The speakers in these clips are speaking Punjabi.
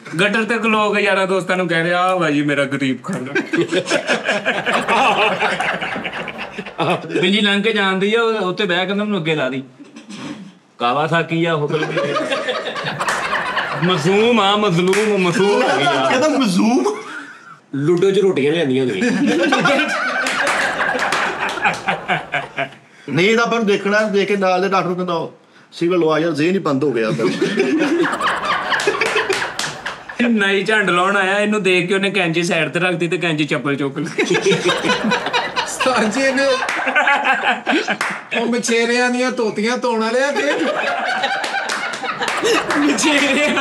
ਗਟਰ ਤੇ ਲੋਕ ਯਾਰਾਂ ਦੋਸਤਾਂ ਨੂੰ ਕਹਿ ਰਿਹਾ ਆ ਭਾਜੀ ਮੇਰਾ ਗਰੀਬ ਖਾਨਾ ਬਿੱਲੀ ਲੰਘ ਕੇ ਜਾਂਦੀ ਆ ਉੱਤੇ ਬਹਿ ਕੇ ਉਹਨੂੰ ਅੱਗੇ ਲਾ ਦੀ ਕਾਵਾਸਾਕੀ ਆ ਹੋਟਲ ਮਜ਼ਲੂਮ ਆ ਮਜ਼ਲੂਮ ਮਸੂਮ ਕਹਿੰਦਾ ਮਜ਼ਲੂਮ ਲੁੱਡੋ 'ਚ ਰੋਟੀਆਂ ਲਿਆਂਦੀਆਂ ਤੁਸੀਂ ਨਹੀਂ ਤਾਂ ਆਪਾਂ ਨੂੰ ਦੇਖਣਾ ਦੇਖ ਕੇ ਨਾਲ ਦੇ ਡਾਕਟਰ ਕਹਿੰਦਾ ਸਿਵਲ ਲਵਾ ਯਾਰ ਜ਼ੇਨ ਹੀ ਬੰਦ ਹੋ ਗਿਆ ਨਹੀਂ ਝੰਡ ਲਾਉਣ ਆਇਆ ਇਹਨੂੰ ਦੇਖ ਕੇ ਉਹਨੇ ਕੈਂਚੀ ਸਾਈਡ ਤੇ ਰੱਖਦੀ ਤੇ ਕੈਂਚੀ ਚੱਪਲ ਚੁੱਕ ਲਈ ਸਾਂਝੇ ਨੇ ਉਹ ਮਛੇਰਿਆਂ ਦੀਆਂ ਧੋਤੀਆਂ ਧੋਣ ਵਾਲਿਆ ਤੇ ਮਛੇਰਿਆਂ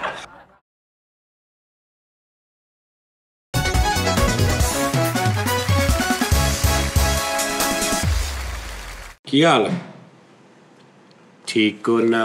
ਕੀ ਹਾਲ ਠੀਕ ਹੋ ਨਾ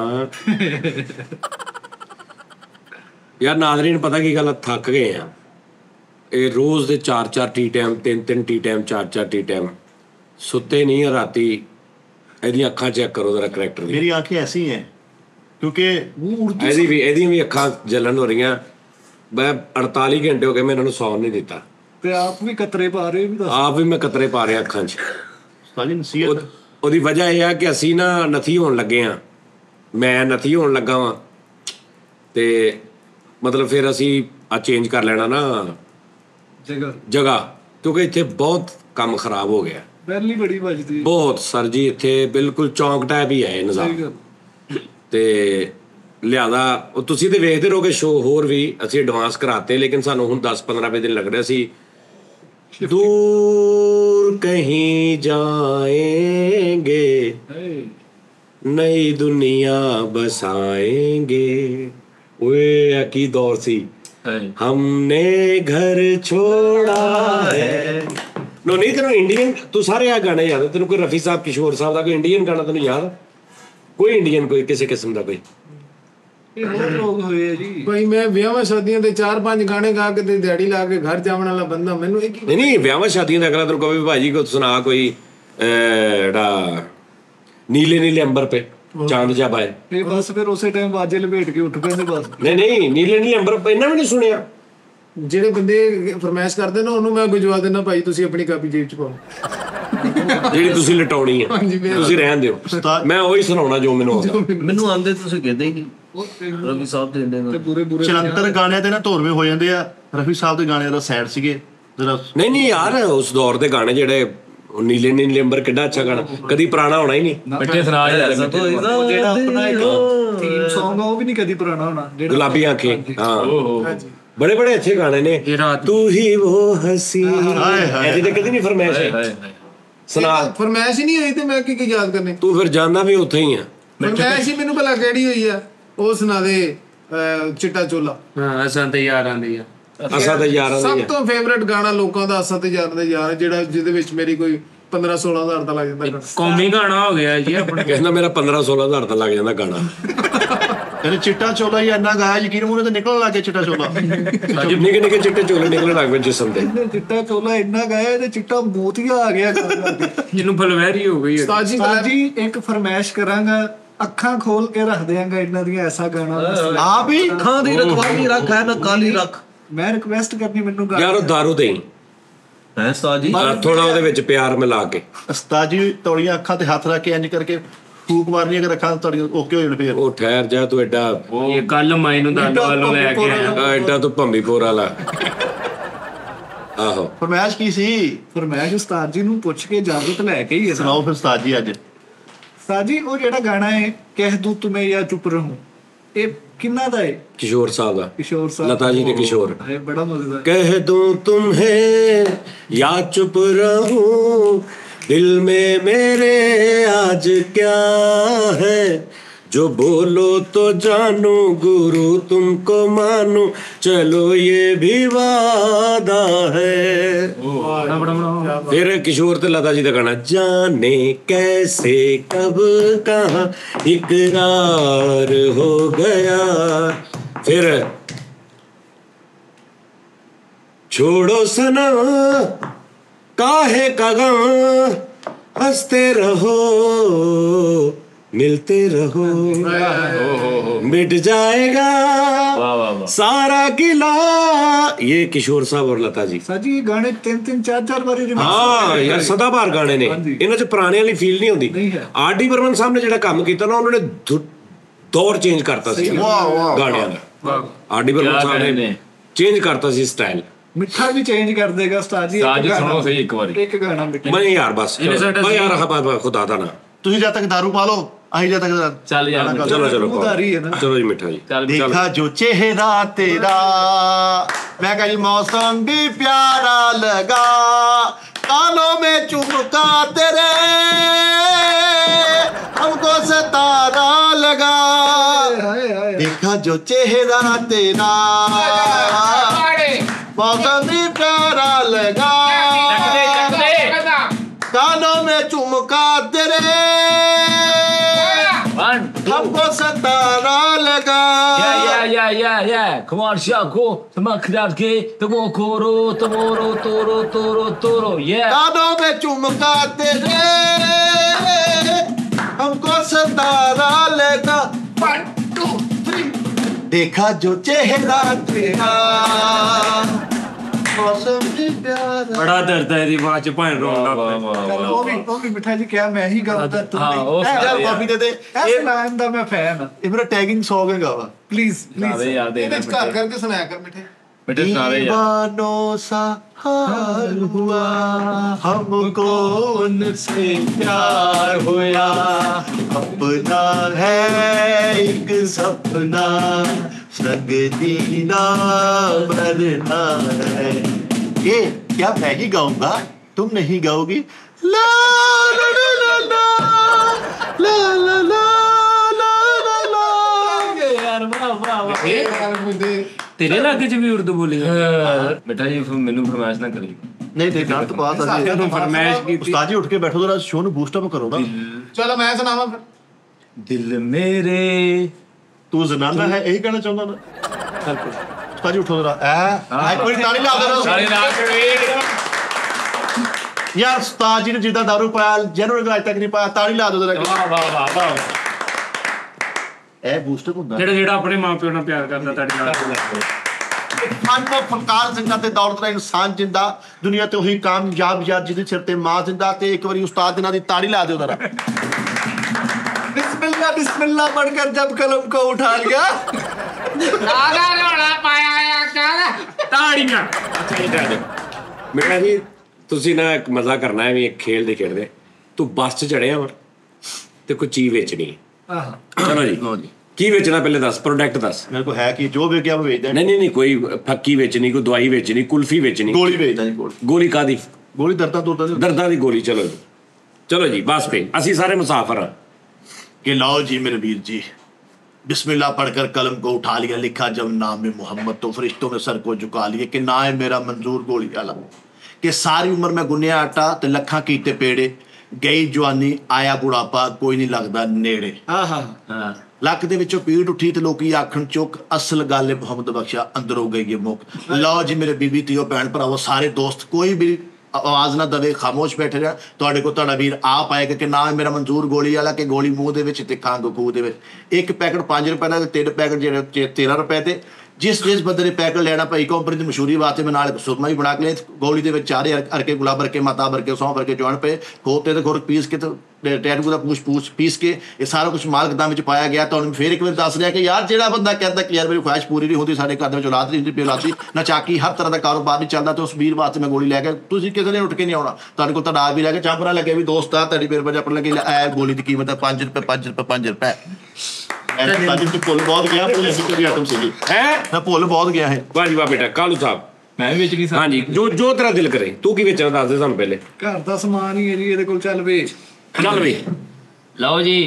ਯਾਰ ਨਾਜ਼ਰੀਨ ਪਤਾ ਕੀ ਗੱਲ ਥੱਕ ਗਏ ਆ ਇਹ ਰੋਜ਼ ਦੇ 4-4 ਟੀ ਟਾਈਮ 3-3 ਟੀ ਟਾਈਮ 4-4 ਟੀ ਟਾਈਮ ਸੁੱਤੇ ਨਹੀਂ ਆ ਰਾਤੀ ਇਹਦੀਆਂ ਅੱਖਾਂ ਚੈੱਕ ਕਰੋ ਜ਼ਰਾ ਕਰੈਕਟਰ ਦੀ ਮੇਰੀ ਆਂखें ऐसी हैं क्योंकि ਇਹਦੀਆਂ ਵੀ ਅੱਖਾਂ ਜਲਨ ਹੋ ਰਹੀਆਂ ਮੈਂ 48 ਘੰਟੇ ਹੋ ਗਏ ਮੈਂ ਇਹਨਾਂ ਨੂੰ ਸੌਣ ਨਹੀਂ ਦਿੱਤਾ ਤੇ ਆਪ ਵੀ ਕਤਰੇ ਪਾ ਰਹੇ ਵੀ ਆਪ ਵੀ ਮੈਂ ਕਤਰੇ ਪਾ ਰਿਹਾ ਅੱਖਾਂ 'ਚ ਸਾਡੀ ਨਸੀਹਤ ਉਹਦੀ ਵਜ੍ਹਾ ਇਹ ਆ ਕਿ ਅਸੀਂ ਨਾ ਨਥੀ ਹੋਣ ਲੱਗੇ ਆ ਮੈਂ ਨਥੀ ਹੋਣ ਲੱਗਾ ਵਾਂ ਤੇ ਮਤਲਬ ਫਿਰ ਅਸੀਂ ਆ ਚੇਂਜ ਕਰ ਲੈਣਾ ਨਾ ਜਗ੍ਹਾ ਕਿਉਂਕਿ ਇੱਥੇ ਬਹੁਤ ਕੰਮ ਖਰਾਬ ਹੋ ਗਿਆ ਬੈਲ ਬੜੀ ਵੱਜਦੀ ਬਹੁਤ ਸਰ ਜੀ ਇੱਥੇ ਬਿਲਕੁਲ ਚੌਂਕ ਟਾਈਪ ਹੀ ਹੈ ਇਹ ਨਿਜ਼ਾਮ ਤੇ ਲਿਆਦਾ ਉਹ ਤੁਸੀਂ ਤੇ ਵੇਖਦੇ ਰਹੋਗੇ ਸ਼ੋਅ ਹੋਰ ਵੀ ਅਸੀਂ ਐਡਵਾਂਸ ਕਰਾਤੇ ਲੇਕਿਨ ਸਾਨੂੰ ਹੁਣ 10-15 ਦਿਨ ਲੱਗ ਰਿਹਾ ਸੀ दूर कहीं जाएंगे नई दुनिया बसाएंगे ओए की दौर सी हमने घर छोड़ा है नो नहीं तेन इंडियन तू सारे आ गाने याद तेन कोई रफी साहब किशोर साहब का कोई इंडियन गाना तेन याद कोई इंडियन कोई किसी किस्म का कोई ਲੋਕ ਹੋਏ ਜੀ ਭਾਈ ਮੈਂ ਵਿਆਹਾਂ ਸ਼ਾਦੀਆਂ ਦੇ 4-5 ਗਾਣੇ ਗਾ ਕੇ ਤੇ ਦਿਹਾੜੀ ਲਾ ਕੇ ਘਰ ਜਾਵਣ ਵਾਲਾ ਬੰਦਾ ਮੈਨੂੰ ਨਹੀਂ ਵਿਆਹਾਂ ਸ਼ਾਦੀਆਂ ਦਾ ਅਗਲਾ ਤੈਨੂੰ ਕਹੇ ਭਾਜੀ ਕੋ ਸੁਣਾ ਕੋਈ ਜਿਹੜਾ ਨੀਲੇ ਨੀਲੇ ਅੰਬਰ ਪੇ ਚਾਂਦ ਜਬ ਆਏ ਇਹ ਬਸ ਫਿਰ ਉਸੇ ਟਾਈਮ ਬਾਜੇ ਲਪੇਟ ਕੇ ਉੱਠ ਪੈਂਦੇ ਬਸ ਨਹੀਂ ਨੀਲੇ ਨੀਲੇ ਅੰਬਰ ਪੇ ਇਹਨਾਂ ਵੀ ਨਹੀਂ ਸੁਣਿਆ ਜਿਹੜੇ ਬੰਦੇ ਫਰਮਾਇਸ਼ ਕਰਦੇ ਨੇ ਉਹਨੂੰ ਮੈਂ ਗੁਜਵਾ ਦਿੰਦਾ ਭਾਈ ਤੁਸੀਂ ਆਪਣੀ ਕਾਪੀ ਜੇਬ ਚ ਪਾਓ ਜਿਹੜੀ ਤੁਸੀਂ ਲਟਾਉਣੀ ਹੈ ਤੁਸੀਂ ਰਹਿਣ ਦਿਓ ਮੈਂ ਉਹੀ ਸੁਣਾਉਣਾ ਜੋ ਮੈਨੂੰ ਆਉਂਦਾ ਮੈਨੂੰ ਆਂਦੇ ਤੁਸੀਂ ਕਹਿੰਦੇ ਹੀ ਨਹੀਂ ਰਵੀ ਸਾਹਿਬ ਦੇ ਦਿੰਦੇ ਤੇ ਪੂਰੇ ਚਲੰਤਰ ਗਾਣਿਆਂ ਤੇ ਨਾ ਧੋਰਵੇਂ ਹੋ ਜਾਂਦੇ ਆ ਰਫੀ ਸਾਹਿਬ ਦੇ ਗਾਣੇ ਦਾ ਸਾਈਡ ਸੀਗੇ ਜਰਾ ਨਹੀਂ ਯਾਰ ਉਸ ਦੌਰ ਦੇ ਗਾਣੇ ਜਿਹੜੇ ਨੀਲੇ ਨੀਲੇ ਅੰਬਰ ਕਿੱਡਾ ਅੱਛਾ ਗਾਣਾ ਕਦੀ ਪੁਰਾਣਾ ਹੋਣਾ ਹੀ ਨਹੀਂ ਬੱਚੇ ਸੁਣਾ ਜਿਹੜਾ ਆਪਣਾ ਇੱਕ ਥੀਮ Song ਆ ਉਹ ਵੀ ਨਹੀਂ ਕਦੀ ਪੁਰਾਣਾ ਹੋਣਾ ਗੁਲਾਬੀ ਆਂਖੇ ਹਾਂ ਬੜੇ ਬੜੇ ਅੱਛੇ ਗਾਣੇ ਨੇ ਤੂੰ ਹੀ ਉਹ ਹਸੀ ਇਹਦੀ ਤੇ ਕਦੀ ਨਹੀਂ ਫਰਮਾਇਸ਼ ਹੈ ਸੁਣਾ ਫਰਮਾਇਸ਼ ਹੀ ਨਹੀਂ ਹੋਈ ਤੇ ਮੈਂ ਕੀ ਯਾਦ ਕਰਨੇ ਤੂੰ ਫਿਰ ਜਾਂਦਾ ਵੀ ਉੱਥੇ ਹੀ ਆ ਫਰਮਾਇਸ਼ ਹੀ ਮੈਨੂੰ ਭਲਾ ਕਿਹੜੀ ਹੋਈ ਆ ਉਹ ਸੁਣਾ ਦੇ ਚਿੱਟਾ ਚੋਲਾ ਹਾਂ ਅਸਾਂ ਤੇ ਯਾਰਾਂ ਦੀ ਆ ਅਸਾਂ ਤੇ ਯਾਰਾਂ ਦੀ ਸਭ ਤੋਂ ਫੇਵਰੇਟ ਗਾਣਾ ਲੋਕਾਂ ਦਾ ਅਸਾਂ ਤੇ ਯਾਰਾਂ ਦੇ ਯਾਰ ਜਿਹੜਾ ਜਿਹਦੇ ਵਿੱਚ ਮੇਰੀ ਕੋਈ 15-16 ਹਜ਼ਾਰ ਦਾ ਲੱਗ ਜਾਂਦਾ ਕੌਮੀ ਗਾਣਾ ਹੋ ਗਿਆ ਜੀ ਆਪਣਾ ਕਹਿੰਦਾ ਮੇਰਾ 15-16 ਹਜ਼ਾਰ ਦਾ ਲੱਗ ਜਾਂਦਾ ਗਾਣਾ ਕਹਿੰਦੇ ਚਿੱਟਾ ਚੋਲਾ ਹੀ ਇੰਨਾ ਗਾਇਆ ਯਕੀਨ ਮੂਹਰੇ ਤੇ ਨਿਕਲਣ ਲੱਗ ਗਿਆ ਚਿੱਟਾ ਚੋਲਾ ਨਿੱਕੇ ਨਿੱਕੇ ਚਿੱਟੇ ਚੋਲੇ ਨਿਕਲਣ ਲੱਗ ਪਏ ਜਿਸਮ ਤੇ ਚਿੱਟਾ ਚੋਲਾ ਇੰਨਾ ਗਾਇਆ ਤੇ ਚਿੱਟਾ ਮੋਤੀਆ ਆ ਗਿਆ ਜਿਹਨੂੰ ਫਲਵੈਰੀ ਹੋ ਗਈ ਉਸਤਾਦ ਜੀ ਇੱਕ ਫਰਮਾਇਸ਼ ਕਰਾਂਗਾ ਅੱਖਾਂ ਖੋਲ ਕੇ ਰੱਖ ਦਿਆਂਗਾ ਇਹਨਾਂ ਦੀਆਂ ਐਸਾ ਗਾਣਾ ਆਪ ਹੀ ਅੱਖਾਂ ਦੀ ਰਖਵਾਲੀ ਰੱਖ ਹੈ ਨਾ ਕਾਲੀ ਰੱਖ ਮੈਂ ਰਿਕਵੈਸਟ ਕਰਨੀ ਮੈਨੂੰ ਯਾਰ ਉਹ ਦਾਰੂ ਦੇਈ ਹੈ ਉਸਤਾਦ ਜੀ ਥੋੜਾ ਉਹਦੇ ਵਿੱਚ ਪਿਆਰ ਮਿਲਾ ਕੇ ਉਸਤਾਦ ਜੀ ਤੌੜੀਆਂ ਅੱਖਾਂ ਤੇ ਹੱਥ ਰੱਖ ਕੇ ਇੰਜ ਕਰਕੇ ਫੂਕ ਮਾਰਨੀ ਅਗਰ ਅੱਖਾਂ ਤੌੜੀਆਂ ਓਕੇ ਹੋ ਜਾਣ ਫੇਰ ਉਹ ਠਹਿਰ ਜਾ ਤੂੰ ਐਡਾ ਇਹ ਕੱਲ ਮਾਈ ਨੂੰ ਦੰਦ ਵੱਲੋਂ ਲੈ ਕੇ ਆਇਆ ਐਡਾ ਤੂੰ ਭੰਬੀਪੁਰ ਵਾਲਾ ਆਹੋ ਫਰਮਾਇਸ਼ ਕੀ ਸੀ ਫਰਮਾਇਸ਼ ਉਸਤਾਦ ਜੀ ਨੂੰ ਪੁੱਛ ਕੇ ਇਜਾਜ਼ਤ ਲੈ ਕੇ ਹੀ ਸੁਣਾਓ ਫਿਰ ਉਸਤਾਦ ਜੀ ਅੱਜ ਉਸਤਾਦ ਜੀ ਉਹ ਜਿਹੜਾ ਗਾਣਾ ਹੈ ਕਹਿ ਦੂੰ ਤੁਮੇ ਜਾਂ ਚੁੱਪ ਰਹੂੰ ਇਹ ਕਿੰਨਾ ਦਾ ਹੈ किशोर साहब किशोर साहब लता जी ने किशोर बड़ा मजेदार कह दूं तुम्हें या चुप रहूं दिल में मेरे आज क्या है जो बोलो तो जानू गुरु तुमको मानू चलो ये भी वादा है फिर किशोर ते लता जी का गाना जाने कैसे कब कहाँ इकरार हो गया फिर छोड़ो सनम काहे का गम हंसते रहो मिलते रहो मिट जाएगा सारा किला। ये किशोर साहब और लता जी। ਸਾਜੀ ਇਹ ਗਾਣੇ 3-3 4-4 ਵਾਰੀ ਹਾਂ ਯਾਰ ਸਦਾਬਹਾਰ ਗਾਣੇ ਨੇ, ਇਹਨਾਂ 'ਚ ਪੁਰਾਣੇ ਵਾਲੀ ਫੀਲ ਨਹੀਂ ਹੁੰਦੀ। ਆਰ.ਡੀ ਬਰਮਨ ਸਾਹਿਬ ਨੇ ਜਿਹੜਾ ਕੰਮ ਕੀਤਾ ਨਾ, ਉਹਨਾਂ ਨੇ ਦੌਰ ਚੇਂਜ ਕਰਤਾ ਸੀ ਗਾਣਿਆਂ ਦਾ। ਆਰ.ਡੀ ਬਰਮਨ ਸਾਹਿਬ ਨੇ ਚੇਂਜ ਕਰਤਾ ਸੀ ਸਟਾਈਲ। ਮਿੱਠਾ ਵੀ ਚੇਂਜ ਕਰ ਦੇਗਾ ਉਸਤਾਦ ਜੀ। ਸੁਣੋ ਸਹੀ ਇੱਕ ਵਾਰੀ ਇੱਕ ਗਾਣਾ ਮਿੱਠਾ। ਮੈਂ ਯਾਰ ਬਸ ਯਾਰ ਖੁਦਾ ਦਾ ਨਾ, ਤੁਸੀਂ ਜਦ ਤੱਕ ਦਾਰੂ ਪਾ ਲਓ, ਅਸੀਂ ਜਦ ਤੱਕ ਚੱਲ ਯਾਰ ਚਲੋ ਉਧਾਰੀ ਹੈ ਨਾ। ਚਲੋ ਜੀ ਮਿੱਠਾ ਜੀ। देखा जो चेहरा तेरा, मैं कहा जी मौसम भी प्यारा लगा, कानों में चुमका तेरे हमको सितारा लगा। देखा जो चेहरा तेरा मौसम भी प्यारा लगा, कानों में चुमका तेरे हमको सितारा लगा। Come on, Shako, Tamakradke, Tamokoro, Tamoro, Toro, Toro, Toro, yeah. कानों में चुमका तेरे हमको सितारा लगा। 1 2 3 देखा जो चेहरा तेरा मौसम भी प्यारा। ਬੜਾ ਦਰਦ ਹੈ ਇਹਦੀ ਆਵਾਜ਼ ਚ, ਭਾਵੇਂ ਰੋਣ ਲੱਗ ਪਏ। ਉਹ ਵੀ ਮਿੱਠਾ ਜੀ ਕਿਹਾ ਮੈਂ ਹੀ ਗਾਉਂਦਾ ਤੂੰ ਨਹੀਂ। यार कॉपी दे दे, ਇਹ ਲਾਈਨ ਦਾ ਮੈਂ ਫੈਨ ਹਾਂ। ये मेरा टैगिंग सॉन्ग है गावा। ਪਲੀਜ਼ ਸੁਣਾ ਯਾਰ ਦੇ ਇਹਦੇ ਚ ਘਰ ਕਰਕੇ ਸੁਣਾਇਆ ਕਰ ਮਿੱਠੇ। ਬੇਟੇ ਸੁਣਾ ਦੇ ਯਾਰ। दीवानों सा हाल हुआ हमको उनसे प्यार हुआ, अपना है एक सपना संग जीना मरना है। ये क्या मैं ही गाऊंगा, तुम नहीं गाओगी? ला ला ला ला ला ला ला ला ला ला। यार वाह ਤੇਰੇ ਲਾਗੇ ਚ ਵੀ ਉਰਦੂ ਬੋਲੀ ਬੇਟਾ ਜੀ, ਮੈਨੂੰ ਫਰਮਾਇਸ਼ ਨਾ ਕਰੀ। नहीं नहीं गलत बात है। ਤੁਹਾਨੂੰ ਫਰਮਾਇਸ਼ ਕੀਤੀ। उस्ताद जी उठ के बैठो, जरा शो ਨੂੰ बूस्ट अप करो ना। ਚਲੋ ਮੈਂ ਸੁਣਾਵਾਂ ਫਿਰ। ਦਿਲ ਮੇਰੇ तू जनाना है, यही कहना चाहता ना। उस्ताद जी उठो जरा। एक मिनट ताली ला दो यार। उस्ताद जी ने जिदा दारू पाया, जेनुइन आज तक नहीं पाया, ताली ला दो जरा। ਵਾਹ ਵਾਹ ਵਾਹ ਵਾਹ। ਇਹ ਬੂਸਟ ਅਪ ਹੁੰਦਾ ਜਿਹੜਾ ਆਪਣੇ ਮਾਪਿਓ ਨਾਲ ਪਿਆਰ ਕਰਦਾ ਤੁਹਾਡੇ ਨਾਲ। ਫਨ ਫਨਕਾਰ ਸਿੰਘਾਂ ਤੇ ਦੌਲਤ ਦਾ ਇਨਸਾਨ ਜਿੰਦਾ, ਦੁਨੀਆ ਤੇ ਉਹੀ ਕਾਮਯਾਬ ਯਾਰ ਜਿਹਦੇ ਸਿਰ ਤੇ ਮਾਂ ਜਿੰਦਾ। ਤੇ ਇੱਕ ਵਾਰੀ ਉਸਤਾਦ ਦੇ ਨਾਂ ਦੀ ਤਾੜੀ ਲਾ ਦਿਓ ਜਰਾ। बिस्मिल्लाह बिस्मिल्लाह पढ़कर जब कलम को उठा लिया ਤਾੜੀਆਂ। ਮੇਰਾ ਜੀ ਤੁਸੀਂ ਨਾ ਇੱਕ ਮਜ਼ਾ ਕਰਨਾ ਹੈ ਵੀ ਇੱਕ ਖੇਲ ਦੇ ਖੇਡਦੇ। ਤੂੰ ਬੱਸ 'ਚ ਚੜਿਆ ਵਾ ਤੇ ਕੋਈ ਚੀਜ਼ ਵੇਚਣੀ ਹੈ। ਚਲੋ ਜੀ ਕੀ ਵੇਚਣਾ ਪਹਿਲੇ ਦੱਸ, ਪ੍ਰੋਡਕਟ ਦੱਸ। ਮੇਰੇ ਕੋਲ ਹੈ ਕੀ, ਜੋ ਵੀ ਕਿਹਾ ਮੈਂ ਵੇਚਦਾ। ਨਹੀਂ ਕੋਈ ਫੱਕੀ ਵੇਚਣੀ, ਕੋਈ ਦਵਾਈ ਵੇਚਣੀ, ਕੁਲਫੀ ਵੇਚਣੀ। ਗੋਲੀ ਵੇਚਦਾ ਜੀ। ਗੋਲੀ ਕਾਦੀ? ਗੋਲੀ ਦਰਦਾਂ ਦੁਰਦਾਂ ਦੀ। ਦਰਦਾਂ ਦੀ ਗੋਲੀ। ਚਲੋ ਜੀ ਬਸ ਪੇ ਅਸੀਂ ਸਾਰੇ ਮੁਸਾਫਰ ਹਾਂ। कि लाओ जी मेरे वीर जी, बिस्मिल्लाह पढ़कर कलम को उठा लिया, लिखा जब नाम में मोहम्मद तो फरिश्तों में सर को झुका लिया, कि ना है मेरा मंजूर गोली वाला, कि सारी उम्र मैं गुनिया आटा ते लखा कीते पेड़े, गई जवानी आया बुढ़ापा कोई नहीं लगदा नेड़े। ਲੱਕ ਦੇ ਵਿੱਚੋਂ ਪੀੜ ਉੱਠੀ ਤੇ ਲੋਕੀ ਆਖਣ ਚੁੱਕ, ਅਸਲ ਗੱਲ ਹੈ ਮੁਹੰਮਦ ਬਖਸ਼ਾ ਅੰਦਰੋਂ ਗਈ ਇਹ ਮੁੱਕ। ਲਓ ਜੀ ਮੇਰੇ ਬੀਬੀ ਧੀਓ ਭੈਣ ਭਰਾਵੋ ਸਾਰੇ ਦੋਸਤ, ਕੋਈ ਵੀ ਆਵਾਜ਼ ਨਾ ਦਵੇ, ਖਾਮੋਸ਼ ਬੈਠੇ ਰਿਹਾ। ਤੁਹਾਡੇ ਕੋਲ ਤੁਹਾਡਾ ਵੀਰ ਆਪ ਆਏਗਾ ਕਿ ਨਾ ਮੇਰਾ ਮਨਜ਼ੂਰ ਗੋਲੀ ਵਾਲਾ, ਕਿ ਗੋਲੀ ਮੂੰਹ ਦੇ ਵਿੱਚ ਤੇ ਖੰਗ ਖੂਹ ਦੇ ਵਿੱਚ। ਇੱਕ ਪੈਕਟ 5 ਰੁਪਏ ਦਾ ਤੇ 3 ਪੈਕਟ ਜਿਹੜੇ 13 ਰੁਪਏ ਤੇ। ਜਿਸ ਬੰਦੇ ਨੇ ਪੈਕਟ ਲੈਣਾ ਭਾਈ ਕੰਪਨੀ ਦੀ ਮਸ਼ਹੂਰੀ ਵਾਸਤੇ ਮੈਂ ਨਾਲ ਸੁਰਮਾ ਵੀ ਬਣਾ ਕੇ ਲਿਆ। ਗੋਲੀ ਦੇ ਵਿੱਚ 4 ਅਰਕੇ ਗੁਲਾਬ ਅਰਕੇ ਮਾਤਾ ਵਰਕੇ ਸੌਂ ਵਰਕੇ ਜਵਾਨ ਪਏ, ਖੋਤੇ ਤੇ ਖੁਰ ਪੀਸ ਕੇ ਤੇ ਟੈਟੂ ਦਾ ਪੂਛ ਪੀਸ ਕੇ ਇਹ ਸਾਰਾ ਕੁਝ ਮਾਲ ਗਦਾਮ ਵਿੱਚ ਪਾਇਆ ਗਿਆ। ਤੁਹਾਨੂੰ ਫਿਰ ਇੱਕ ਵਾਰ ਦੱਸ ਰਿਹਾ ਕਿ ਯਾਰ ਜਿਹੜਾ ਬੰਦਾ ਕਹਿੰਦਾ ਕਿ ਯਾਰ ਮੇਰੀ ਖੁਆਇਸ਼ ਪੂਰੀ ਨਹੀਂ ਹੁੰਦੀ, ਸਾਡੇ ਘਰ ਦੇ ਵਿੱਚ ਔਲਾਦ ਨਹੀਂ ਹੁੰਦੀ, ਪਿਓਲਾਦੀ ਨਾ ਚਾਕੀ, ਹਰ ਤਰ੍ਹਾਂ ਦਾ ਕਾਰੋਬਾਰ ਨਹੀਂ ਚੱਲਦਾ, ਤੇ ਉਸ ਵੀਰ ਵਾਸਤੇ ਮੈਂ ਗੋਲੀ ਲੈ ਕੇ, ਤੁਸੀਂ ਕਿਸੇ ਨੇ ਉੱਠ ਕੇ ਨਹੀਂ ਆਉਣਾ। ਤੁਹਾਡੇ ਕੋਲ ਤੁਹਾਡਾ ਆਪ ਵੀ ਲੈ ਕੇ ਚਾਂਪਰਾ ਲੱਗੇ ਵੀ ਦੋਸਤ ਆ ਤੁਹਾਡੀ ਮੇਰੇ ਵਜ੍ਹਾ ਪਰ ਲੱਗੇ ਇਹ ਗੋਲੀ ਦੀ ਕੀਮਤ ਹੈ 5 ਰੁਪਏ 5 ਰੁਪਏ 5 ਰੁਪਏ। ਭੁੱਲ ਬਹੁਤ ਗਿਆ, ਆਈਟਮ ਸੀਗੀ ਮੈਂ ਭੁੱਲ ਬਹੁਤ ਗਿਆ ਹੈ। ਵਾਹ ਜੀ ਵਾਹ ਬੇਟਾ ਕਾਲੂ ਸਾਹਿਬ। ਮੈਂ ਵੀ ਵੇਚਣੀ ਸਾਂ। ਹਾਂਜੀ ਜੋ ਤੇਰਾ ਦਿਲ ਕਰੇ। ਤੂੰ ਕੀ ਵੇਚਣਾ ਦੱਸ ਦੇ ਸਾਨੂੰ ਪਹਿਲੇ। ਘਰ ਦਾ ਸਮਾਨ ਹੀ ਹੈ ਜੀ ਇਹਦੇ ਕੋਲ। ਚੱਲ ਵੇ ਚੱਲ ਵੇ। ਲਓ ਜੀ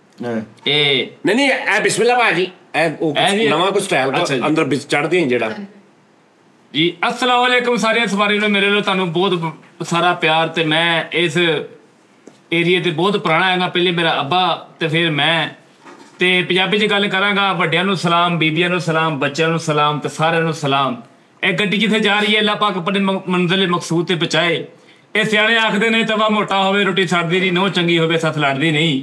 ਇਹ ਨਹੀਂ ਇਹ ਬਿਸਮਿਲ੍ਲਾ ਭਾਜੀ, ਇਹ ਨਵਾਂ ਕੋਈ ਸਟਾਈਲ ਅੰਦਰ ਵਿੱਚ ਚੜਦੇ ਜਿਹੜਾ ਜੀ। अस्सलाम वालेकुम ਸਾਰਿਆਂ ਸਵਾਰੀਆਂ ਨੂੰ ਮੇਰੇ ਵੱਲੋਂ ਤੁਹਾਨੂੰ ਬਹੁਤ ਸਾਰਾ ਪਿਆਰ। ਤੇ ਮੈਂ ਇਸ ਏਰੀਏ ਤੇ ਬਹੁਤ ਪੁਰਾਣਾ ਹੈਗਾ। ਪਹਿਲੇ ਮੇਰਾ ਅੱਬਾ ਤੇ ਫਿਰ ਮੈਂ। ਤੇ ਪੰਜਾਬੀ 'ਚ ਗੱਲ ਕਰਾਂਗਾ। ਵੱਡਿਆਂ ਨੂੰ ਸਲਾਮ, ਬੀਬੀਆਂ ਨੂੰ ਸਲਾਮ, ਬੱਚਿਆਂ ਨੂੰ ਸਲਾਮ ਤੇ ਸਾਰਿਆਂ ਨੂੰ ਸਲਾਮ। ਇਹ ਗੱਡੀ ਜਿੱਥੇ ਜਾ ਰਹੀ ਹੈ ਅੱਲਾਹ ਪਾਕ ਆਪਣੇ ਮੰਜ਼ਿਲ ਮਕਸੂਦ ਤੇ ਪਹੁੰਚਾਏ। ਇਹ ਸਿਆਣੇ ਆਖਦੇ ਨੇ ਤਵਾ ਮੋਟਾ ਹੋਵੇ ਰੋਟੀ ਸੜਦੀ ਨਹੀਂ, ਨਹੁੰ ਚੰਗੀ ਹੋਵੇ ਸੱਸ ਲੜਦੀ ਨਹੀਂ।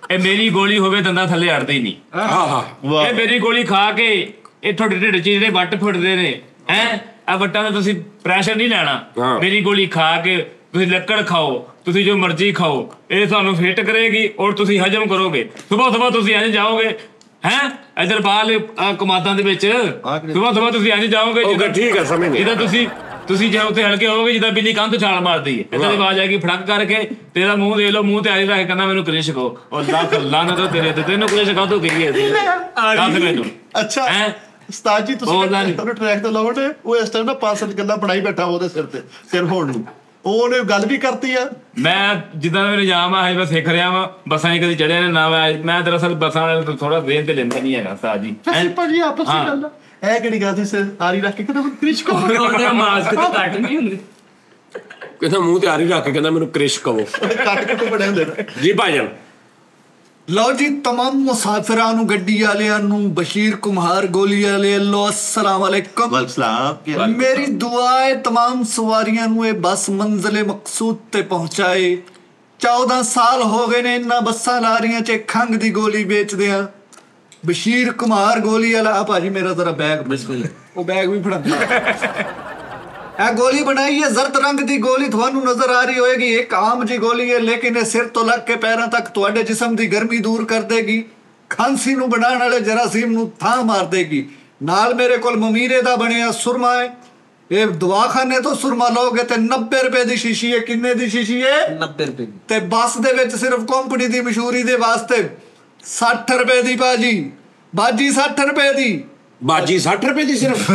ਇਹ ਮੇਰੀ ਗੋਲੀ ਹੋਵੇ ਦੰਦਾਂ ਥੱਲੇ ਅੜਦੀ ਨਹੀਂ। ਇਹ ਮੇਰੀ ਗੋਲੀ ਖਾ ਕੇ ਇਹ ਤੁਹਾਡੇ ਢਿੱਡ 'ਚ ਜਿਹੜੇ ਵੱਟ ਫੁੱਟਦੇ ਨੇ ਆ ਵੱਟਾਂ ਦਾ ਤੁਸੀਂ ਪ੍ਰੈਸ਼ਰ ਨਹੀਂ ਲੈਣਾ। ਮੇਰੀ ਗੋਲੀ ਖਾ ਕੇ ਤੁਸੀਂ ਲੱਕੜ ਖਾਓ, ਤੁਸੀਂ ਜੋ ਮਰਜ਼ੀ ਖਾਓ, ਇਹ ਤੁਹਾਨੂੰ ਫਿੱਟ ਕਰੇਗੀ ਔਰ ਤੁਸੀਂ ਹਜਮ ਕਰੋਗੇ। ਸੁਬਾਹ ਤੁਸੀਂ ਇੰਝ ਜਾਓਗੇ ਇੱਧਰ ਬਾਹਰ ਕਮਾਦਾਂ ਦੇ ਵਿੱਚ ਸੁਬਾਹ ਤੁਸੀਂ ਇੰਝ ਜਾਓਗੇ। ਠੀਕ ਹੈ, ਸਮਝ ਗਏ। ਜਿੱਦਾਂ ਤੁਸੀਂ ਜੇ ਉੱਥੇ ਹਲਕੇ ਹੋਗੇ ਜਿੱਦਾਂ ਬਿੱਲੀ ਕੰਧ ਛਾਲ ਮਾਰਦੀ ਹੈ, ਏਦਾਂ ਦੀ ਆਵਾਜ਼ ਆਏਗੀ ਫੜਕ ਕਰਕੇ। ਤੇਰਾ ਮੂੰਹ ਦੇਖ ਲਓ, ਮੂੰਹ ਤੇ ਆਈ ਰੱਖ ਕੇ ਕਹਿੰਦਾ ਮੈਨੂੰ ਕ੍ਰਿਸ਼ ਕਹੋ। ਔਰ ਲੱਖ ਲਾਨਤ ਤੇਰੇ ਤੇ, ਤੈਨੂੰ ਕ੍ਰਿਸ਼ ਕਹੋ ਤੂੰ ਕਹੀ ਹੈ ਮੈਨੂੰ। ਅੱਛਾ ਉਸਤਾਦ ਜੀ ਤੁਸੀਂ ਟਰੈਕ ਤੇ ਲਾਉਣੇ ਉਹ ਇਸ ਟਾਈਮ ਨਾ 5-7 ਗੱਲਾਂ ਬਣਾਈ ਬੈਠਾ ਉਹਦੇ ਸਿਰ ਤੇ ਸਿਰ ਹੋਣ ਨੂੰ। ਉਹਨੇ ਗੱਲ ਵੀ ਕਰਤੀ ਆ। ਮੈਂ ਜਿੱਦਾਂ ਦਾ ਨਿਜ਼ਾਮ ਆ ਮੈਂ ਸਿੱਖ ਰਿਹਾ ਵਾਂ। ਬੱਸਾਂ 'ਚ ਕਦੀ ਚੜਿਆ ਨਾ ਮੈਂ ਦਰਅਸਲ ਬੱਸਾਂ ਵਾਲੇ ਤੋਂ ਥੋੜਾ ਵੇਨ ਤੇ ਲੈਂਦਾ ਨਹੀਂ ਹੈਗਾ ਉਸਤਾਦ ਜੀ। ਭਾਜੀ ਆਪਸ ਵਿੱਚ ਗੱਲ ਇਹ ਕਿਹੜੀ ਗੱਲ ਸੀ ਸਿਰ ਆਰੀ ਰੱਖ ਕੇ ਕਹਿੰਦਾ ਕ੍ਰਿਸ਼ ਕਹੋ। ਮਾਸਕ ਤੇ ਕੱਟ ਨਹੀਂ ਹੁੰਦੇ, ਕਹਿੰਦਾ ਮੂੰਹ ਤੇ ਆਰੀ ਰੱਖ ਕੇ ਕਹਿੰਦਾ ਮੈਨੂੰ ਕ੍ਰਿਸ਼ ਕਹੋ। ਕੱਟ ਬੜੇ ਹੁੰਦੇ ਨੇ ਜੀ ਭਾਈਜਾਨ। ਲਓ ਜੀ तमाम ਮੁਸਾਫਿਰਾਂ ਨੂੰ, ਗੱਡੀ ਵਾਲਿਆਂ ਨੂੰ, ਬਸ਼ੀਰ ਕੁਮਾਰ ਗੋਲੀ ਵਾਲੇ ਵੱਲੋਂ अस्सलाम वालेकुम। ਵਾਲਸਲਾਮ। ਮੇਰੀ ਦੁਆ ਹੈ तमाम ਸਵਾਰੀਆਂ ਨੂੰ ਇਹ ਬੱਸ ਮੰਜ਼ਿਲੇ ਮਕਸੂਦ ਤੇ ਪਹੁੰਚਾਏ। 14 ਸਾਲ ਹੋ ਗਏ ਨੇ ਇਹਨਾਂ ਬੱਸਾਂ ਲਾਰੀਆਂ 'ਚ ਖੰਘ ਦੀ ਗੋਲੀ ਵੇਚਦੇ ਆ। ਬਸ਼ੀਰ ਕੁਮਾਰ ਗੋਲੀ ਵਾਲਾ ਭਾਜੀ ਮੇਰਾ ਜ਼ਰਾ ਬੈਗ ਉਹ ਬੈਗ ਵੀ ਫੜਾ। ਇਹ ਗੋਲੀ ਬਣਾਈ ਹੈ ਜ਼ਰਦ ਰੰਗ ਦੀ ਗੋਲੀ, ਤੁਹਾਨੂੰ ਨਜ਼ਰ ਆ ਰਹੀ ਹੋਏਗੀ। ਇੱਕ ਆਮ ਜੀ ਗੋਲੀ ਹੈ ਲੇਕਿਨ ਇਹ ਸਿਰ ਤੋਂ ਲੱਗ ਕੇ ਪੈਰਾਂ ਤੱਕ ਤੁਹਾਡੇ ਜਿਸਮ ਦੀ ਗਰਮੀ ਦੂਰ ਕਰ ਦੇਗੀ, ਖਾਂਸੀ ਨੂੰ ਬਣਾਉਣ ਵਾਲੇ ਜਰਾਸੀਮ ਨੂੰ ਥਾਂ ਮਾਰ ਦੇਗੀ। ਨਾਲ ਮੇਰੇ ਕੋਲ ਮਮੀਰੇ ਦਾ ਬਣਿਆ ਸੁਰਮਾ ਹੈ। ਇਹ ਦਵਾਖਾਨੇ ਤੋਂ ਸੁਰਮਾ ਲਓਗੇ ਤੇ 90 ਰੁਪਏ ਦੀ ਸ਼ੀਸ਼ੀ ਹੈ। ਕਿੰਨੇ ਦੀ ਸ਼ੀਸ਼ੀ ਹੈ? 90 ਰੁਪਏ ਦੀ। ਤੇ ਬੱਸ ਦੇ ਵਿੱਚ ਸਿਰਫ ਕੰਪਨੀ ਦੀ ਮਸ਼ਹੂਰੀ ਦੇ ਵਾਸਤੇ 60 ਰੁਪਏ ਦੀ ਬਾਜੀ 60 ਰੁਪਏ ਦੀ ਬਾਜੀ 60 ਰੁਪਏ ਦੀ ਸਿਰਫ।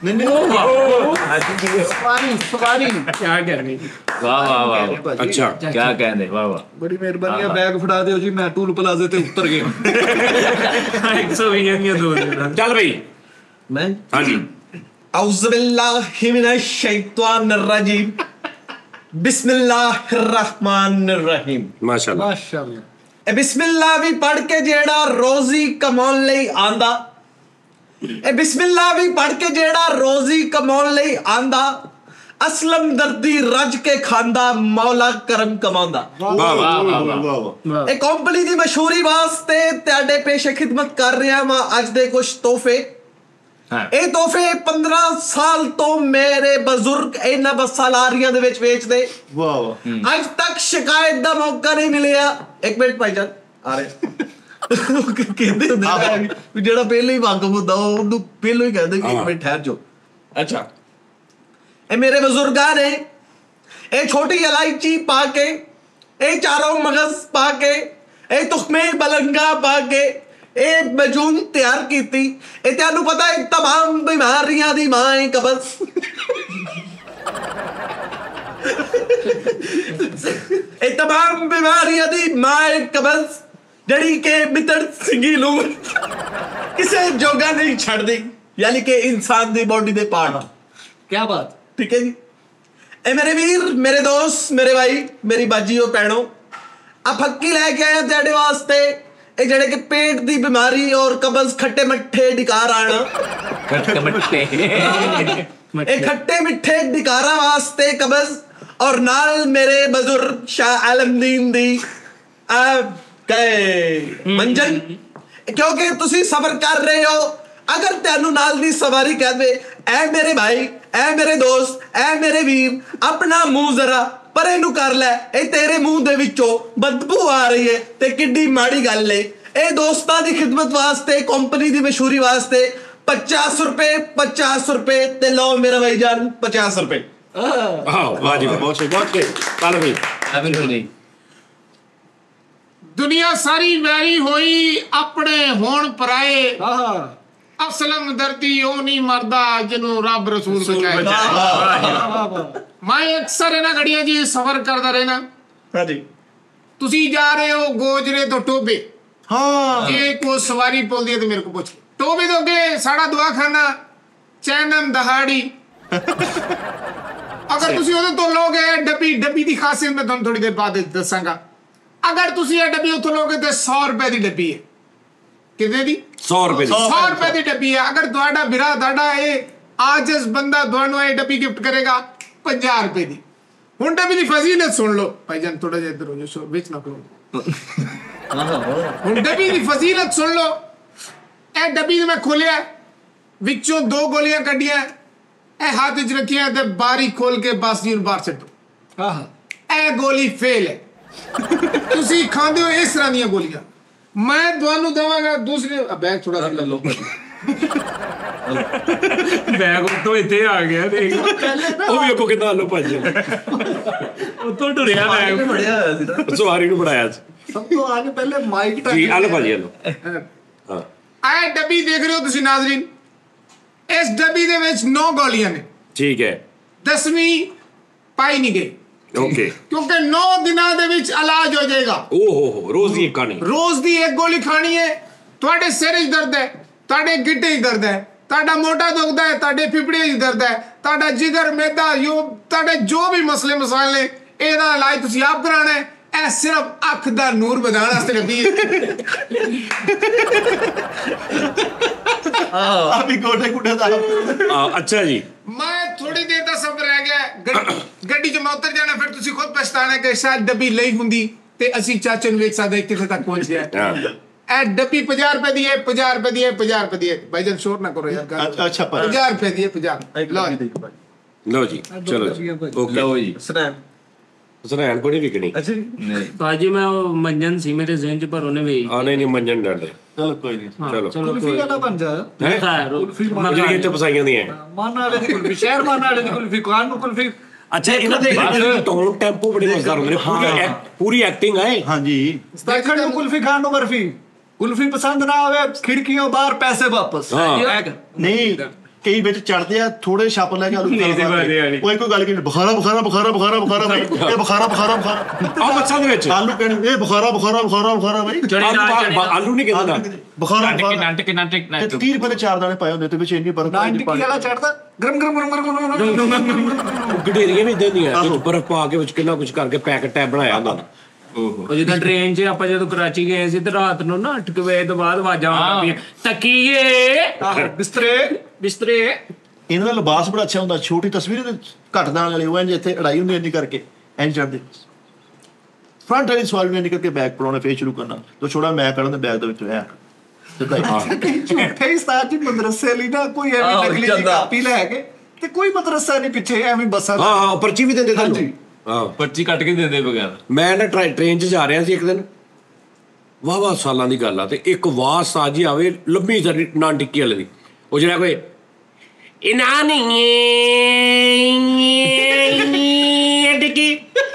ਸਵਾਰੀ ਕਿਆ ਕਰਨੀ। ਵਾਹ ਅੱਛਾ ਕਿਆ ਕਹਿੰਦੇ, ਵਾਹ ਬੜੀ ਮਿਹਰਬਾਨੀ ਹੈ। ਬੈਗ ਫੜਾ ਦਿਓ ਜੀ, ਮੈਂ ਟੂਲ ਪਲਾਜ਼ੇ ਤੇ ਉਤਰ ਗਿਆ। 120 ਦੀਆਂ ਦੋ ਚੱਲ ਬਈ। ਮੈਂ ਹਾਂਜੀ। औज़ु बिल्लाहि मिनश शैतानिर रजीम बिस्मिल्लाहिर रहमानिर रहीम। ਮਾਸ਼ਾਅੱਲਾ। ਮਾਸ਼ਾਅੱਲਾ। ਇਹ ਬਿਸਮਿल्ला ਵੀ ਪੜ ਕੇ ਜਿਹੜਾ ਰੋਜ਼ੀ ਕਮਾਉਣ ਲਈ ਆਂਦਾ, ਇਹ ਬਿਸਮਿल्ला ਵੀ ਪੜ ਕੇ ਜਿਹੜਾ ਰੋਜ਼ੀ ਕਮਾਉਣ ਲਈ ਆਂਦਾ, ਅਸਲਮ ਦਰਦੀ ਰੱਜ ਕੇ ਖਾਂਦਾ, ਮੌਲਾ ਕਰਮ ਕਮਾਉਂਦਾ। ਇਹ ਕੰਪਨੀ ਦੀ ਮਸ਼ਹੂਰੀ ਵਾਸਤੇ ਤੁਹਾਡੇ ਪੇਸ਼ੇ ਖਿਦਮਤ ਕਰ ਰਿਹਾ ਵਾਂ ਅੱਜ ਦੇ ਕੁਝ ਤੋਹਫੇ। ਇਹ ਤੋਹਫੇ 15 ਸਾਲ ਤੋਂ ਮੇਰੇ ਬਜ਼ੁਰਗ ਇਹਨਾਂ ਬੱਸਾਂ ਲਾਰੀਆਂ ਦੇ ਵਿੱਚ ਵੇਚਦੇ। ਅੱਜ ਤੱਕ ਸ਼ਿਕਾਇਤ ਦਾ ਮੌਕਾ ਨਹੀਂ ਮਿਲਿਆ। ਇੱਕ ਮਿੰਟ ਭਾਈਜਾਨ ਆ ਰਹੇ ਕਹਿੰਦੇ ਹੁੰਦੇ ਵੀ ਜਿਹੜਾ ਪਹਿਲਾਂ ਹੀ ਵਾਕਫ ਹੁੰਦਾ ਉਹਨੂੰ ਪਹਿਲਾਂ ਹੀ ਕਹਿੰਦੇ ਕਿ ਇੱਕ ਮਿੰਟ ਠਹਿਰ ਜਾਓ। ਅੱਛਾ ਇਹ ਮੇਰੇ ਬਜ਼ੁਰਗਾਂ ਨੇ ਇਹ ਛੋਟੀ ਇਲਾਇਚੀ ਪਾ ਕੇ, ਇਹ ਚਾਰੋਂ ਮਗਜ਼ ਪਾ ਕੇ, ਇਹ ਤੁਖਮੇ ਬਲੰਗਾ ਪਾ ਕੇ ਇਹ ਮਜੂਨ ਤਿਆਰ ਕੀਤੀ। ਇਹ ਤੁਹਾਨੂੰ ਪਤਾ ਹੈ तमाम ਬਿਮਾਰੀਆਂ ਦੀ ਮਾਂ ਹੈ ਕਬਜ਼। ਇਹ तमाम ਬਿਮਾਰੀਆਂ ਦੀ ਮਾਂ ਹੈ ਕਬਜ਼, ਜਿਹੜੀ ਕਿ ਮਿੱਤਰ ਸਿੰਘੀ ਨੂੰ ਕਿਸੇ ਜੋਗਾ ਨਹੀਂ ਛੱਡਦੀ, ਯਾਨੀ ਕਿ ਇਨਸਾਨ ਦੀ ਬੋਡੀ ਦੇ ਪਾਰਟ। क्या बात। ठीक है जी। ए मेरे वीर, मेरे दोस्त, मेरे भाई, मेरी बाजी और भैनों, आप हक्की लेके आए तेरे वास्ते ਇਹ ਜਿਹੜੇ ਕਿ पेट ਦੀ बीमारी और कब्ज खट्टे मट्ठे डिकार आना, खट्टे मट्ठे ਇਹ खट्टे मिठे डिकारा वास्ते कब्ज और नाल मेरे बुजुर्ग शाह आलमदीन दी मंजन, क्योंकि तुसी सफर कर रहे हो। अगर तेनू नाल दी सवारी कह दे ऐ मेरे भाई, ऐ मेरे दोस्त, ऐ मेरे वीर, अपना मुंह जरा परे नू कर ले, ए तेरे मुंह दे विचों बदबू आ रही है ते किड्डी माड़ी गल है। ए दोस्तां दी खिदमत वास्ते, कंपनी दी मशहूरी वास्ते 50 रुपए 50 रुपए ते लो मेरा भाईजान 50 रुपए। वाह जी बहुत सही। चल भाई बिल्कुल नहीं। ਦੁਨੀਆ ਸਾਰੀ ਵੈਰੀ ਹੋਈ ਆਪਣੇ ਹੋਣ ਪਰਾਏ। ਅਸਲਮ ਦਰਦੀ ਉਹ ਨਹੀਂ ਮਰਦਾ ਜਿਹਨੂੰ ਰੱਬ ਰਸੂਲ ਬਚਾਏ। ਮੈਂ ਅਕਸਰ ਇਹਨਾਂ ਗੱਡੀਆਂ 'ਚ ਸਫ਼ਰ ਕਰਦਾ ਰਹਿਣਾ। ਹਾਂਜੀ ਤੁਸੀਂ ਜਾ ਰਹੇ ਹੋ ਗੋਜਰੇ ਤੋਂ ਟੋਬੇ। ਜੇ ਕੋਈ ਸਵਾਰੀ ਪੁੱਲਦੀ ਹੈ ਤੇ ਮੇਰੇ ਕੋਲ ਪੁੱਛ। ਟੋਬੇ ਤੋਂ ਅੱਗੇ ਸਾਡਾ ਦਵਾਖਾਨਾ ਚੈਨਨ ਦਹਾੜੀ। ਅਗਰ ਤੁਸੀਂ ਉਹਦੇ ਤੋਂ ਲੋਗੇ ਡੱਬੀ ਦੀ ਖਾਸੀਅਤ ਮੈਂ ਤੁਹਾਨੂੰ ਥੋੜੀ ਦੇਰ ਬਾਅਦ ਦੱਸਾਂਗਾ। ਅਗਰ ਤੁਸੀਂ ਇਹ ਡੱਬੀ ਉੱਥੋਂ ਲੋਗੇ ਤੇ 100 ਰੁਪਏ ਦੀ ਡੱਬੀ ਹੈ। ਕਿੰਨੇ ਦੀ? 100 ਰੁਪਏ ਦੀ। 100 ਰੁਪਏ ਦੀ ਡੱਬੀ ਹੈ। ਅਗਰ ਤੁਹਾਡਾ ਵੀਰਾ ਤੁਹਾਡਾ ਇਹ ਆਜਿਜ਼ ਬੰਦਾ ਤੁਹਾਨੂੰ ਇਹ ਡੱਬੀ ਗਿਫਟ ਕਰੇਗਾ 50 ਰੁਪਏ ਦੀ। ਹੁਣ ਡੱਬੀ ਦੀ ਫਜ਼ੀਲਤ ਸੁਣ ਲਓ ਭਾਈਜਾਨ, ਥੋੜਾ ਜਿਹਾ ਇੱਧਰ ਹੋ ਜਾਓ ਵਿੱਚ ਨਾ ਕਰੋ। ਹੁਣ ਡੱਬੀ ਦੀ ਫਜ਼ੀਲਤ ਸੁਣ ਲਓ। ਇਹ ਡੱਬੀ ਮੈਂ ਖੋਲਿਆ, ਵਿੱਚੋਂ 2 ਗੋਲੀਆਂ ਕੱਢੀਆਂ, ਇਹ ਹੱਥ 'ਚ ਰੱਖੀਆਂ ਤੇ ਬਾਰੀ ਖੋਲ ਕੇ ਬਸ ਜੀ ਨੂੰ ਬਾਹਰ ਛੱਡੋ। ਇਹ ਗੋਲੀ ਫੇਲ ਹੈ। ਤੁਸੀਂ ਖਾਂਦੇ ਹੋ ਇਸ ਤਰ੍ਹਾਂ ਦੀਆਂ ਗੋਲੀਆਂ। ਮੈਂ ਤੁਹਾਨੂੰ ਦੇਵਾਂਗਾ ਦੂਸਰੇ ਬੈਗ ਥੋੜਾ ਜਿਹਾ ਲੈ ਲਓ। ਬੈਗ ਉੱਤੋਂ ਇੱਥੇ ਆ ਗਿਆ ਦੇਖ ਉਹ ਵੀ ਅੱਗੋਂ ਕਿੱਦਾਂ ਲੋ ਭੱਜ ਉੱਤੋਂ ਟੁਰਿਆ ਬੈਗ ਬੜਿਆ ਹੋਇਆ ਸੀ ਨਾ, ਸਵਾਰੀ ਨੂੰ ਬਣਾਇਆ ਸੀ ਸਭ ਤੋਂ ਆਗੇ ਪਹਿਲੇ ਮਾਈਕ ਟਾਈਮ ਜੀ। ਆਲੋ ਭਾਜੀ ਆਲੋ। ਹਾਂ ਇਹ ਡੱਬੀ ਦੇਖ ਰਹੇ ਹੋ ਤੁਸੀਂ ਨਾਜ਼ਰੀਨ, ਇਸ ਡੱਬੀ ਦੇ ਵਿੱਚ 9 ਗੋਲੀਆਂ ਨੇ। ਠੀਕ ਹੈ 10ਵੀਂ ਪਾਈ ਨਹੀਂ ਗਈ ਓਕੇ। ਕਿਉਂਕਿ 9 ਦਿਨਾਂ ਦੇ ਵਿੱਚ ਇਲਾਜ ਹੋ ਜਾਏਗਾ। ਓਹ ਰੋਜ਼ ਦੀ ਇੱਕ ਕਹਾਣੀ। ਰੋਜ਼ ਦੀ ਇੱਕ ਗੋਲੀ ਖਾਣੀ ਹੈ। ਤੁਹਾਡੇ ਸਿਰ 'ਚ ਦਰਦ ਹੈ, ਤੁਹਾਡੇ ਗਿੱਟੇ 'ਚ ਦਰਦ ਹੈ, ਤੁਹਾਡਾ ਮੋਢਾ ਦੁਖਦਾ ਹੈ, ਤੁਹਾਡੇ ਫਿਫੜੇ 'ਚ ਦਰਦ ਹੈ, ਤੁਹਾਡਾ ਜਿਗਰ ਮੈਦਾ ਤੁਹਾਡੇ ਜੋ ਵੀ ਮਸਲੇ ਮਸਾਇਲ ਨੇ, ਇਹਦਾ ਇਲਾਜ ਤੁਸੀਂ ਆਪ ਕਰਾਉਣਾ ਹੈ। ਇਹ ਸਿਰਫ ਅੱਖ ਦਾ ਨੂਰ ਵਧਾਉਣ ਵਾਸਤੇ ਲੱਗੀ ਹੈ। ਅਭੀ ਗੋਡੇ ਗੁੱਡੇ ਦਾ ਅੱਛਾ ਜੀ। ਮੈਂ ਥੋੜੀ ਦੇਰ ਦਾ ਸਫ਼ਰ ਰਹਿ ਗਿਆ, ਗੱਡੀ 'ਚ ਮੈਂ ਉਤਰ ਜਾਣਾ, ਫਿਰ ਤੁਸੀਂ ਖੁਦ ਪਛਤਾਣਾ ਕਿ ਸ਼ਾਇਦ ਡੱਬੀ ਲਈ ਹੁੰਦੀ ਤੇ ਅਸੀਂ ਚਾਚੇ ਨੂੰ ਵੇਖ ਸਕਦੇ ਕਿੱਥੇ ਤੱਕ ਪਹੁੰਚ ਗਿਆ। ਇਹ ਡੱਬੀ 50 ਰੁਪਏ ਦੀ ਹੈ, 50 ਰੁਪਏ ਦੀ ਹੈ, 50 ਰੁਪਏ ਦੀ ਹੈ। ਭਾਈਜਾਨ ਸ਼ੋਰ ਨਾ ਕਰੋ ਯਾਰ। ਅੱਛਾ 50 ਰੁਪਏ ਦੀ ਹੈ, 50 ਲਓ ਜੀ ਚਲੋ ਓਕੇ। ਲਓ ਜੀ ਸਨੈਣ ਕੋਈ ਨਹੀਂ ਵਿਕਣੀ। ਅੱਛਾ ਜੀ ਨਹੀਂ ਭਾਜੀ ਮੈਂ ਉਹ ਮੰਜਨ ਸੀ ਮੇਰੇ ਜ਼ਿਹਨ 'ਚ, ਪਰ ਉਹਨੇ ਵੀ ਨਹੀਂ ਮੰਜਣ ਡਰਦੇ। ਚਲੋ ਕੋਈ ਨਹੀਂ। ਚਲੋ ਕੁਲਫੀ ਵਾਲਾ ਬਣ ਜਾ। ਜਿਹੜੀ ਇੱਥੇ ਪਸਾਈਆਂ ਦੀਆਂ ਮਾਨ ਵਾਲੇ ਦੀ ਕੁਲਫੀ, ਸ਼ਹਿਰ ਮਾਨ ਵਾਲੇ ਦੀ ਕੁਲਫੀ, ਕਾਨ ਨੂੰ ਕੁਲਫੀ। ਅੱਛਾ ਇਹਨਾਂ ਦੇ ਟੋਨ ਟੈਂਪੋ ਬੜੇ ਮਜ਼ੇਦਾਰ ਹੁੰਦੇ ਨੇ। ਪੂਰੀ ਐਕਟਿੰਗ ਹੈ। ਹਾਂਜੀ ਦੇਖਣ ਨੂੰ ਕੁਲਫੀ, ਖਾਣ ਨੂੰ ਬਰਫੀ। ਕੁਲਫੀ ਪਸੰਦ ਨਾ ਆਵੇ ਖਿੜਕੀਆਂ ਬਾਹਰ, ਪੈਸੇ ਵਾਪਸ। ਨਹੀਂ ਕਈ ਵਿੱਚ ਚੜਦੇ ਆ, ਥੋੜੇ ਛੱਪ ਲੈ ਕੇ ਆਲੂ ਕੋਈ ਗੱਲ ਨਹੀਂ। ਬੁਖਾਰਾ ਬੁਖਾਰਾ ਬੁਖਾਰਾ ਬੁਖਾਰਾ ਬੁਖਾਰਾ ਭਾਈ, ਇਹ ਬੁਖਾਰਾ ਬੁਖਾਰਾ ਬੁਖਾਰਾ ਆਹ ਬੱਚਾ ਦੇ ਵਿੱਚ ਆਲੂ ਕਹਿੰਦੇ ਇਹ ਬੁਖਾਰਾ ਬੁਖਾਰਾ ਬੁਖਾਰਾ ਬੁਖਾਰਾ ਭਾਈ। ਆਲੂ ਨਹੀਂ ਕਹਿੰਦਾ ਬੁਖਾਰਾ ਨਾਟਕ 30 ਰੁਪਏ ਦੇ 4 ਦਾਣੇ ਪਾਏ ਹੁੰਦੇ ਤੇ ਵਿੱਚ ਇੰਨੀ ਬਰਫ਼ ਨਾਨ ਟਿੱਕੀ ਵਾਲਾ ਚੜਦਾ, ਗਰਮ ਗਰਮ ਗਰਮ ਗਰਮ ਗਰਮ। ਗਡੇਰੀਆਂ ਵੀ ਇਦਾਂ ਦੀਆਂ ਵਿੱਚ ਬਰਫ਼ ਪਾ ਕੇ ਵਿੱਚ ਕਿੰਨਾ ਕੁਝ ਕਰਕੇ ਪੈਕਟ ਟੈਬ ਬਣਾਇਆ ਹੁੰਦਾ। ਉਹ ਜਿੱਦਾਂ ਟ੍ਰੇਨ 'ਚ ਆਪਾਂ ਜਦੋਂ ਕਰਾਚੀ ਗਏ ਸੀ ਤੇ ਰਾਤ ਨੂੰ ਨਾ 8 ਵਜੇ ਤੋਂ ਬਾਅਦ ਆਵਾਜ਼ਾਂ ਆਉਂਦੀਆਂ, ਤਕੀਏ ਬਿਸਤਰੇ। ਇਹਨਾਂ ਦਾ ਲਿਬਾਸ ਬੜਾ ਅੱਛਾ ਹੁੰਦਾ। ਛੋਟੀ ਤਸਵੀਰ ਤੇ ਘੱਟ ਦਾਣ ਵਾਲੇ ਉਹ ਇੰਜ ਇੱਥੇ ਅੜਾਈ ਹੁੰਦੀ ਇੰਨੀ ਕਰਕੇ ਇੰਜ ਚੜਦੇ। ਫਰੰਟ ਵਾਲੀ ਸਵਾਲ ਨੂੰ ਇੰਜ ਕਰਕੇ ਬੈਗ ਪੜਾਉਣਾ, ਫੇਰ ਸ਼ੁਰੂ ਕਰਨਾ ਤਾਂ ਛੋੜਾ ਮੈਂ ਕੱਢਣ ਦੇ ਬੈਗ ਦੇ ਵਿੱਚ ਆਇਆ ਝੂਠੇ ਹੀ ਸਾਥ ਜੀ ਮਦਰਸੇ ਲਈ ਨਾ ਕੋਈ ਐਵੇਂ ਨਕਲੀ ਜਿਹੀ ਕਾਪੀ ਲੈ ਕੇ ਤੇ ਕੋਈ ਮਦਰਸਾ ਨਹੀਂ ਪਿੱਛੇ, ਐਵੇਂ ਬੱਸਾਂ। ਹਾਂ ਪਰਚੀ ਵੀ ਦਿੰਦੇ ਤੁਹਾਨੂੰ। ਹਾਂ ਪਰਚੀ ਕੱਟ ਕੇ ਦਿੰਦੇ ਬਗੈਰ। ਮੈਂ ਨਾ ਟ੍ਰੇਨ 'ਚ ਜਾ ਰਿਹਾ ਸੀ ਇੱਕ ਦਿਨ, ਵਾਹ ਸਾਲਾਂ ਦੀ ਗੱਲ ਆ, ਤੇ ਇੱਕ ਵਾਹ ਸਾਜੀ ਆਵੇ ਲੰਬੀ ਸਾਰੀ ਨਾਨ ਟਿੱਕੀ ਵਾਲੇ ਦੀ, ਉਹ ਜਿਹੜਾ ਕੋਈ ਇਹਨਾਂ ਨਹੀਂ ਟਿੱਕੀ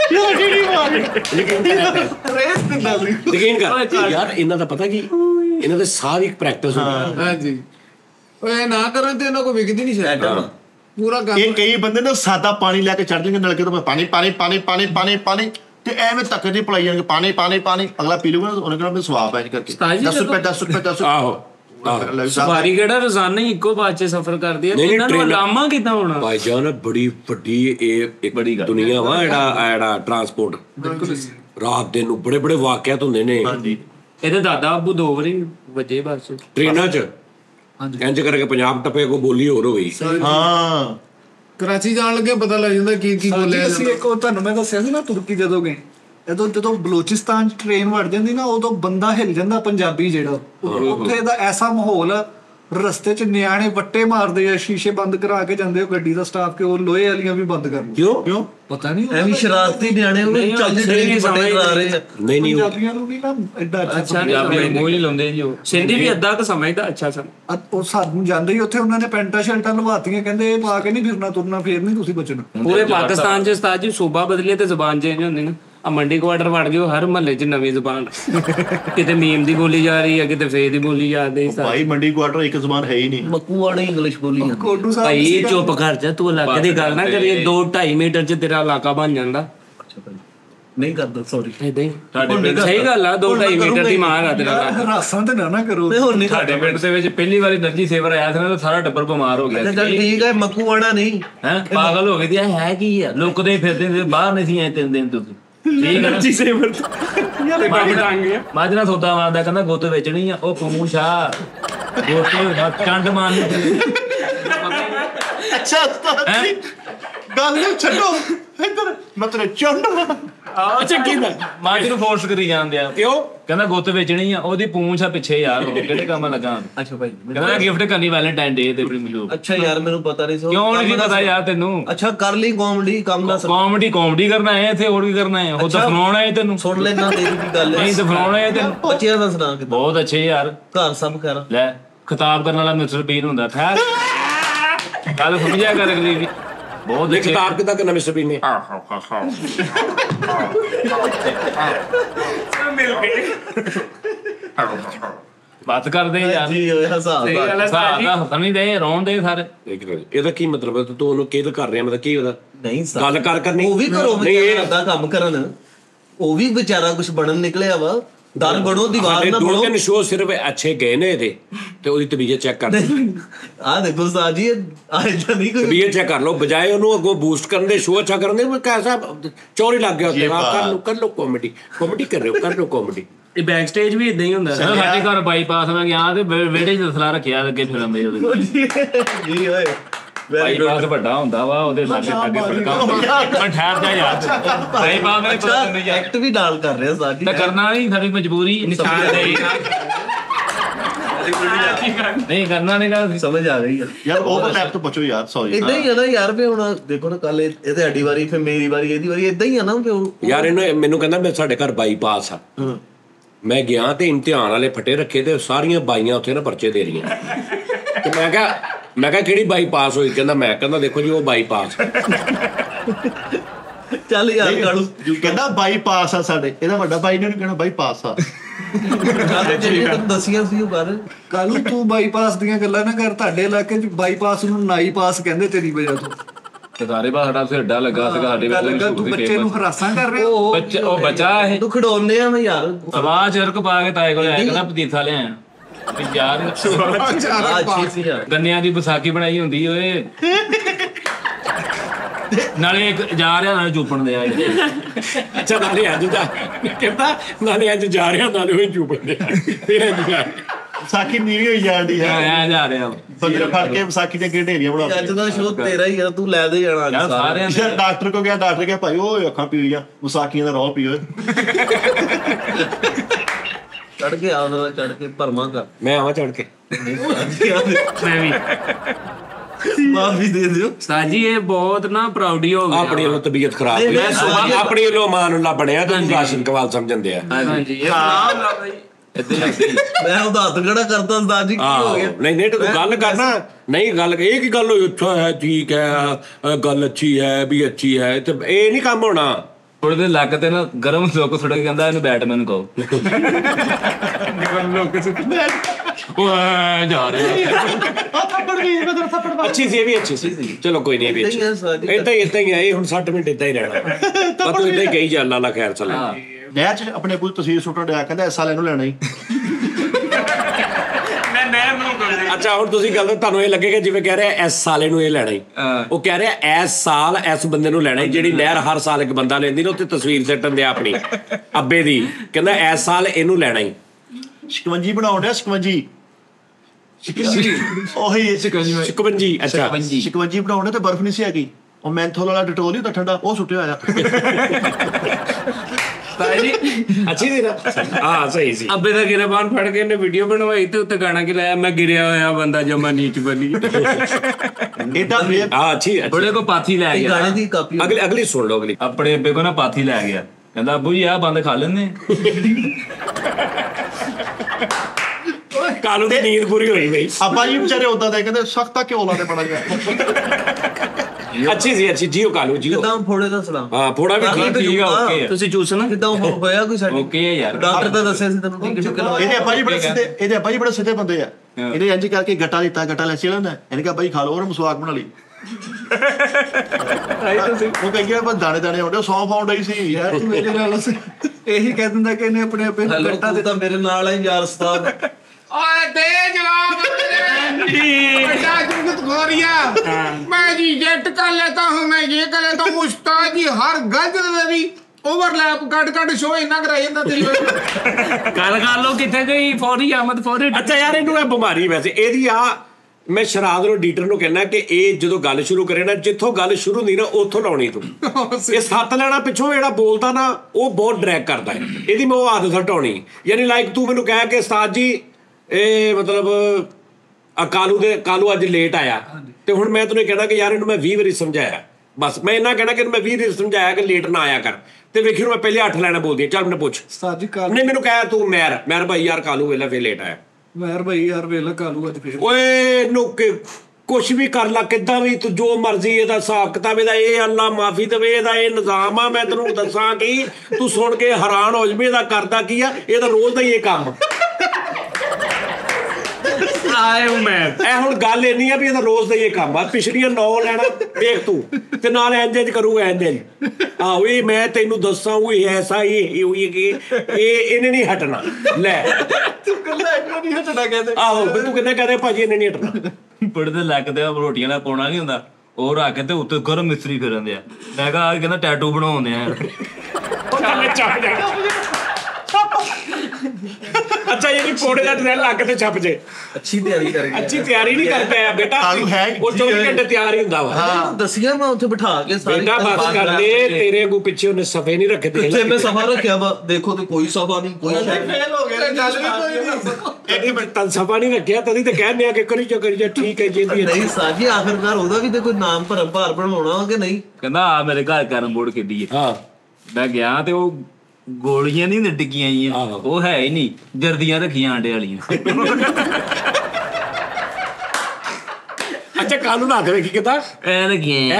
ਯਕੀਨ ਕਰ ਯਾਰ, ਇਹਨਾਂ ਦਾ ਪਤਾ ਕੀ, ਇਹਨਾਂ ਦੇ ਸਾਹ ਦੀ ਪ੍ਰੈਕਟਿਸ ਹੁੰਦੀ। ਹਾਂਜੀ ਓਏ ਨਾ ਕਰਨ ਤੇ ਇਹਨਾਂ ਕੋ ਵਿਕਦੀ ਨਹੀਂ ਸ਼ਾਇਦ ਪੂਰਾ ਕੰਮ। ਇਹ ਕਈ ਬੰਦੇ ਨਾ ਸਾਦਾ ਪਾਣੀ ਲੈ ਕੇ ਚੜ ਜਾਣਗੇ ਨਲਕੇ ਤੋਂ, ਪਾਣੀ ਪਾਣੀ ਪਾਣੀ ਪਾਣੀ ਪਾਣੀ ਪਾਣੀ ਤੇ ਐਵੇਂ ਧੱਕੇ ਦੀ ਪਲਾਈ ਜਾਣਗੇ, ਪਾਣੀ ਪਾਣੀ ਪਾਣੀ। ਅਗਲਾ ਪੀ ਲੂਗਾ ਉਹਨੇ ਕਹਿਣਾ ਸਵਾਬ ਐ ਕਰਕੇ 10 ਰੁਪਏ 10 ਰੁਪਏ 10 ਆਹੋ ਸਵਾਰੀ ਕਿਹੜਾ ਰੋਜ਼ਾਨਾ ਹੀ ਇੱਕੋ ਬਾਤ 'ਚ ਸਫ਼ਰ ਕਰਦੀ ਹੈ, ਇਹਨਾਂ ਨੂੰ ਲਾਮਾ ਕਿੱਦਾਂ ਹੋਣਾ। ਭਾਈ ਜਾਨ ਬੜੀ ਵੱਡੀ ਇਹ ਬੜੀ ਦੁਨੀਆ ਵਾ ਜਿਹੜਾ ਟਰਾਂਸਪੋਰਟ। ਰਾਤ ਦੇ ਨੂੰ ਬੜੇ ਬੜੇ ਵਾਕਿਆਤ ਹੁੰਦੇ ਨੇ। ਇਹਦੇ ਦਾਦਾ ਅੱਬੂ 2 ਵਾਰੀ ਵੱਜੇ ਬੱਸ ਟ੍ਰੇਨਾਂ 'ਚ ਇੰਜ ਕਰਕੇ ਪੰਜਾਬ ਟੱਪੇ ਕੋ ਬੋਲੀ ਹੋਰ ਹੋ ਗਈ। ਹਾਂ ਕਰਾਚੀ ਜਾਣ ਲੱਗੇ ਪਤਾ ਲੱਗ ਜਾਂਦਾ ਕੀ ਬੋਲਿਆ। ਅਸੀਂ ਇੱਕ ਉਹ ਤੁਹਾਨੂੰ ਮੈਂ ਦੱਸਿਆ ਸੀ ਨਾ ਤੁਰਕੀ ਜਦੋਂ ਗਏ, ਜਦੋਂ ਬਲੋਚਿਸਤਾਨ ਚ ਟ੍ਰੇਨ ਵੜ ਜਾਂਦੀ ਨਾ, ਉਦੋਂ ਬੰਦਾ ਹਿੱਲ ਜਾਂਦਾ ਪੰਜਾਬੀ ਜਿਹੜਾ। ਉੱਥੇ ਦਾ ਐਸਾ ਮਾਹੌਲ, ਰਸਤੇ ਚ ਨਿਆਣੇ ਵੱਟੇ ਮਾਰਦੇ ਆ, ਸ਼ੀਸ਼ੇ ਬੰਦ ਕਰਾ ਕੇ ਜਾਂਦੇ, ਉਹ ਗੱਡੀ ਦਾ ਸਟਾਫ ਕਿ ਉਹ ਲੋਹੇ ਵਾਲੀਆਂ ਵੀ ਬੰਦ ਕਰ। ਕਿਉਂ ਪਤਾ ਨਹੀਂ, ਐਵੇਂ ਸ਼ਰਾਰਤੀ ਨਿਆਣੇ ਉਹ ਚੱਲਦੇ ਟ੍ਰੇਨ ਚ ਵੱਟੇ ਕਰਾ ਰਹੇ ਆ। ਨਹੀਂ ਪੰਜਾਬੀਆਂ ਨੂੰ ਨਹੀਂ ਨਾ ਐਡਾ ਅੱਛਾ ਨਹੀਂ ਮੂੰਹ ਨਹੀਂ ਲਾਉਂਦੇ ਜੀ। ਉਹ ਸਿੰਧੀ ਵੀ ਅੱਧਾ ਕੁ ਸਮਝਦਾ ਅੱਛਾ ਸਨ। ਉਹ ਸਾਨੂੰ ਜਾਂਦੇ ਹੀ ਉੱਥੇ ਉਹਨਾਂ ਨੇ ਪੈਂਟਾਂ ਸ਼ਰਟਾਂ ਲਵਾਤੀਆਂ, ਕਹਿੰਦੇ ਇਹ ਪਾ ਕੇ ਨਹੀਂ ਫਿਰਨਾ ਤੁਰਨਾ, ਫੇਰ ਨਹੀਂ ਤੁਸੀਂ ਬਚਣਾ। ਪੂਰੇ ਪਾਕਿਸਤਾਨ 'ਚ ਉਸਤਾਦ ਜੀ ਸੂਬਾ ਬਦਲੀਏ ਤੇ ਜ਼ਬਾਨ ਚੇਂਜ ਹੁੰਦੀ ਨਾ। ਆ ਮੰਡੀ ਕੁਆਟਰ ਵੜ ਜਾਓ, ਹਰ ਮਹੱਲੇ 'ਚ ਨਵੀਂ ਜ਼ਬਾਨ, ਕਿਤੇ ਮੀਮ ਦੀ ਬੋਲੀ ਜਾ ਰਹੀ ਹੈ, ਕਿਤੇ ਫੇ ਦੀ ਬੋਲੀ ਜਾਂਦੀ। ਭਾਈ ਮੰਡੀ ਕੁਆਟਰ ਇੱਕ ਜ਼ਬਾਨ ਹੈ ਹੀ ਨਹੀਂ। ਮੱਕੂਆੜੀ ਇੰਗਲਿਸ਼ ਬੋਲੀ ਜਾਂਦੀ। ਕੋਡੂ ਸਾਹਿਬ ਭਾਈ ਚੁੱਪ ਕਰ ਜਾ ਤੂੰ, ਇਲਾਕੇ ਦੀ ਗੱਲ ਨਾ ਕਰੀਏ। 2-2.5 ਮੀਟਰ 'ਚ ਤੇਰਾ ਇਲਾਕਾ ਬਣ ਜਾਂਦਾ। ਨਹੀਂ ਕਰਦਾ ਸੌਰੀ। ਏਦਾਂ ਹੀ ਸਹੀ ਗੱਲ ਆ। 2-2.5 ਮੀਟਰ ਦੀ ਮਾਰ ਆ ਤੇਰਾ ਇਲਾਕਾ। ਰਾਸਾਂ ਤੇ ਨਾ ਕਰੋ। ਹੁਣ ਨਹੀਂ ਸਾਡੇ ਪਿੰਡ ਦੇ ਵਿੱਚ ਪਹਿਲੀ ਵਾਰੀ ਨਰਜੀ ਸੇਵਰ ਆਇਆ ਸੀ ਨਾ, ਤਾਂ ਸਾਰਾ ਟੱਬਰ ਬਿਮਾਰ ਹੋ ਗਿਆ। ਚੱਲ ਠੀਕ ਹੈ, ਮੱਕੂਆੜਾ ਨਹੀਂ ਹੈ ਪਾਗਲ ਹੋ ਗਏ ਦੀ ਹੈ ਕੀ ਆ, ਲੁਕਦੇ ਫਿਰਦੇ ਬਾਹਰ ਨਹੀਂ ਸੀ ਆਏ 3 ਦਿਨ ਤੁਸੀਂ। ਠੀਕ ਹੈ ਨਰਜੀ ਸੇਵਰ ਮਾਜਰਾ ਸੌਦਾ ਮਾਰਦਾ, ਕਹਿੰਦਾ ਗੁੱਤ ਵੇਚਣੀ ਆ। ਉਹ ਪਮੂ ਸ਼ਾਹ ਗੁੱਤ ਚੰਡ ਮਾਰਨੀ। ਅੱਛਾ ਗੱਲ ਛੱਡੋ ਇੱਧਰ, ਮੈਂ ਤੇਰੇ ਚੰਡ ਅੱਛਾ ਕੀ ਦਾ ਮੱਝ ਨੂੰ ਫੋਰਸ ਕਰੀ ਜਾਂਦੇ ਆ ਕਿਉਂ ਕਹਿੰਦਾ ਗੁੱਤ ਵੇਚਣੀ ਆ ਉਹਦੀ ਪੂੰਛ ਆ ਪਿੱਛੇ ਯਾਰ ਉਹ ਕਿਹੜੇ ਕੰਮ ਲੱਗਾ ਅੱਛਾ ਭਾਈ ਕਹਿੰਦਾ ਗਿਫਟ ਕਰਨੀ ਵੈਲੈਂਟਾਈਨ ਡੇ ਤੇ ਆਪਣੀ ਮਸ਼ਹੂਰ ਅੱਛਾ ਯਾਰ ਮੈਨੂੰ ਪਤਾ ਨਹੀਂ ਕਿਉਂ ਨਹੀਂ ਪਤਾ ਯਾਰ ਤੈਨੂੰ ਅੱਛਾ ਕਰ ਲਈ ਕਾਮੇਡੀ ਕੰਮ ਦਾ ਕਾਮੇਡੀ ਕਰਨਾ ਹੈ ਇੱਥੇ ਹੋਰ ਵੀ ਕਰਨਾ ਹੈ ਉਹ ਤਾਂ ਸੁਣਾਉਣਾ ਹੈ ਤੈਨੂੰ ਸੁਣ ਲੈਣਾ ਤੇਰੀ ਕੀ ਗੱਲ ਹੈ ਨਹੀਂ ਤਾਂ ਸੁਣਾਉਣਾ ਹੈ ਤੈਨੂੰ ਬੱਚਿਆਂ ਦਾ ਸੁਣਾ ਕੇ ਬਹੁਤ ਅੱਛੇ ਯਾਰ ਘਰ ਸਭ ਖੈਰ ਲੈ ਖਿਤਾਬ ਕਰਨ ਵਾਲਾ ਮਿਸਟਰ ਬੀਨ ਹੁੰਦਾ ਠਹਿਰ ਗੱਲ ਸਮਝਿਆ ਕਰ ਅਗਲੀ ਵੀ ਬਹੁਤ ਅੱਛੇ ਕਿਤਾਬ ਕਿਦਾਂ ਕਰਨਾ ਮਿਸਟਰ ਬੀਨ ਨੇ ਬਾਤ ਕਰਦੇ ਯਾਰ ਜੀ ਹੋਇਆ ਹਿਸਾਬ ਹੱਸਣ ਨਹੀਂ ਦੇ ਰੋਣ ਦੇ ਸਾਰੇ ਇਹਦਾ ਕੀ ਮਤਲਬ ਹੈ ਤੂੰ ਉਹਨੂੰ ਕਿਹਦਾ ਕਰ ਰਿਹਾ ਮਤਲਬ ਕੀ ਉਹਦਾ ਨਹੀਂ ਗੱਲ ਕਰ ਕਰਨੀ ਉਹ ਵੀ ਘਰੋਂ ਨਹੀਂ ਇਹ ਵਿਚਾਰਾ ਕੰਮ ਕਰਨ ਉਹ ਵੀ ਵਿਚਾਰਾ ਕੁਝ ਬਣਨ ਨਿਕਲਿਆ ਵਾ ਦਰ ਬਣੋ ਦੀਵਾਰ ਨਾ ਬਣੋ 2-3 ਸ਼ੋਅ ਸਿਰਫ ਅੱਛੇ ਗਏ ਨੇ ਇਹਦੇ ਤੇ ਉਹਦੀ ਤਬੀਅਤ ਚੈੱਕ ਕਰ ਆ ਦੇਖੋ ਸਾਜੀ ਆ ਇਦਾਂ ਨਹੀਂ ਕੋਈ ਤਬੀਅਤ ਚੈੱਕ ਕਰ ਲਓ ਬਜਾਏ ਉਹਨੂੰ ਅੱਗੋਂ ਬੂਸਟ ਕਰਨ ਦੇ ਸ਼ੋਅ ਅੱਛਾ ਕਰਨ ਦੇ ਕੈਸਾ ਚੌਰੀ ਲੱਗ ਗਿਆ ਉੱਤੇ ਕਰ ਲਓ ਕਾਮੇਡੀ ਕਰ ਲਓ ਕਾਮੇਡੀ ਇਹ ਬੈਕ ਸਟੇਜ ਵੀ ਇਦਾਂ ਹੀ ਹੁੰਦਾ ਸਾਡੇ ਘਰ ਬਾਈਪਾਸ ਮੈਂ ਗਿਆ ਤੇ ਵਿਹੜੇ 'ਚ ਦਸਲਾ ਰੱਖਿਆ ਅੱਗੇ ਫਿਲਮ ਦੇ ਉਹਦੇ ਜੀ ਓਏ ਬਾਈਪਾਸ ਵੱਡਾ ਹੁੰਦਾ ਵਾ ਉਹਦੇ ਲਾਗੇ ਸੜਕਾਂ ਮੈਂ ਠਹਿਰ ਜਾ ਯਾਰ ਬਾਈਪਾਸ ਨਹੀਂ ਪਤਾ ਨਹੀਂ ਯਾਰ ਐਕਟ ਵੀ ਨਾਲ ਕਰ ਰਿਹਾ ਸਾਜੀ ਤਾਂ ਕਰਨਾ ਨਹੀਂ ਸਾਡੀ ਮਜਬੂਰੀ ਨਿਸ਼ਾਨ ਦੇ ਨਹੀਂ ਕਰਨਾ ਨਹੀਂ ਗਾ ਸਮਝ ਆ ਰਹੀ ਹੈ ਯਾਰ ਓਵਰਲੈਪ ਤੋਂ ਬਚੋ ਯਾਰ ਸੌਰੀ ਇਦਾਂ ਹੀ ਆ ਨਾ ਯਾਰ ਵੀ ਹੁਣ ਦੇਖੋ ਨਾ ਕੱਲ ਇਹ ਤੇ ਸਾਡੀ ਵਾਰੀ ਫਿਰ ਮੇਰੀ ਵਾਰੀ ਇਹਦੀ ਵਾਰੀ ਇਦਾਂ ਹੀ ਆ ਨਾ ਕਿ ਯਾਰ ਇਹਨੂੰ ਮੈਨੂੰ ਕਹਿੰਦਾ ਮੈਂ ਸਾਡੇ ਘਰ ਬਾਈਪਾਸ ਆ ਮੈਂ ਗਿਆ ਤੇ ਇਮਤਿਹਾਨ ਵਾਲੇ ਫਟੇ ਰੱਖੇ ਤੇ ਸਾਰੀਆਂ ਬਾਈਆਂ ਉੱਥੇ ਨਾ ਪਰਚੇ ਦੇ ਰਹੀਆਂ ਤੇ ਮੈਂ ਕਿਹਾ ਕਿਹੜੀ ਬਾਈਪਾਸ ਹੋਈ ਕਹਿੰਦਾ ਦੇਖੋ ਜੀ ਉਹ ਬਾਈਪਾਸ ਚੱਲ ਯਾਰ ਕਾਲੂ ਕਹਿੰਦਾ ਬਾਈਪਾਸ ਆ ਸਾਡੇ ਇਹਦਾ ਵੱਡਾ ਬਾਈ ਨੇ ਕਹਿਣਾ ਬਾਈਪਾਸ ਆ ਤੈਨੂੰ ਦੱਸਿਆ ਸੀ ਉਹ ਗੱਲ ਕੱਲ ਤੂੰ ਬਾਈਪਾਸ ਦੀਆਂ ਗੱਲਾਂ ਨਾ ਕਰ ਤੁਹਾਡੇ ਇਲਾਕੇ 'ਚ ਬਾਈਪਾਸ ਨੂੰ ਨਾਈਪਾਸ ਕਹਿੰਦੇ ਤੇਰੀ ਵਜ੍ਹਾ ਤੋਂ ਸਾਰੇ ਬਾਹਰ ਸਾਡਾ ਸਿਰਡਾ ਲੱਗਾ ਸੀਗਾ ਸਾਡੇ ਤੂੰ ਬੱਚੇ ਨੂੰ ਹਰਾਸਾਂ ਕਰ ਰਿਹਾ ਉਹ ਬੱਚਾ ਇਹ ਤੂੰ ਖੜਾਉਂਦੇ ਆ ਮੈਂ ਯਾਰ ਆਵਾਜ਼ ਚਰਕ ਪਾ ਕੇ ਤਾਏ ਕੋਲ ਆਇਆ ਕਹਿੰਦਾ ਪਤੀਸਾ ਲਿਆ ਯਾਰ ਅੱਛੀ ਸੀ ਯਾਰ ਗੰਨਿਆਂ ਦੀ ਵਿਸਾਖੀ ਬਣਾਈ ਹੁੰਦੀ ਓਏ ਨਾਲੇ ਇੱਕ ਜਾ ਰਿਹਾ ਨਾਲੇ ਚੂਪਣ ਦੇ ਆਏ ਅੱਛਾ ਨਾਲੇ ਅੱਜ ਜਾ ਰਿਹਾ ਨਾਲੇ ਉਹ ਚੁੱਪਣ ਦੇ ਫਿਰ ਵਿਸਾਖੀ ਨੀਵੀਂ ਹੋਈ ਜਾਂਦੀ ਹੈ ਐ ਜਾ ਰਿਹਾ ਬੰਦੇ ਫੜ ਕੇ ਵਿਸਾਖੀ ਦੇ ਅੱਗੇ ਢੇਰੀਆਂ ਬਣਾ ਅੱਜ ਦਾ ਸ਼ੋਅ ਤੇਰਾ ਹੀ ਆ ਤੂੰ ਲੈ ਦੇ ਜਾਣਾ ਅੱਜ ਸਾਰਿਆਂ ਯਾਰ ਡਾਕਟਰ ਕੋ ਗਿਆ ਡਾਕਟਰ ਕਿਹਾ ਭਾਈ ਓਏ ਅੱਖਾਂ ਪੀਲੀਆਂ ਵਿਸਾਖੀਆਂ ਦਾ ਰੌਲ ਪੀਓ ਚੜ ਕੇ ਆਉਂਦਾ ਚੜ ਕੇ ਭਰਮਾ ਕਰ ਮੈਂ ਆਵਾਂ ਚੜ ਕੇ ਮੈਂ ਵੀ ਮਾਫੀ ਦੇ ਦਿਓ ਸਾਜੀ ਇਹ ਬਹੁਤ ਨਾ ਪ੍ਰਾਊਡੀ ਹੋ ਗਿਆ ਆਪਣੀ ਵੱਲੋਂ ਤਬੀਅਤ ਖਰਾਬ ਹੋਈ ਆਪਣੀ ਵੱਲੋਂ ਮਾਨੂਲਾ ਬਣਿਆ ਤੇ ਰਾਸ਼ਨ ਕਵਾਲ ਸਮਝਦੇ ਆ ਹਾਂਜੀ ਇਹ ਨਾਮ ਲੱਗਦਾ ਜੀ ਮੈਂ ਉਹਦਾ ਹੱਥ ਖੜਾ ਕਰਦਾ ਹੁੰਦਾ ਜੀ ਕੀ ਹੋ ਗਿਆ ਨਹੀਂ ਤੂੰ ਗੱਲ ਕਰਨਾ ਨਹੀਂ ਗੱਲ ਇਹ ਕੀ ਗੱਲ ਹੋਈ ਅੱਛਾ ਹੈ ਠੀਕ ਹੈ ਗੱਲ ਅੱਛੀ ਹੈ ਵੀ ਅੱਛੀ ਹੈ ਤੇ ਇਹ ਨਹੀਂ ਕੰਮ ਹੋਣਾ ਥੋੜੇ ਦੇ ਲੱਕ ਤੇ ਨਾ ਗਰਮ ਲੋਕ ਸੁੱਟ ਕੇ ਕਹਿੰਦਾ ਇਹਨੂੰ ਬੈਟਮੈਨ ਕਹੋ ਓਏ ਜਾ ਰਿਹਾ ਅੱਛੀ ਸੀ ਇਹ ਵੀ ਅੱਛੀ ਸੀ ਚਲੋ ਕੋਈ ਨਹੀਂ ਵੀ ਏਦਾਂ ਹੀ ਹੈ ਇਹ ਹੁਣ 60 ਮਿੰਟ ਏਦਾਂ ਹੀ ਰਹਿਣਾ ਬਸ ਤੂੰ ਏਦਾਂ ਹੀ ਕਹੀ ਜਾ ਅੱਲਾ ਖੈਰ ਚਲੇ ਨਹਿਰ 'ਚ ਆਪਣੇ ਕੋਈ ਤਸਵੀਰ ਸੁੱਟਣ ਡਿਆ ਕਹਿੰਦਾ ਇਸ ਸਾਲ ਇਹਨੂੰ ਲੈਣਾ ਹੀ ਅੱਛਾ ਹੁਣ ਤੁਸੀਂ ਗੱਲ ਤੁਹਾਨੂੰ ਇਹ ਲੱਗੇਗਾ ਜਿਵੇਂ ਕਹਿ ਰਿਹਾ ਇਸ ਸਾਲ ਇਹਨੂੰ ਇਹ ਲੈਣਾ ਹੀ ਉਹ ਕਹਿ ਰਿਹਾ ਇਸ ਸਾਲ ਇਸ ਬੰਦੇ ਨੂੰ ਲੈਣਾ ਜਿਹੜੀ ਨਹਿਰ ਹਰ ਸਾਲ ਇੱਕ ਬੰਦਾ ਲੈਂਦੀ ਨਾ ਉੱਥੇ ਤਸਵੀਰ ਸੱਟਣ ਦਿਆ ਆਪਣੀ ਅੱਬੇ ਦੀ ਕਹਿੰਦਾ ਇਸ ਸਾਲ ਇਹਨੂੰ ਲੈਣਾ ਹੀ ਸ਼ਿਕਵੰਜੀ ਬਣਾਉਣ ਡਿਆ ਸ਼ਿਕਵੰਜੀ ਉਹੀ ਸ਼ਿਕਵੰਜੀ ਅੱਛਾ ਸ਼ਿਕਵੰਜੀ ਬਣਾਉਣੇ ਤੇ ਬਰਫ਼ ਨਹੀਂ ਸੀ ਹੈਗੀ ਉਹ ਮੈਂਥੋਲ ਵਾਲਾ ਡਟੋਲ ਹੀ ਤਾਂ ਠੰਡਾ ਉਹ ਸੁੱਟਿਆ ਹੋਇਆ ਅੱਛੀ ਸੀ ਨਾ ਹਾਂ ਸਹੀ ਸੀ ਅੱਬੇ ਦਾ ਗਿਰਬਾਨ ਫੜ ਕੇ ਇਹਨੇ ਵੀਡੀਓ ਬਣਵਾਈ ਤੇ ਉੱਤੇ ਗਾਣਾ ਕਿ ਲਾਇਆ ਮੈਂ ਗਿਰਿਆ ਹੋਇਆ ਬੰਦਾ ਜਮਾ ਨੀਚ ਬਣੀ ਏਡਾ ਹਾਂ ਅੱਛੀ ਬੜੇ ਕੋ ਪਾਥੀ ਲੈ ਗਿਆ ਗਾਣੇ ਦੀ ਕਾਪੀ ਅਗਲੀ ਸੁਣ ਲਓ ਅਗਲੀ ਆਪਣੇ ਅੱਬੇ ਕੋ ਨਾ ਪਾਥੀ ਲੈ ਗਿਆ ਕਹਿੰਦਾ ਅੱਬੂ ਜੀ ਆਹ ਬੰਦ ਖਾ ਲੈਂਦੇ ਕਾਲੂ ਦੀ ਨੀਂਦ ਪੂਰੀ ਹੋਈ ਬਈ ਆਪਾਂ ਜੀ ਵਿਚਾਰੇ ਉਦਾਂ ਦੇ ਕਹਿੰਦੇ ਸਖਤਾ ਕਿਉਂ ਲਾਦੇ ਬੜਾ ਗਿਆ ਅੱਛੀ ਸੀ ਜੀਓ ਕਾਲੂ ਜੀਓ ਕਿਦਾਂ ਫੋੜੇ ਦਾ ਸਲਾਮ ਹਾਂ ਫੋੜਾ ਵੀ ਠੀਕ ਆ ਓਕੇ ਤੁਸੀਂ ਚੂਸਣਾ ਕਿਦਾਂ ਹੋਇਆ ਕੋਈ ਸਾਡੇ ਓਕੇ ਯਾਰ ਡਾਕਟਰ ਤਾਂ ਦੱਸਿਆ ਸੀ ਤੈਨੂੰ ਟੀਕੇ ਟੁਕੇ ਲਵਾਏ ਇਹਦੇ ਆਪਾਂ ਜੀ ਬੜੇ ਸਿੱਧੇ ਬੰਦੇ ਆ ਇਹਨੇ ਇੰਜ ਕਰਕੇ ਗੱਟਾ ਦਿੱਤਾ ਗੱਟਾ ਲੈ ਚਲਣਾ ਇਹਨੇ ਕਿਹਾ ਬਾਈ ਖਾ ਲਓ ਔਰ ਮਸਵਾਕ ਬਣਾ ਲਈ ਉਹ ਕਹਿੰਦੇ ਆਪਾਂ ਦਾਣੇ ਦਾਣੇ ਆਉਂਦੇ ਸੌਂ ਪਾਉਂਡ ਆਈ ਸੀ ਯਾਰ ਤੂੰ ਮੇਰੇ ਨਾਲ ਇਹੀ ਕਹਿ ਦਿੰਦਾ ਕਿ ਇਹਨੇ ਆਪਣੇ ਆਪੇ ਨੂੰ ਕੱਟਾ ਤਾਂ ਮੇਰੇ ਨਾਲ ਹੈ ਯਾਰ ਉਸਤਾਦ ਓਏ ਦੇ जनाब बेटा जुगत गोरिया मैं जी जेट कर लेता हूँ मैं ये कर लेता हूँ मुश्ताक जी हर गज भी ओवरलैप कट शो इन्ना कराई ਜਾਂਦਾ ਤੇਰੀ ਗੱਲ ਕਰ ਲੋ ਕਿੱਥੇ ਗਈ ਫੌਰੀ ਆਮਦ ਫੌਰੀ ਅੱਛਾ ਯਾਰ ਇਹਨੂੰ ਇਹ ਬਿਮਾਰੀ ਵੈਸੇ ਇਹਦੀ ਆ ਮੈਂ ਸ਼ਰਾਦ ਨੂੰ ਐਡੀਟਰ ਨੂੰ ਕਹਿਣਾ ਕਿ ਇਹ ਜਦੋਂ ਗੱਲ ਸ਼ੁਰੂ ਕਰੇ ਨਾ, ਜਿੱਥੋਂ ਗੱਲ ਸ਼ੁਰੂ ਹੁੰਦੀ ਨਾ ਉੱਥੋਂ ਲਾਉਣੀ ਤੂੰ। ਇਹ 7 ਲੈਣਾ ਪਿੱਛੋਂ ਜਿਹੜਾ ਬੋਲਦਾ ਨਾ ਉਹ ਬਹੁਤ ਡਰੈਗ ਕਰਦਾ ਹੈ, ਇਹਦੀ ਮੈਂ ਉਹ ਆਦਤ ਹਟਾਉਣੀ। ਯਾਨੀ ਲਾਈਕ ਤੂੰ ਮੈਨੂੰ ਕਹਿ ਕੇ ਉਸਤਾਦ ਜੀ ਇਹ ਮਤਲਬ ਕਾਲੂ ਅੱਜ ਲੇਟ ਆਇਆ, ਤੇ ਹੁਣ ਮੈਂ ਤੈਨੂੰ ਕਹਿਣਾ ਕਿ ਯਾਰ ਇਹਨੂੰ ਮੈਂ 20 ਵਾਰੀ ਸਮਝਾਇਆ, ਬਸ ਮੈਂ ਇੰਨਾ ਕਹਿਣਾ ਕਿ ਇਹਨੂੰ ਮੈਂ 20 ਵਾਰੀ ਸਮਝਾਇਆ ਕਿ ਲੇਟ ਨਾ ਆਇਆ ਕਰ, ਤੇ ਵੇਖੀ ਨੂੰ ਮੈਂ ਪਹਿਲੇ 8 ਲੈਣਾ ਬੋਲਦੀ ਚੱਲ ਮੈਨੂੰ ਪੁੱਛ ਉਸਤਾਦ ਜੀ ਨਹੀਂ ਮੈਨੂੰ ਕਹਿ ਤੂੰ ਮੈਰ ਭਾਈ ਯਾਰ ਕਾਲੂ ਵੇਲਾ ਫੇਰ ਲੇਟ ਆਇਆ, ਮੈਰ ਭਾਈ ਯਾਰ ਵੇਲਾ ਕਾਲੂ ਅੱਜ ਫੇਰ ਓਏ ਨੋਕੇ ਕੁਛ ਵੀ ਕਰ ਲਾ, ਕਿੱਦਾਂ ਵੀ ਤੂੰ ਜੋ ਮਰਜ਼ੀ ਇਹਦਾ ਹਿਸਾਬ ਕਿਤਾਬ ਇਹਦਾ, ਇਹ ਅੱਲਾ ਮਾਫੀ ਦੇਵੇ, ਇਹਦਾ ਇਹ ਨਿਜ਼ਾਮ ਆ। ਮੈਂ ਤੈਨੂੰ ਦੱਸਾਂ ਕਿ ਤੂੰ ਸੁਣ ਕੇ ਹੈਰਾਨ ਹੋ ਜਾਵੇਂ ਇਹਦਾ ਕਰਦਾ ਕੀ ਆ, ਇਹਦਾ ਰੋਜ਼ ਦਾ ਹੀ ਇਹ ਕੰਮ ਇਹ ਹੁਣ ਗੱਲ ਇੰਨੀ ਆ ਵੀ ਇਹਦਾ ਰੋਜ਼ ਦਾ ਹੀ ਇਹ ਕੰਮ ਆ। ਪਿਛਲੀਆਂ 9 ਲੈਣਾ ਵੇਖ ਤੂੰ, ਤੇ ਨਾਲ ਇੰਜ ਕਰੂਗਾ ਇੰਜ ਆਹੋ ਇਹ ਮੈਂ ਤੈਨੂੰ ਦੱਸਾਂ ਉਹ ਐਸਾ ਇਹਨੇ ਨਹੀਂ ਹਟਣਾ। ਲੈ ਤੂੰ ਕੱਲਾ ਇਹਨੂੰ ਨਹੀਂ ਹਟਣਾ ਕਹਿੰਦੇ। ਆਹੋ ਤੂੰ ਕਿੰਨੇ ਕਹਦੇ ਭਾਜੀ ਇਹਨੇ ਨਹੀਂ ਹਟਣਾ। ਪੜਦੇ ਲੱਗਦੇ ਰੋਟੀਆਂ ਨਾਲ ਪਾਉਣਾ ਨਹੀਂ ਹੁੰਦਾ, ਉਹ ਰੱਖ ਕੇ ਤੇ ਉੱਤੇ ਗਰਮ ਮਿਸਤਰੀ ਫਿਰਨ ਦੇ ਆ। ਮੈਂ ਕਿਹਾ ਕਹਿੰਦਾ ਟੈਟੂ ਬਣਾਉਂਦੇ ਆ। ਅੱਛਾ ਇਹ ਵੀ ਪੌੜੇ ਦਾ ਟ੍ਰੇਨ ਲੱਗ ਤੇ ਛੱਪ ਜੇ। ਅੱਛੀ ਤਿਆਰੀ ਕਰ ਅੱਛੀ ਤਿਆਰੀ ਨਹੀਂ ਕਰ ਪਿਆ ਬੇਟਾ, ਉਹ 24 ਘੰਟੇ ਤਿਆਰ ਹੀ ਹੁੰਦਾ ਵਾ। ਦੱਸਿਆ ਮੈਂ ਉੱਥੇ ਬਿਠਾ ਕੇ ਬੇਟਾ ਬਸ ਕਰ ਦੇ, ਤੇਰੇ ਅੱਗੋਂ ਪਿੱਛੇ ਉਹਨੇ ਸਫੇ ਨਹੀਂ ਰੱਖੇ। ਪਿੱਛੇ ਮੈਂ ਸਫਾ ਰੱਖਿਆ ਵਾ, ਦੇਖੋ ਤੇ ਕੋਈ ਸਫਾ ਨਹੀਂ, ਕੋਈ ਫੇਲ ਹੋ ਗਿਆ ਗੱਲ ਵੀ ਕੋਈ ਨਹੀਂ। ਇੱਕ ਮਿੰਟ ਤਨ ਸਫਾ ਨਹੀਂ ਰੱਖਿਆ ਤਦੀ ਤੇ ਕਹਿੰਦੇ ਆ ਕਿ ਕਰੀ ਜਾ ਠੀਕ ਹੈ ਜੀ। ਨਹੀਂ ਸਾਜੀ ਆਖਰਕਾਰ ਉਹਦਾ ਵੀ ਤੇ ਕੋਈ ਨਾਮ ਭਰਮ ਭਾਰ ਬਣਾਉਣਾ ਕਿ ਨਹੀਂ। ਕਹਿੰਦਾ ਆ ਮੇਰੇ ਘਰ ਕੈਰਮ ਬੋਰਡ ਖੇਡੀਏ। ਹਾਂ ਮੈਂ ਗਿਆ ਤੇ ਉਹ ਗੋਲੀਆਂ ਨਹੀਂ ਹੁੰਦੀਆਂ ਡਿੱਗੀਆਂ ਜੀਆਂ, ਉਹ ਹੈ ਹੀ ਨਹੀਂ, ਜਰਦੀਆਂ ਰੱਖੀਆਂ ਆਂਡੇ ਵਾਲੀਆਂ। ਅੱਛਾ ਕਾਲੂ ਨਾ ਦੇ ਕੀ ਕਿਤਾ ਐ ਲੱਗੀਆਂ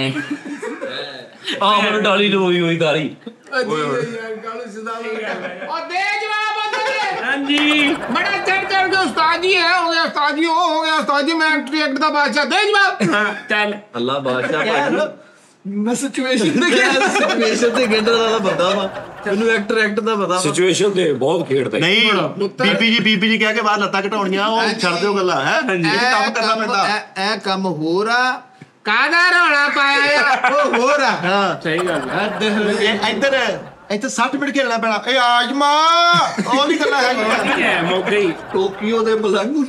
ਆ ਮੈਨੂੰ ਡਾਲੀ ਲੋਈ ਹੋਈ ਤਾਰੀ। ਹਾਂਜੀ ਬੜਾ ਚੜ ਕੇ ਉਸਤਾਦ ਜੀ ਹੈ ਹੋ ਗਿਆ, ਉਸਤਾਦ ਜੀ ਉਹ ਹੋ ਗਿਆ, ਉਸਤਾਦ ਜੀ ਮੈਂ ਐਕਟ ਦਾ ਬਾਦਸ਼ਾਹ। ਦੇ ਜਵਾਬ ਚੱਲ ਅੱਲਾ ਬਾਦਸ਼ਾਹ ਮੈਂ ਸਿਚੁਏਸ਼ਨ ਤੇ ਗੇਂਦਰ ਦਾ ਬੰਦਾ ਵਾ, ਮੈਨੂੰ ਐਕਟ ਦਾ ਪਤਾ ਵਾ। ਸਿਚੁਏਸ਼ਨ ਤੇ ਬਹੁਤ ਖੇਡਦਾ ਨਹੀਂ ਬੀਬੀ ਜੀ ਕਹਿ ਕੇ ਬਾਹਰ ਲੱਤਾਂ ਘਟਾਉਣੀਆਂ, ਉਹ ਛੱਡ ਦਿਓ ਗੱਲਾਂ ਹੈ। ਕੰਮ ਕਰਨਾ ਪੈਂਦਾ, ਇਹ ਕੰਮ ਹੋ ਰਾ ਕਾਹਦਾ ਰੌਲਾ ਪਾਇਆ ਆ, ਉਹ ਹੋ ਰਾ। ਹਾਂ ਸਹੀ ਗੱਲ ਹੈ। ਇੱਥੇ 60 ਮਿੰਟ ਖੇਡਣਾ ਪੈਣਾ। ਇਹ ਆਜਮਾ ਉਹ ਨਹੀਂ ਗੱਲਾਂ ਹੈਗੀਆਂ। ਮੌਕੇ ਹੀ ਟੋਕੀਓ ਦੇ ਮਲੰਗ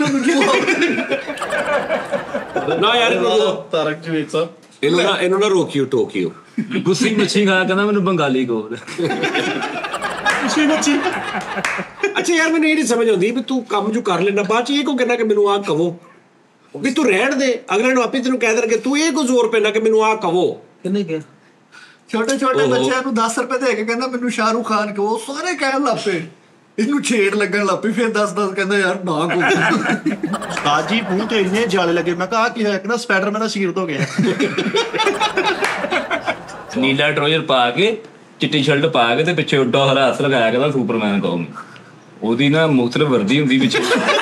ਨਾ ਯਾਰ ਤਾਰਕ ਜਵੇਦ ਸਾਹਿਬ ਇਹਨੂੰ ਨਾ ਰੋਕਿਓ ਟੋਕੀਓ। ਗੁੱਸੀ ਮੱਛੀ ਖਾ ਕਹਿੰਦਾ ਮੈਨੂੰ ਬੰਗਾਲੀ ਕੋਲ। ਅੱਛਾ ਯਾਰ ਮੈਨੂੰ ਇਹ ਨਹੀਂ ਸਮਝ ਆਉਂਦੀ ਵੀ ਤੂੰ ਕੰਮ ਜੋ ਕਰ ਲੈਣਾ ਬਾਅਦ ਚ ਇਹ ਕੋ ਕਹਿਣਾ ਕਿ ਮੈਨੂੰ ਆਹ ਕਹੋ, ਵੀ ਤੂੰ ਰਹਿਣ ਦੇ, ਅਗਲੇ ਨੂੰ ਆਪੇ ਤੈਨੂੰ ਕਹਿ ਦੇਣਗੇ। ਤੂੰ ਇਹ ਕੋ ਜ਼ੋਰ ਪੈਣਾ ਕਿ ਮੈਨੂੰ ਆਹ ਕਹੋ। ਕਿੰਨੇ ਕਿਹਾ? ਛੋਟੇ ਬੱਚਿਆਂ ਨੂੰ 10 ਰੁਪਏ ਦੇ ਕੇ ਕਹਿੰਦਾ ਮੈਨੂੰ ਸ਼ਾਹਰੁਖ ਖਾਨ ਕਹੋ, ਸਾਰੇ ਕਹਿਣ ਲੱਗ ਪਏ, ਇਹਨੂੰ ਛੇੜ ਲੱਗਣ ਲੱਗ ਪਈ। ਫਿਰ 10 ਕਹਿੰਦਾ ਯਾਰ ਨਾ ਕੋ। ਉਸਤਾਦ ਜੀ ਮੂੰਹ ਤੇ ਇੰਨੇ ਜਾਲੇ ਲੱਗੇ। ਮੈਂ ਕਿਹਾ ਕੀ ਹੋਇਆ? ਕਹਿੰਦਾ ਸਪਾਈਡਰਮੈਨ ਦਾ ਸ਼ੀਰ ਹੋ ਗਿਆ। ਨੀਲਾ ਟਰੋਜ਼ਰ ਪਾ ਕੇ ਚਿੱਟੀ ਸ਼ਰਟ ਪਾ ਕੇ ਤੇ ਪਿੱਛੇ ਉੱਡਾ ਹਰਾ ਹੱਥ ਲਗਾਇਆ ਕਹਿੰਦਾ ਸੁਪਰਮੈਨ ਕਹੂੰ। ਉਹਦੀ ਨਾ ਮੁਖਤਲਿਫ ਵਰਦੀ ਹੁੰਦੀ ਪਿੱਛੇ,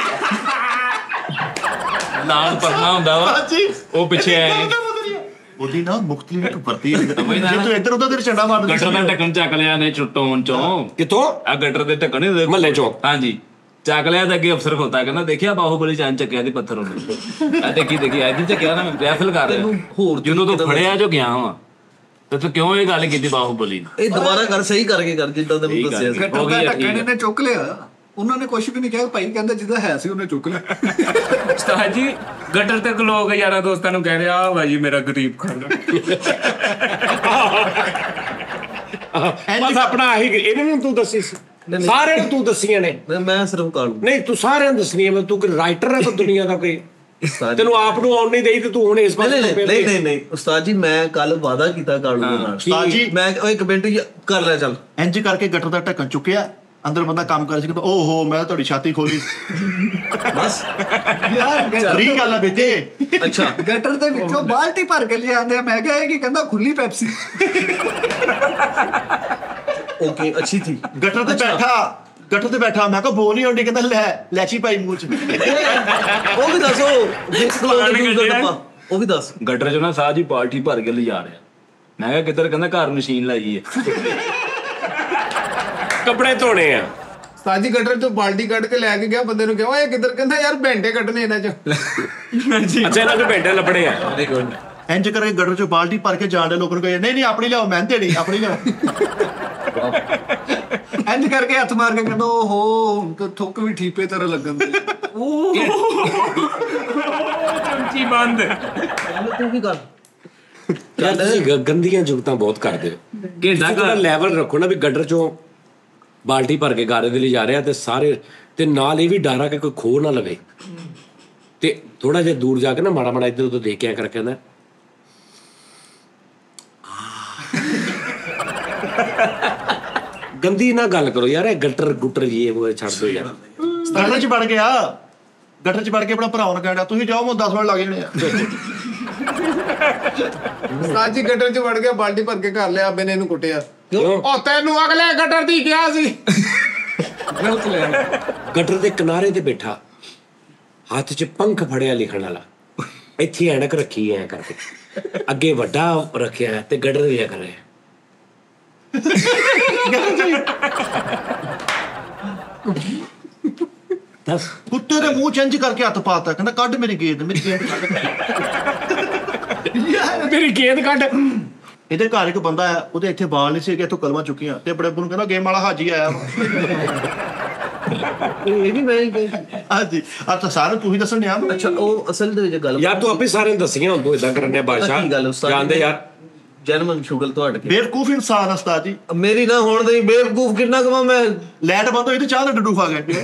ਨਾਲ ਪਰਨਾ ਹੁੰਦਾ ਵਾ, ਉਹ ਪਿੱਛੇ ਆਏ ਉਹਦੀ ਨਾ ਮੁਖਤਲਿਫ ਵਰਤੀ। ਜੇ ਤੂੰ ਇੱਧਰ ਉਧਰ ਤੇਰੇ ਚੰਡਾ ਮਾਰ ਦੇ। ਗਟਰ ਦਾ ਢੱਕਣ ਚੱਕ ਲਿਆ ਨੇ ਟੋਨ ਚੋਂ। ਕਿੱਥੋਂ? ਆ ਗਟਰ ਦੇ ਢੱਕਣ ਨਹੀਂ ਹੁੰਦੇ ਮਹੱਲੇ ਚੋਂ। ਹਾਂਜੀ ਚੱਕ ਲਿਆ ਤੇ ਅੱਗੇ ਅਫਸਰ ਖੋਤਾ ਕਹਿੰਦਾ ਦੇਖਿਆ ਬਾਹੂਬਲੀ ਚਾਂ ਚੱਕਿਆ ਦੀ ਪੱਥਰ ਉਹਨੇ। ਆ ਦੇਖੀ ਐਦੀ ਚੱਕਿਆ ਨਾ, ਮੈਂ ਰੈਫਲ ਕਰ ਰਿਹਾ ਹੋਰ ਜਦੋਂ ਤੋਂ ਫੜਿਆ ਜੋ ਗਿਆ ਵਾ। ਤੇ ਤੂੰ ਕਿਉਂ ਇਹ ਗੱਲ ਕੀਤੀ ਬਾਹੂਬਲੀ ਨੂੰ? ਇਹ ਦੁਬਾਰਾ ਕਰ, ਸਹੀ ਕਰਕੇ ਕਰ ਜਿੱਦਾਂ ਤੈਨੂੰ ਦੱਸਿਆ ਸੀ। ਗਟਰ ਦਾ ਢੱਕਣ ਇਹਨੇ ਚੁੱਕ ਲਿਆ, ਉਹਨਾਂ ਨੇ ਕੁਝ ਵੀ ਨਹੀਂ ਕਿਹਾ। ਭਾਈ ਕਹਿੰਦਾ ਜਿਹਦਾ ਹੈ ਸੀ ਉਹਨੇ ਚੁੱਕ ਲਿਆ। ਉਸਤਾਦ ਜੀ ਗਟਰ ਤੇ ਲੋਕ ਯਾਰਾਂ ਦੋਸਤਾਂ ਨੂੰ ਕਹਿ ਰਹੇ ਆ ਭਾਈ ਮੇਰਾ ਗਰੀਬ ਖਾਨਾ। ਬਸ ਆਪਣਾ ਆਹੀ ਇਹਨਾਂ ਨੂੰ ਤੂੰ ਦੱਸੀ ਸੀ, ਸਾਰਿਆਂ ਨੂੰ ਤੂੰ ਦੱਸੀਆਂ ਨੇ। ਮੈਂ ਸਿਰਫ ਕਾਲੂ ਨਹੀਂ ਤੂੰ ਸਾਰਿਆਂ ਨੂੰ ਦੱਸਣੀ ਹੈ। ਤੂੰ ਕੋਈ ਰਾਈਟਰ ਹੈ ਕੋਈ ਦੁਨੀਆ ਦਾ ਕੋਈ, ਤੈਨੂੰ ਆਪ ਨੂੰ ਆਉਣ ਨਹੀਂ ਦੇਈ ਤੇ ਤੂੰ ਹੁਣ ਇਸ ਪਾਸੇ। ਨਹੀਂ ਉਸਤਾਦ ਜੀ ਮੈਂ ਕੱਲ ਵਾਅਦਾ ਕੀਤਾ ਕਾਲੂ ਦੇ ਨਾਲ। ਉਸਤਾਦ ਜੀ ਮੈਂ ਇੱਕ ਮਿੰਟ ਕਰ ਲਿਆ, ਚੱਲ ਇੰਜ ਕਰਕੇ ਗਟਰ ਦਾ ਢੱਕਣ ਚੁੱਕਿਆ, ਅੰਦਰ ਬੰਦਾ ਕੰਮ ਕਰ ਸੀ। ਓਹੋ ਮੈਂ ਤੁਹਾਡੀ ਛਾਤੀ ਖੋਲੀ। ਬਸ ਯਾਰ ਫਰੀ ਗੱਲ ਆ ਬੇਟੇ। ਅੱਛਾ ਗਟਰ ਦੇ ਵਿੱਚੋਂ ਬਾਲਟੀ ਭਰ ਕੇ ਲਿਆਂਦੇ ਆ। ਮੈਂ ਕਿਹਾ ਇਹ ਕੀ ਕਹਿੰਦਾ ਖੁੱਲੀ ਪੈਪਸੀ। ਓਕੇ ਅੱਛੀ ਥੀ। ਗਟਰ ਤੇ ਬੈਠਾ ਮੈਂ ਕਿਹਾ ਬੋਲ ਨਹੀਂ ਆਉਂਦੀ। ਕਹਿੰਦਾ ਲੈਚੀ ਪਾਈ ਮੂੰਹ ਚ। ਉਹ ਵੀ ਦੱਸੋ ਉਹ ਵੀ ਦੱਸ। ਗਟਰ ਚ ਨਾ ਸਾਹ ਜੀ ਪਾਰਟੀ ਭਰ ਕੇ ਲਿਜਾ ਰਿਹਾ। ਮੈਂ ਕਿਹਾ ਕਿੱਧਰ? ਕਹਿੰਦਾ ਘਰ ਮਸ਼ੀਨ ਲਾਈ ਹੈ, ਕੱਪੜੇ ਧੋਣੇ ਆ। ਉਸਤਾਦ ਜੀ ਗਟਰ ਤੋਂ ਬਾਲਟੀ ਕੱਢ ਕੇ ਲੈ ਕੇ ਗਿਆ, ਬੰਦੇ ਨੂੰ ਕਿਹਾ ਓਏ ਕਿੱਧਰ? ਕਹਿੰਦਾ ਯਾਰ ਭੈਂਟੇ ਕੱਢਣੇ ਇਹਨਾਂ ਚ। ਅੱਛਾ ਇਹਨਾਂ ਦੇ ਬੈਠੇ ਲੱਭਣੇ ਆ। ਇੰਜ ਕਰਕੇ ਗਟਰ ਚੋਂ ਬਾਲਟੀ ਭਰ ਕੇ ਜਾਣ ਦੇ ਲੋਕਾਂ ਨੂੰ ਕਹੇ ਨਹੀਂ ਆਪਣੀ ਲਿਆਓ, ਮਿਹਨਤ ਨਹੀਂ ਆਪਣੀ ਲਿਆਓ। ਇੰਜ ਕਰਕੇ ਹੱਥ ਮਾਰ ਕੇ ਕਹਿੰਦਾ ਓਹੋ ਥੁੱਕ ਵੀ ਠੀਪੇ ਤਰ੍ਹਾਂ ਲੱਗਣ ਦੇ। ਉੱਚੀ ਬੰਦ ਤੂੰ ਕੀ ਕਰ ਯਾਰ ਤੁਸੀਂ ਗੰਦੀਆਂ ਜੁਗਤਾਂ ਬਹੁਤ ਕਰਦੇ ਹੋ। ਘੰਟਾ ਥੋੜਾ ਲੈਵਲ ਰੱਖੋ ਨਾ ਵੀ ਗੱਡਰ ਚੋਂ ਬਾਲਟੀ ਭਰ ਕੇ ਗਾਰੇ ਦੇ ਲਈ ਜਾ ਰਿਹਾ ਤੇ ਸਾਰੇ ਤੇ ਨਾਲ ਇਹ ਵੀ ਡਰ ਆ ਕਿ ਕੋਈ ਖੋ ਨਾ ਲਵੇ ਤੇ ਥੋੜਾ ਜਿਹਾ ਦੂਰ ਜਾ ਕੇ ਨਾ ਮਾੜਾ ਮਾੜਾ ਇੱਧਰ ਉੱਧਰ ਦੇਖ ਕੇ ਆ ਕਰਕੇ ਕਹਿੰਦਾ ਗੰਦੀ ਨਾ ਗੱਲ ਕਰੋ ਯਾਰ, ਇਹ ਗਟਰ ਗੁੱਟਰ ਜੀ ਉਹ ਛੱਡ ਦਿਓ ਯਾਰ। ਗਟਰ 'ਚ ਵੜ ਗਿਆ, ਗਟਰ 'ਚ ਵੜ ਕੇ ਆਪਣਾ ਭਰਾ ਨੂੰ ਕਹਿਣਾ ਤੁਸੀਂ ਜਾਓ ਮੈਂ 10 ਮਿੰਟ ਲੱਗ ਜਾਣੇ ਆ। ਉਸਤਾਦ ਜੀ ਗਟਰ 'ਚ ਵੜ ਗਿਆ, ਬਾਲਟੀ ਭਰ ਕੇ ਘਰ ਲਿਆ, ਅੱਬੇ ਨੇ ਇਹਨੂੰ ਕੁੱਟਿਆ। ਉਹ ਤੈਨੂੰ ਅਗਲੇ ਗਟਰ ਦੀ ਕਿਹਾ ਸੀ। ਗਟਰ ਦੇ ਕਿਨਾਰੇ ਤੇ ਬੈਠਾ, ਹੱਥ 'ਚ ਪੰਖ ਫੜਿਆ ਲਿਖਣ ਵਾਲਾ, ਇੱਥੇ ਐਨਕ ਰੱਖੀ ਐ ਕਰਕੇ, ਅੱਗੇ ਵੱਡਾ ਰੱਖਿਆ ਤੇ ਗਟਰ ਵੀ ਕਰ ਰਿਹਾ। ਦੱਸ ਕੁੱਤੇ ਦੇ ਮੂੰਹ ਚੇਂਜ ਕਰਕੇ ਹੱਥ ਪਾਤਾ, ਕਹਿੰਦਾ ਕੱਢ ਮੇਰੀ ਗੇਂਦ, ਮੇਰੀ ਗੇਂਦ ਕੱਢ। ਮੇਰੀ ਗੇਂਦ ਕੱਢ। ਇਹਦੇ ਘਰ ਇੱਕ ਬੰਦਾ ਆ, ਉਹਦੇ ਇੱਥੇ ਬਾਲ ਨਹੀਂ ਸੀ ਕਿ ਇੱਥੋਂ ਕਲਮਾਂ ਚੁੱਕੀਆਂ ਤੇ ਬੜੇ ਨੂੰ ਕਹਿੰਦਾ ਗੇਮ ਵਾਲਾ ਹਾਜੀ ਆਇਆ ਵਾ। ਇਹ ਵੀ ਮੈਂ ਹਾਂਜੀ ਆ ਤਾਂ ਸਾਰੇ ਤੁਸੀਂ ਦੱਸਣ ਡਿਆ। ਅੱਛਾ ਉਹ ਅਸਲ ਦੇ ਵਿੱਚ ਗੱਲ ਯਾਰ ਤੂੰ ਆਪੇ ਸਾਰਿਆਂ ਨੂੰ ਦੱਸੀਆਂ ਹੁਣ ਤੂੰ ਇਦਾਂ ਕਰਨ ਡਿਆ ਬਾਦਸ਼ਾਹ। ਕੀ ਗੱਲ ਉਸਤਾਦ ਜਾਣਦੇ ਯਾਰ ਜਨਮਨ ਸ਼ੁਗਲ ਤੁਹਾਡੇ ਬੇਵਕੂਫ ਇਨਸਾਨ ਉਸਤਾਦ ਜੀ। ਮੇਰੀ ਨਾ ਹੋਣ ਦੇ ਬੇਵਕੂਫ ਕਿੰਨਾ ਕਮਾ ਮੈਂ ਲੈਟ ਬੰਦ ਹੋਈ ਤੇ ਚਾਹ ਦਾ ਡੱਡੂ ਖਾ ਗਏ।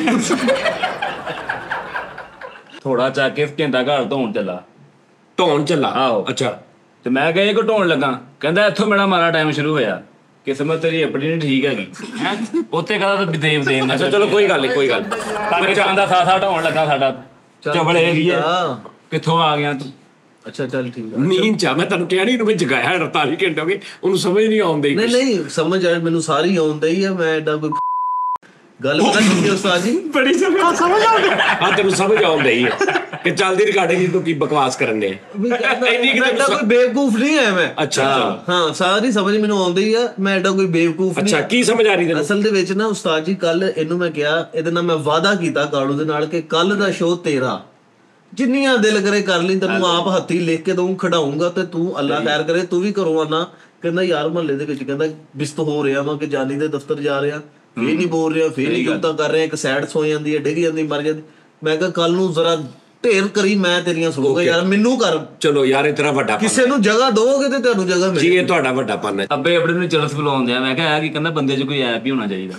ਥੋੜਾ ਚੱਕ ਕੇ ਘੰਟਾ ਘਰ ਧੋਣ ਚੱਲਾ। ਢੋਣ ਚੱਲਾ? ਆਹੋ। ਅੱਛਾ ਤੇ ਮੈਂ ਕਿਹਾ ਇਹ ਕੋ ਢੋਣ ਲੱਗਾ, ਕਹਿੰਦਾ ਇੱਥੋਂ ਮੇਰਾ ਮਾਰਾ ਟਾਈਮ ਸ਼ੁਰੂ ਹੋਇਆ, ਕਿਸਮਤ ਤੇਰੀ ਆਪਣੀ ਨਹੀਂ ਠੀਕ ਹੈਗੀ। ਉੱਥੇ ਕਹਿੰਦਾ ਤਾਂ ਦੇਵ ਦੇਵ। ਅੱਛਾ ਚਲੋ ਕੋਈ ਗੱਲ ਨਹੀਂ, ਕੋਈ ਗੱਲ ਮੇਰੇ ਚਾਂਦਾ ਦਾ ਸਾਥਾ ਢੋਣ ਲੱਗਾ ਸਾਡਾ ਚਵਲ ਏਰੀਏ। ਕਿੱਥੋਂ ਆ ਗਿਆ ਤੂੰ? ਅੱਛਾ ਚੱਲ ਠੀਕ ਆ। ਨੀਂਦ ਚਾ ਮੈਂ ਤੁਹਾਨੂੰ ਕਿਹਾ ਨਹੀਂ ਇਹਨੂੰ ਮੈਂ ਜਗਾਇਆ 48 ਘੰਟੇ ਹੋ ਗਏ, ਉਹਨੂੰ ਸਮਝ ਨਹੀਂ ਆਉਂਦੀ। ਨਹੀਂ ਸਮਝ ਆ ਮੈਨੂੰ ਸਾਰੀ ਆਉਂਦਾ ਹੀ ਆ, ਮੈਂ ਐਡਾ ਕੋਈ ਗੱਲ ਪਤਾ ਨਹੀਂ ਉਸਤਾਦ ਜੀ ਬੜੀ ਸਮਝ ਆਉਂਦੀ। ਹਾਂ ਤੈਨੂੰ ਸਮਝ ਆਉਂਦੀ ਹੈ ਕਿ ਚੱਲਦੀ ਰਿਕਾਰਡਿੰਗ ਤੂੰ ਕੀ ਬਕਵਾਸ ਕਰਨ ਦੇ ਇੰਨੀ ਕਿ ਐਡਾ ਕੋਈ ਬੇਵਕੂਫ ਨਹੀਂ ਹੈ ਮੈਂ। ਅੱਛਾ ਹਾਂ ਸਾਰੀ ਸਮਝ ਮੈਨੂੰ ਆਉਂਦੀ ਆ, ਮੈਂ ਐਡਾ ਕੋਈ ਬੇਵਕੂਫ ਨਹੀਂ। ਅੱਛਾ ਕੀ ਸਮਝ ਆ ਰਹੀ ਤੈਨੂੰ? ਅਸਲ ਦੇ ਵਿੱਚ ਨਾ ਉਸਤਾਦ ਜੀ ਕੱਲ ਇਹਨੂੰ ਮੈਂ ਕਿਹਾ, ਇਹਦੇ ਨਾਲ ਮੈਂ ਵਾਅਦਾ ਕੀਤਾ ਕਾਲੂ ਦੇ ਨਾਲ ਕਿ ਕੱਲ ਦਾ ਸ਼ੋਅ ਤੇਰਾ, ਜਿੰਨੀਆਂ ਦਿਲ ਕਰੇ ਕਰ ਲਈ, ਤੈਨੂੰ ਆਪ ਹੱਥੀ ਲਿਖ ਕੇ ਦਊਂ, ਖੜਾਉਂਗਾ ਤੇ ਤੂੰ ਅੱਲਾ ਖੈਰ ਕਰੇ ਤੂੰ ਵੀ ਘਰੋਂ ਆਣਾ। ਕਹਿੰਦਾ ਯਾਰ ਮਹੱਲੇ ਦੇ ਵਿੱਚ ਕਹਿੰਦਾ ਬਿਸਤ ਹੋ ਰਿਹਾ ਵਾ ਕਿ ਜਾਨੀ ਦੇ ਦਫ਼ਤਰ ਜਾ ਰਿਹਾ, ਫੇਰ ਨਹੀਂ ਬੋਲ ਰਿਹਾ, ਫੇਰ ਨਹੀਂ ਗੁੱਤਾ ਕਰ ਰਿਹਾ, ਇੱਕ ਸਾਈਡ ਸੋ ਜਾਂਦੀ ਹੈ, ਡਿੱਗ ਜਾਂਦੀ, ਮਰ ਜਾਂਦੀ। ਮੈਂ ਕਿਹਾ ਕੱਲ ਨੂੰ ਜ਼ਰਾ ਢੇਰ ਕਰੀ ਮੈਂ ਤੇਰੀਆਂ ਸੁਣੂਗਾ ਯਾਰ, ਮੈਨੂੰ ਕਰ। ਚਲੋ ਯਾਰ ਇਹ ਤੇਰਾ ਵੱਡਾ ਕਿਸੇ ਨੂੰ ਜਗ੍ਹਾ ਦੋਗੇ ਤੇ ਤੁਹਾਨੂੰ ਜਗ੍ਹਾ ਜੀ, ਮਿਲੇ। ਇਹ ਤੁਹਾਡਾ ਵੱਡਾ ਪੰਨ ਹੈ। ਅੱਬੇ ਆਪਣੇ ਨੂੰ ਚਰਸ ਬੁਲਾਉਂਦੇ ਆ। ਮੈਂ ਕਿਹਾ ਕੀ ਕਹਿੰਦਾ ਬੰਦੇ 'ਚ ਕੋਈ ਐਪ ਹੀ ਹੋਣਾ ਚਾਹੀਦਾ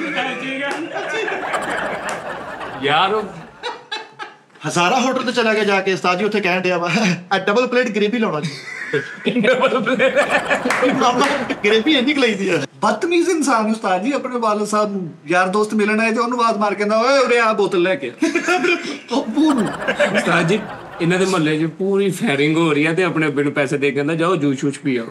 ਯਾਰ। ਹਜ਼ਾਰਾ ਹੋਟਲ ਤੇ ਚਲਾ ਗਿਆ ਜਾ ਕੇ ਉਸਤਾਦ ਜੀ, ਉੱਥੇ ਕਹਿਣ ਡਿਆ ਵਾ ਆ ਡਬਲ ਪਲੇਟ ਗ੍ਰੇਵੀ ਲਾਉਣਾ ਜੀ। ਗ੍ਰੇਵੀ ਇੰਨੀ ਕੁ ਲਈਦੀ ਆ। ਬਦਤਮੀਜ਼ ਇਨਸਾਨ ਉਸਤਾਦ ਜੀ, ਆਪਣੇ ਵਾਲਦ ਸਾਹਿਬ ਨੂੰ ਯਾਰ ਦੋਸਤ ਮਿਲਣ ਆਏ ਤੇ ਉਹਨੂੰ ਆਵਾਜ਼ ਮਾਰ ਕੇ ਕਹਿੰਦਾ ਓਏ ਉਰੇ ਆ ਬੋਤਲ ਲੈ ਕੇ। ਉਸਤਾਦ ਜੀ ਇਹਨਾਂ ਦੇ ਮਹੱਲੇ 'ਚ ਪੂਰੀ ਫਾਇਰਿੰਗ ਹੋ ਰਹੀ ਹੈ ਤੇ ਆਪਣੇ ਅੱਬੇ ਨੂੰ ਪੈਸੇ ਦੇ ਕੇ ਕਹਿੰਦਾ ਜਾਓ ਜੂਸ ਸ਼ੂਸ ਪੀਓ।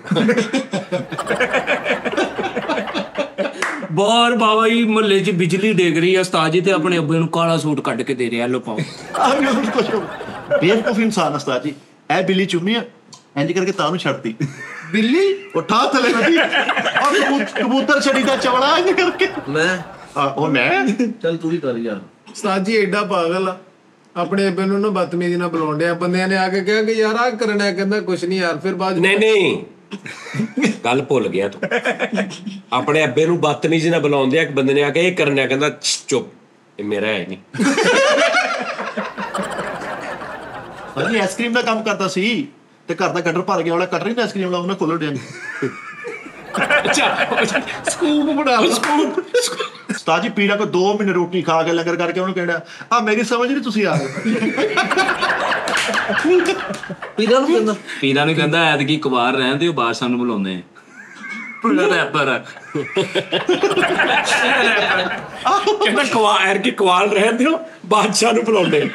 ਬਾਹਰ ਬਾਬਾ ਜੀ ਮਹੱਲੇ 'ਚ ਬਿਜਲੀ ਡਿੱਗ ਰਹੀ ਹੈ, ਉਸਤਾਦ ਜੀ ਤੇ ਆਪਣੇ ਅੱਬੇ ਨੂੰ ਕਾਲਾ ਸੂਟ ਕੱਢ ਕੇ ਦੇ ਰਿਹਾ, ਲੋ ਪਾਓ। ਬੇਵਕੂਫ ਇਨਸਾਨ ਉਸਤਾਦ ਜੀ। ਇਹ ਬਿੱਲੀ ਚੁੰਮੀ ਆ, ਇੰਜ ਕਰਕੇ ਤਾਂ ਨੂੰ ਛੱਡਤੀ ਬਿੱਲੀ ਉਠਾ ਥੱਲੇ ਲੱਗੀ ਔਰ ਕਬੂਤਰ ਛੜੀ ਦਾ ਚਵੜਾ ਇੰਜ ਕਰਕੇ। ਮੈਂ ਉਹ ਮੈਂ ਚੱਲ ਤੂੰ ਵੀ ਕਰ ਯਾਰ। ਉਸਤਾਦ ਜੀ ਐਡਾ ਪਾਗਲ ਆ, ਆਪਣੇ ਅੱਬੇ ਨੂੰ ਨਾ ਬਦਤਮੀਜ਼ੀ ਨਾਲ ਬੁਲਾਉਣ ਡਿਆ। ਬੰਦਿਆਂ ਨੇ ਆ ਕੇ ਕਿਹਾ ਕਿ ਯਾਰ ਆ ਕਰਨਾ, ਕਹਿੰਦਾ ਕੁਛ ਨਹੀਂ ਯਾਰ। ਫਿਰ ਬਾਅਦ ਨਹੀਂ ਗੱਲ ਭੁੱਲ ਗਿਆ ਤੂੰ। ਆਪਣੇ ਅੱਬੇ ਨੂੰ ਬਦਤਮੀਜ਼ੀ ਨਾਲ ਬੁਲਾਉਂਦੇ ਆ, ਇੱਕ ਬੰਦੇ ਨੇ ਆ ਕੇ ਇਹ ਕਰਨਾ, ਕਹਿੰਦਾ ਚੁੱਪ ਇਹ ਮੇਰਾ ਹੈ ਨਹੀਂ। ਭਾਜੀ ਆਈਸਕ੍ਰੀਮ ਦਾ ਕੰਮ ਕਰਦਾ ਸੀ ਤੇ ਘਰ ਦਾ ਕਟਰ ਭਰ ਗਿਆ, ਵਾਲਾ ਕਟਰ ਹੀ ਨਾ ਆਈਸਕ੍ਰੀਮ ਵਾਲਾ, ਉਹਨੇ ਖੋਲ੍ਹ ਡਿਆ। ਅੱਛਾ ਸਕੂਪ ਬਣਾ ਸਕੂਪ। ਉਸਤਾਦ ਜੀ ਪੀੜਾ ਕੋ 2 ਮਹੀਨੇ ਰੋਟੀ ਖਾ ਕੇ ਲੰਗਰ ਕਰਕੇ ਉਹਨੂੰ ਕਹਿੰਦਾ ਆ ਮੇਰੀ ਸਮਝ ਨਹੀਂ ਤੁਸੀਂ ਆ ਗਏ। ਪੀਰਾਂ ਨੂੰ ਕਹਿੰਦਾ, ਪੀਰਾਂ ਨੂੰ ਕਹਿੰਦਾ ਐਤਕੀ ਕੁਵਾਰ ਰਹਿਣ ਦਿਓ, ਬਾਦਸ਼ਾਹ ਨੂੰ ਬੁਲਾਉਂਦੇ ਆ। ਪੂਰਾ ਰੈਪਰ ਕਹਿੰਦਾ ਕੁਆਰ ਕੀ ਕੁਆਲ ਰਹਿਣ ਦਿਓ, ਬਾਦਸ਼ਾਹ ਨੂੰ ਬੁਲਾਉਂਦੇ।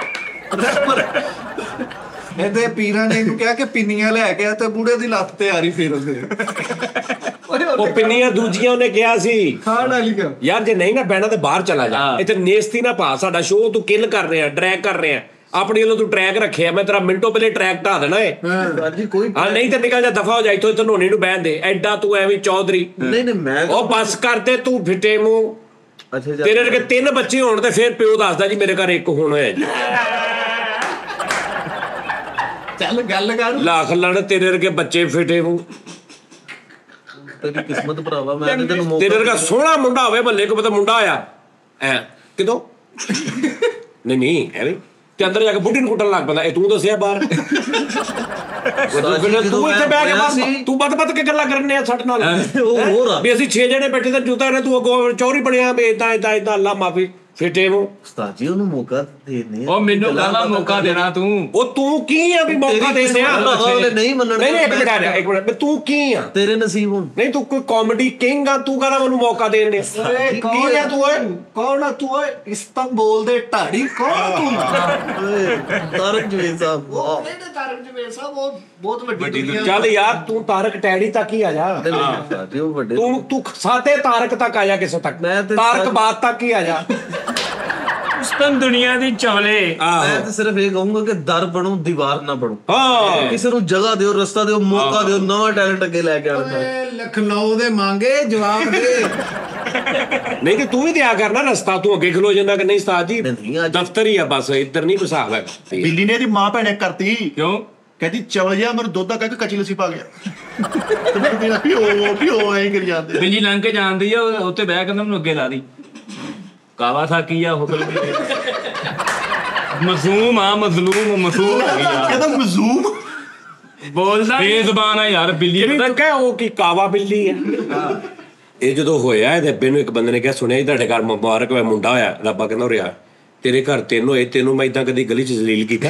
ਇਹਦੇ ਪੀਰਾਂ ਨੇ ਇਹਨੂੰ ਕਿਹਾ ਕਿ ਪਿੰਨੀਆਂ ਲੈ ਕੇ ਆ ਤੇ ਬੁੜੇ ਦੀ ਲੱਤ ਤੇ ਆ ਰਹੀ ਫੇਰ ਉਹਦੇ। ਉਹ ਪਿੰਨੀਆਂ ਦੂਜੀਆਂ ਉਹਨੇ ਕਿਹਾ ਸੀ ਖਾਣ ਵਾਲੀ ਕਰ ਯਾਰ, ਜੇ ਨਹੀਂ ਨਾ ਬਹਿਣਾ ਤੇ ਬਾਹਰ ਚਲਾ ਜਾ, ਇੱਥੇ ਨੇਸਤੀ ਨਾ ਪਾ। ਸਾਡਾ ਸ਼ੋਅ ਤੂੰ ਕਿਲ ਕਰ ਰਿਹਾ, ਡਰੈਗ ਕਰ ਰਿਹਾ, ਆਪਣੀ ਵੱਲੋਂ ਤੂੰ ਟਰੈਕ ਰੱਖਿਆ, ਮੈਂ ਤੇਰਾ ਮਿੰਟੋ ਪਹਿਲੇ ਟਰੈਕ ਢਾ ਦੇਣਾ ਏ। ਜੀ ਕੋਈ ਹਾਂ ਨਹੀਂ ਤੇ ਨਿਕਲ ਜਾ, ਦਫਾ ਹੋ ਜਾ ਇੱਥੋਂ, ਇੱਥੇ ਨੋਨੀ ਨੂੰ ਬਹਿਣ ਦੇ। ਐਡਾ ਤੂੰ ਐਵੇਂ ਚੌਧਰੀ। ਨਹੀਂ ਮੈਂ ਉਹ ਬੱਸ ਕਰਦੇ ਤੂੰ ਫਿੱਟੇ ਮੂੰਹ। ਅੱਛਾ ਤੇਰੇ ਵਰਗੇ 3 ਬੱਚੇ ਹੋਣ ਤੇ ਫਿਰ ਪਿਓ ਦੱਸਦਾ ਜੀ ਮੇਰੇ ਘਰ ਇੱਕ ਹੁਣ ਹੋਇਆ ਜੀ। ਚੱਲ ਗੱਲ ਕਰ। ਲੱਖ ਲੜ ਤੇਰੇ ਵਰਗੇ ਬੱਚੇ ਫਿੱਟੇ ਮੂੰਹ। ਤੇਰੀ ਕਿਸਮਤ ਭਰਾਵਾ, ਮੈਂ ਤੇ ਤੈਨੂੰ ਤੇਰੇ ਵਰਗਾ ਸੋਹਣਾ ਮੁੰਡਾ ਹੋਵੇ ਮਹੱਲੇ ਕੋ ਪਤਾ ਮੁੰਡਾ ਆਇਆ ਐ ਕਿਦੋਂ। ਨਹੀਂ ਐਵੇਂ ਤੇ ਅੰਦਰ ਜਾ ਕੇ ਬੁੱਢੀ ਨੂੰ ਕੁੱਟਣ ਲੱਗ ਪੈਂਦਾ। ਇਹ ਤੂੰ ਦੱਸਿਆ ਬਾਹਰ? ਤੂੰ ਇੱਥੇ ਬਹਿ ਕੇ ਬਸ ਤੂੰ ਬੱਤ ਕੇ ਗੱਲਾਂ ਕਰਨੇ ਆ ਸਾਡੇ ਨਾਲ ਵੀ ਅਸੀਂ 6 ਜਣੇ ਬੈਠੇ ਤਾਂ ਜੁੱਤਾ ਨੇ ਤੂੰ ਅੱਗੋਂ ਚੌਰੀ ਬਣਿਆ ਵੀ ਏਦਾਂ ਅੱਲਾ ਮਾਫੀ ਫਿੱਟੇ ਨੂੰ। ਉਸਤਾਦ ਜੀ ਉਹਨੂੰ ਮੌਕਾ ਦੇਣੇ ਉਹ ਮੈਨੂੰ ਕਾਹਦਾ ਮੌਕਾ ਦੇਣਾ ਤੂੰ? ਉਹ ਤੂੰ ਕੀ ਆ ਵੀ ਮੌਕਾ ਦੇਣੇ ਆ? ਨਹੀਂ ਮੰਨਣ। ਨਹੀਂ ਇੱਕ ਮਿੰਟ ਆ ਜਾ, ਇੱਕ ਮਿੰਟ। ਤੂੰ ਕੀ ਆ? ਤੇਰੇ ਨਸੀਬ ਹੁਣ। ਨਹੀਂ ਤੂੰ ਕੋਈ ਕਾਮੇਡੀ ਕਿੰਗ ਆ, ਤੂੰ ਕਹਿੰਦਾ ਮੈਨੂੰ ਮੌਕਾ ਦੇਣ ਦੇ। ਕੀ ਆ ਤੂੰ ਓਏ? ਕੌਣ ਆ ਤੂੰ ਓਏ? ਇਸਤਾਂਬੁਲ ਦੇ ਢਾੜੀ ਕੌਣ ਆ ਤੂੰ? ਤਾਰਕ ਜਵੇਦ ਸਾਹਿਬ। ਤਾਰਕ ਜਵੇਦ ਸਾਹਿਬ ਉਹ ਬਹੁਤ ਵੱਡੀ ਦੁਨੀਆ। ਚੱਲ ਯਾਰ ਤੂੰ ਤਾਰਕ ਟੈਡੀ ਤੱਕ ਹੀ ਆ ਜਾ। ਵੱਡੇ ਤੂੰ ਸਾਤੇ ਤਾਰਕ ਤੱਕ ਆ ਜਾ, ਕਿਸੇ ਤੱਕ ਤਾਰਕ ਬਾਤ ਤੱਕ ਹੀ ਆ ਜਾ। ਉਸਤਨ ਦੁਨੀਆ ਦੀ ਚਵਲੇ। ਮੈਂ ਤਾਂ ਸਿਰਫ ਇਹ ਕਹੂੰਗਾ ਕਿ ਦਰ ਬਣੋ, ਦੀਵਾਰ ਨਾ ਬਣੋ। ਹਾਂ ਕਿਸੇ ਨੂੰ ਜਗ੍ਹਾ ਦਿਓ, ਰਸਤਾ ਦਿਓ, ਮੌਕਾ ਦਿਓ, ਨਵਾਂ ਟੈਲੈਂਟ ਅੱਗੇ ਲੈ ਕੇ ਆਉਣਾ। ਲਖਨਊ ਦੇ ਮੰਗੇ ਜਵਾਬ ਦੇ। ਨਹੀਂ ਤੇ ਤੂੰ ਵੀ ਦਿਆ ਕਰਨਾ ਰਸਤਾ। ਤੂੰ ਅੱਗੇ ਖਲੋ ਜਾਂਦਾ ਕਿ ਨਹੀਂ ਉਸਤਾਦ ਜੀ ਦਫ਼ਤਰ ਹੀ ਆ ਬਸ, ਇੱਧਰ ਨਹੀਂ ਹਿਸਾਬ ਹੈ। ਬਿੱਲੀ ਨੇ ਇਹਦੀ ਮਾਂ ਭੈਣੇ ਕਰਤੀ। ਕਿਉਂ? ਕਹਿੰਦੀ ਚਵਲ ਜਿਹਾ ਮੈਨੂੰ ਦੁੱਧ ਦਾ ਕਹਿ ਕੇ ਕੱਚੀ ਲੱਸੀ ਪਾ ਗਿਆ। ਤੇ ਮੈਨੂੰ ਕਹਿੰਦਾ ਪਿਓ ਐਂ ਕਰੀ ਜਾਂਦੇ। ਬਿੱਲੀ ਲੰਘ ਕੇ ਜਾਂਦੀ ਆ ਉੱਤੇ ਬਹਿ ਕੇ ਮੈਨੂੰ ਅੱਗੇ ਲਾ ਦੀ। ਕਾਵਾਸਾਕੀ ਆ ਹੋਟਲ ਮਜ਼ਲੂਮ ਆ, ਮਜ਼ਲੂਮ ਮਸੂਮ ਹੋ ਗਈ ਯਾਰ। ਕਹਿੰਦਾ ਮਜ਼ੂਮ ਬੋਲਦਾ ਬੇਜ਼ਬਾਨ ਆ ਯਾਰ ਬਿੱਲੀ। ਕਹਿ ਉਹ ਕੀ ਕਾਵਾ ਬਿੱਲੀ ਆ। ਇਹ ਜਦੋਂ ਹੋਇਆ ਇਹਦੇ ਅੱਬੇ ਨੂੰ ਇੱਕ ਬੰਦੇ ਨੇ ਕਿਹਾ ਸੁਣਿਆ ਜੀ ਤੁਹਾਡੇ ਘਰ ਮੁਬਾਰਕ ਹੋਇਆ ਮੁੰਡਾ ਹੋਇਆ। ਰੱਬਾ ਕਹਿੰਦਾ ਰਿਹਾ ਤੇਰੇ ਘਰ 3 ਹੋਏ, ਤੈਨੂੰ ਮੈਂ ਏਦਾਂ ਕਦੀ ਗਲੀ 'ਚ ਜ਼ਲੀਲ ਕੀਤਾ?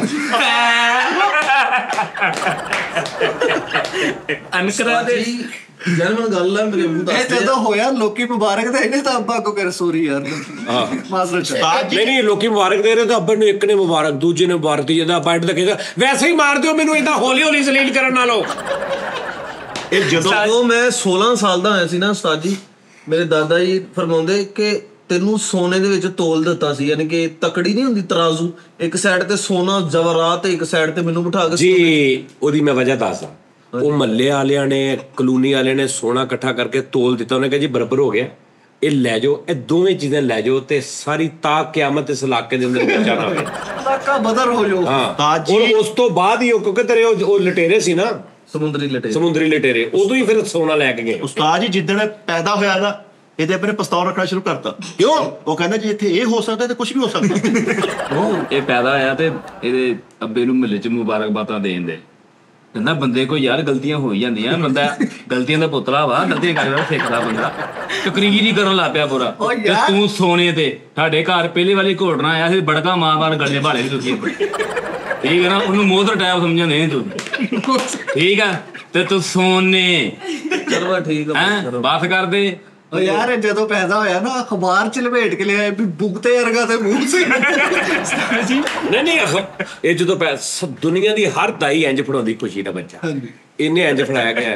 ਅਨਕਰਾ ਦੇ ਜਰਮਨ ਗੱਲ ਹੈ ਮੇਰੇ ਮੂੰਹ ਇਹ ਜਦੋਂ ਹੋਇਆ ਲੋਕੀ ਮੁਬਾਰਕ ਦੇ ਇਹਨੇ ਤਾਂ ਅੱਬਾ ਕੋ ਕਰ ਸੋਰੀ ਯਾਰ। ਹਾਂ ਮਾਸਟਰ ਨਹੀਂ ਲੋਕੀ ਮੁਬਾਰਕ ਦੇ ਰਹੇ ਤਾਂ ਅੱਬੇ ਨੂੰ ਇੱਕ ਨੇ ਮੁਬਾਰਕ, ਦੂਜੇ ਨੇ ਮੁਬਾਰਕ ਦੀ ਜਾਂਦਾ ਬਾਈਟ ਦਾ ਕਹਿੰਦਾ ਵੈਸੇ ਹੀ ਮਾਰ ਦਿਓ ਮੈਨੂੰ ਏਦਾਂ ਹੌਲੀ ਹੌਲੀ ਜ਼ਲੀਲ ਕਰਨ ਨਾਲੋਂ। ਇਹ ਜਦੋਂ ਮੈਂ 16 ਸਾਲ ਦਾ ਹੋਇਆ ਸੀ ਨਾ ਉਸਤਾਦ ਜੀ, ਮੇਰੇ ਦਾਦਾ ਜੀ ਫਰਮਾਉਂਦੇ ਕਿ ਤੈਨੂੰ ਸੋਨੇ ਦੇ ਵਿੱਚ ਤੋਲ ਦਿੱਤਾ ਸੀ, ਯਾਨੀ ਕਿ ਤਕੜੀ ਨਹੀਂ ਹੁੰਦੀ ਤਰਾਜ਼ੂ, ਇੱਕ ਸਾਈਡ ਤੇ ਸੋਨਾ ਜਵਾਹਰਾਤ, ਇੱਕ ਸਾਈਡ ਤੇ ਮੈਨੂੰ ਬਿਠਾ ਕੇ। ਜੀ ਉਹਦੀ ਮੈਂ ਵਜ੍ਹਾ ਦੱਸਦਾ। ਉਹ ਮਹੱਲੇ ਵਾਲਿਆਂ ਨੇ ਕਲੋਨੀ ਵਾਲਿਆਂ ਨੇ ਸੋਨਾ ਇਕੱਠਾ ਕਰਕੇ ਤੋਲ ਦਿੱਤਾ। ਉਹਨੇ ਕਿਹਾ ਜੀ ਬਰਾਬਰ ਹੋ ਗਿਆ, ਇਹ ਲੈ ਜਾਓ, ਇਹ ਦੋਵੇਂ ਚੀਜ਼ਾਂ ਲੈ ਜਾਓ ਤੇ ਸਾਰੀ ਤਾ ਕਿਆਮਤ ਇਸ ਇਲਾਕੇ ਦੇ ਅੰਦਰ ਬੱਚਾ ਨਾ ਹੋਵੇ। ਇਲਾਕਾ ਬਦਰ ਹੋ ਜਾਓ। ਹਾਂ ਉਸ ਤੋਂ ਬਾਅਦ ਹੀ ਉਹ ਕਿਉਂਕਿ ਤੇਰੇ ਉਹ ਲਟੇਰੇ ਸੀ ਨਾ, ਸਮੁੰਦਰੀ ਲਟੇਰੇ, ਉਦੋਂ ਹੀ ਫਿਰ ਸੋਨਾ ਲੈ ਕੇ ਗਏ। ਉਸਤਾਦ ਜੀ ਜਿੱਦਣ ਪੈਦਾ ਹੋਇਆ ਨਾ ਇਹਦੇ ਆਪਣੇ ਪਿਸਤੌਲ ਰੱਖਣਾ ਸ਼ੁਰੂ ਕਰਤਾ। ਕਿਉਂ? ਉਹ ਕਹਿੰਦਾ ਜੀ ਇੱਥੇ ਇਹ ਹੋ ਸਕਦਾ ਤੇ ਕੁਝ ਵੀ ਹੋ ਸਕਦਾ। ਇਹ ਪੈਦਾ ਹੋਇਆ ਤੇ ਇਹਦੇ ਅੱਬੇ ਨੂੰ ਮਹੱਲੇ 'ਚ ਮੁਬਾਰਕਬਾਦਾਂ ਦੇਣ ਦੇ। ਕਹਿੰਦਾ ਬੰਦੇ ਕੋਈ ਯਾਰ ਗਲਤੀਆਂ ਹੋ ਹੀ ਜਾਂਦੀਆਂ, ਬੰਦਾ ਗਲਤੀਆਂ ਦਾ ਪੁੱਤਲਾ ਵਾ, ਗਲਤੀਆਂ ਕਰਦਾ ਸਿੱਖਦਾ ਬੰਦਾ। ਤਕਰੀਰ ਹੀ ਕਰਨ ਲੱਗ ਪਿਆ ਪੂਰਾ। ਤੇ ਤੂੰ ਸੋਨੇ ਤੇ ਸਾਡੇ ਘਰ ਪਹਿਲੇ ਵਾਲੀ ਘੋਟਣਾ ਆਇਆ ਸੀ, ਬੜਕਾ ਮਾਂ ਗਲੇ ਭਾਲੇ ਤੁਸੀਂ ਠੀਕ ਹੈ ਨਾ, ਉਹਨੂੰ ਮੋਦਰ ਟੈਪ ਸਮਝਿਆ ਨਹੀਂ ਤੂੰ ਠੀਕ ਆ। ਤੇ ਤੂੰ ਸੋਨੇ ਚਲੋ ਠੀਕ ਆ ਬਾਤ ਕਰਦੇ। ਉਹ ਯਾਰ ਜਦੋਂ ਪੈਦਾ ਹੋਇਆ ਨਾ ਅਖਬਾਰ ਚ ਲਪੇਟ ਕੇ ਲਿਆਏ ਵੀ ਬੁਗਤੇ ਵਰਗਾ ਤੇ ਮੂੰਹ ਸੀ। ਨਹੀਂ ਇਹ ਜਦੋਂ ਦੁਨੀਆ ਦੀ ਹਰ ਦਾਈ ਇੰਜ ਫੜਾਉਂਦੀ ਖੁਸ਼ੀ ਦਾ ਬੱਚਾ, ਇਹਨੇ ਇੰਜ ਫੜਾਇਆ ਗਿਆ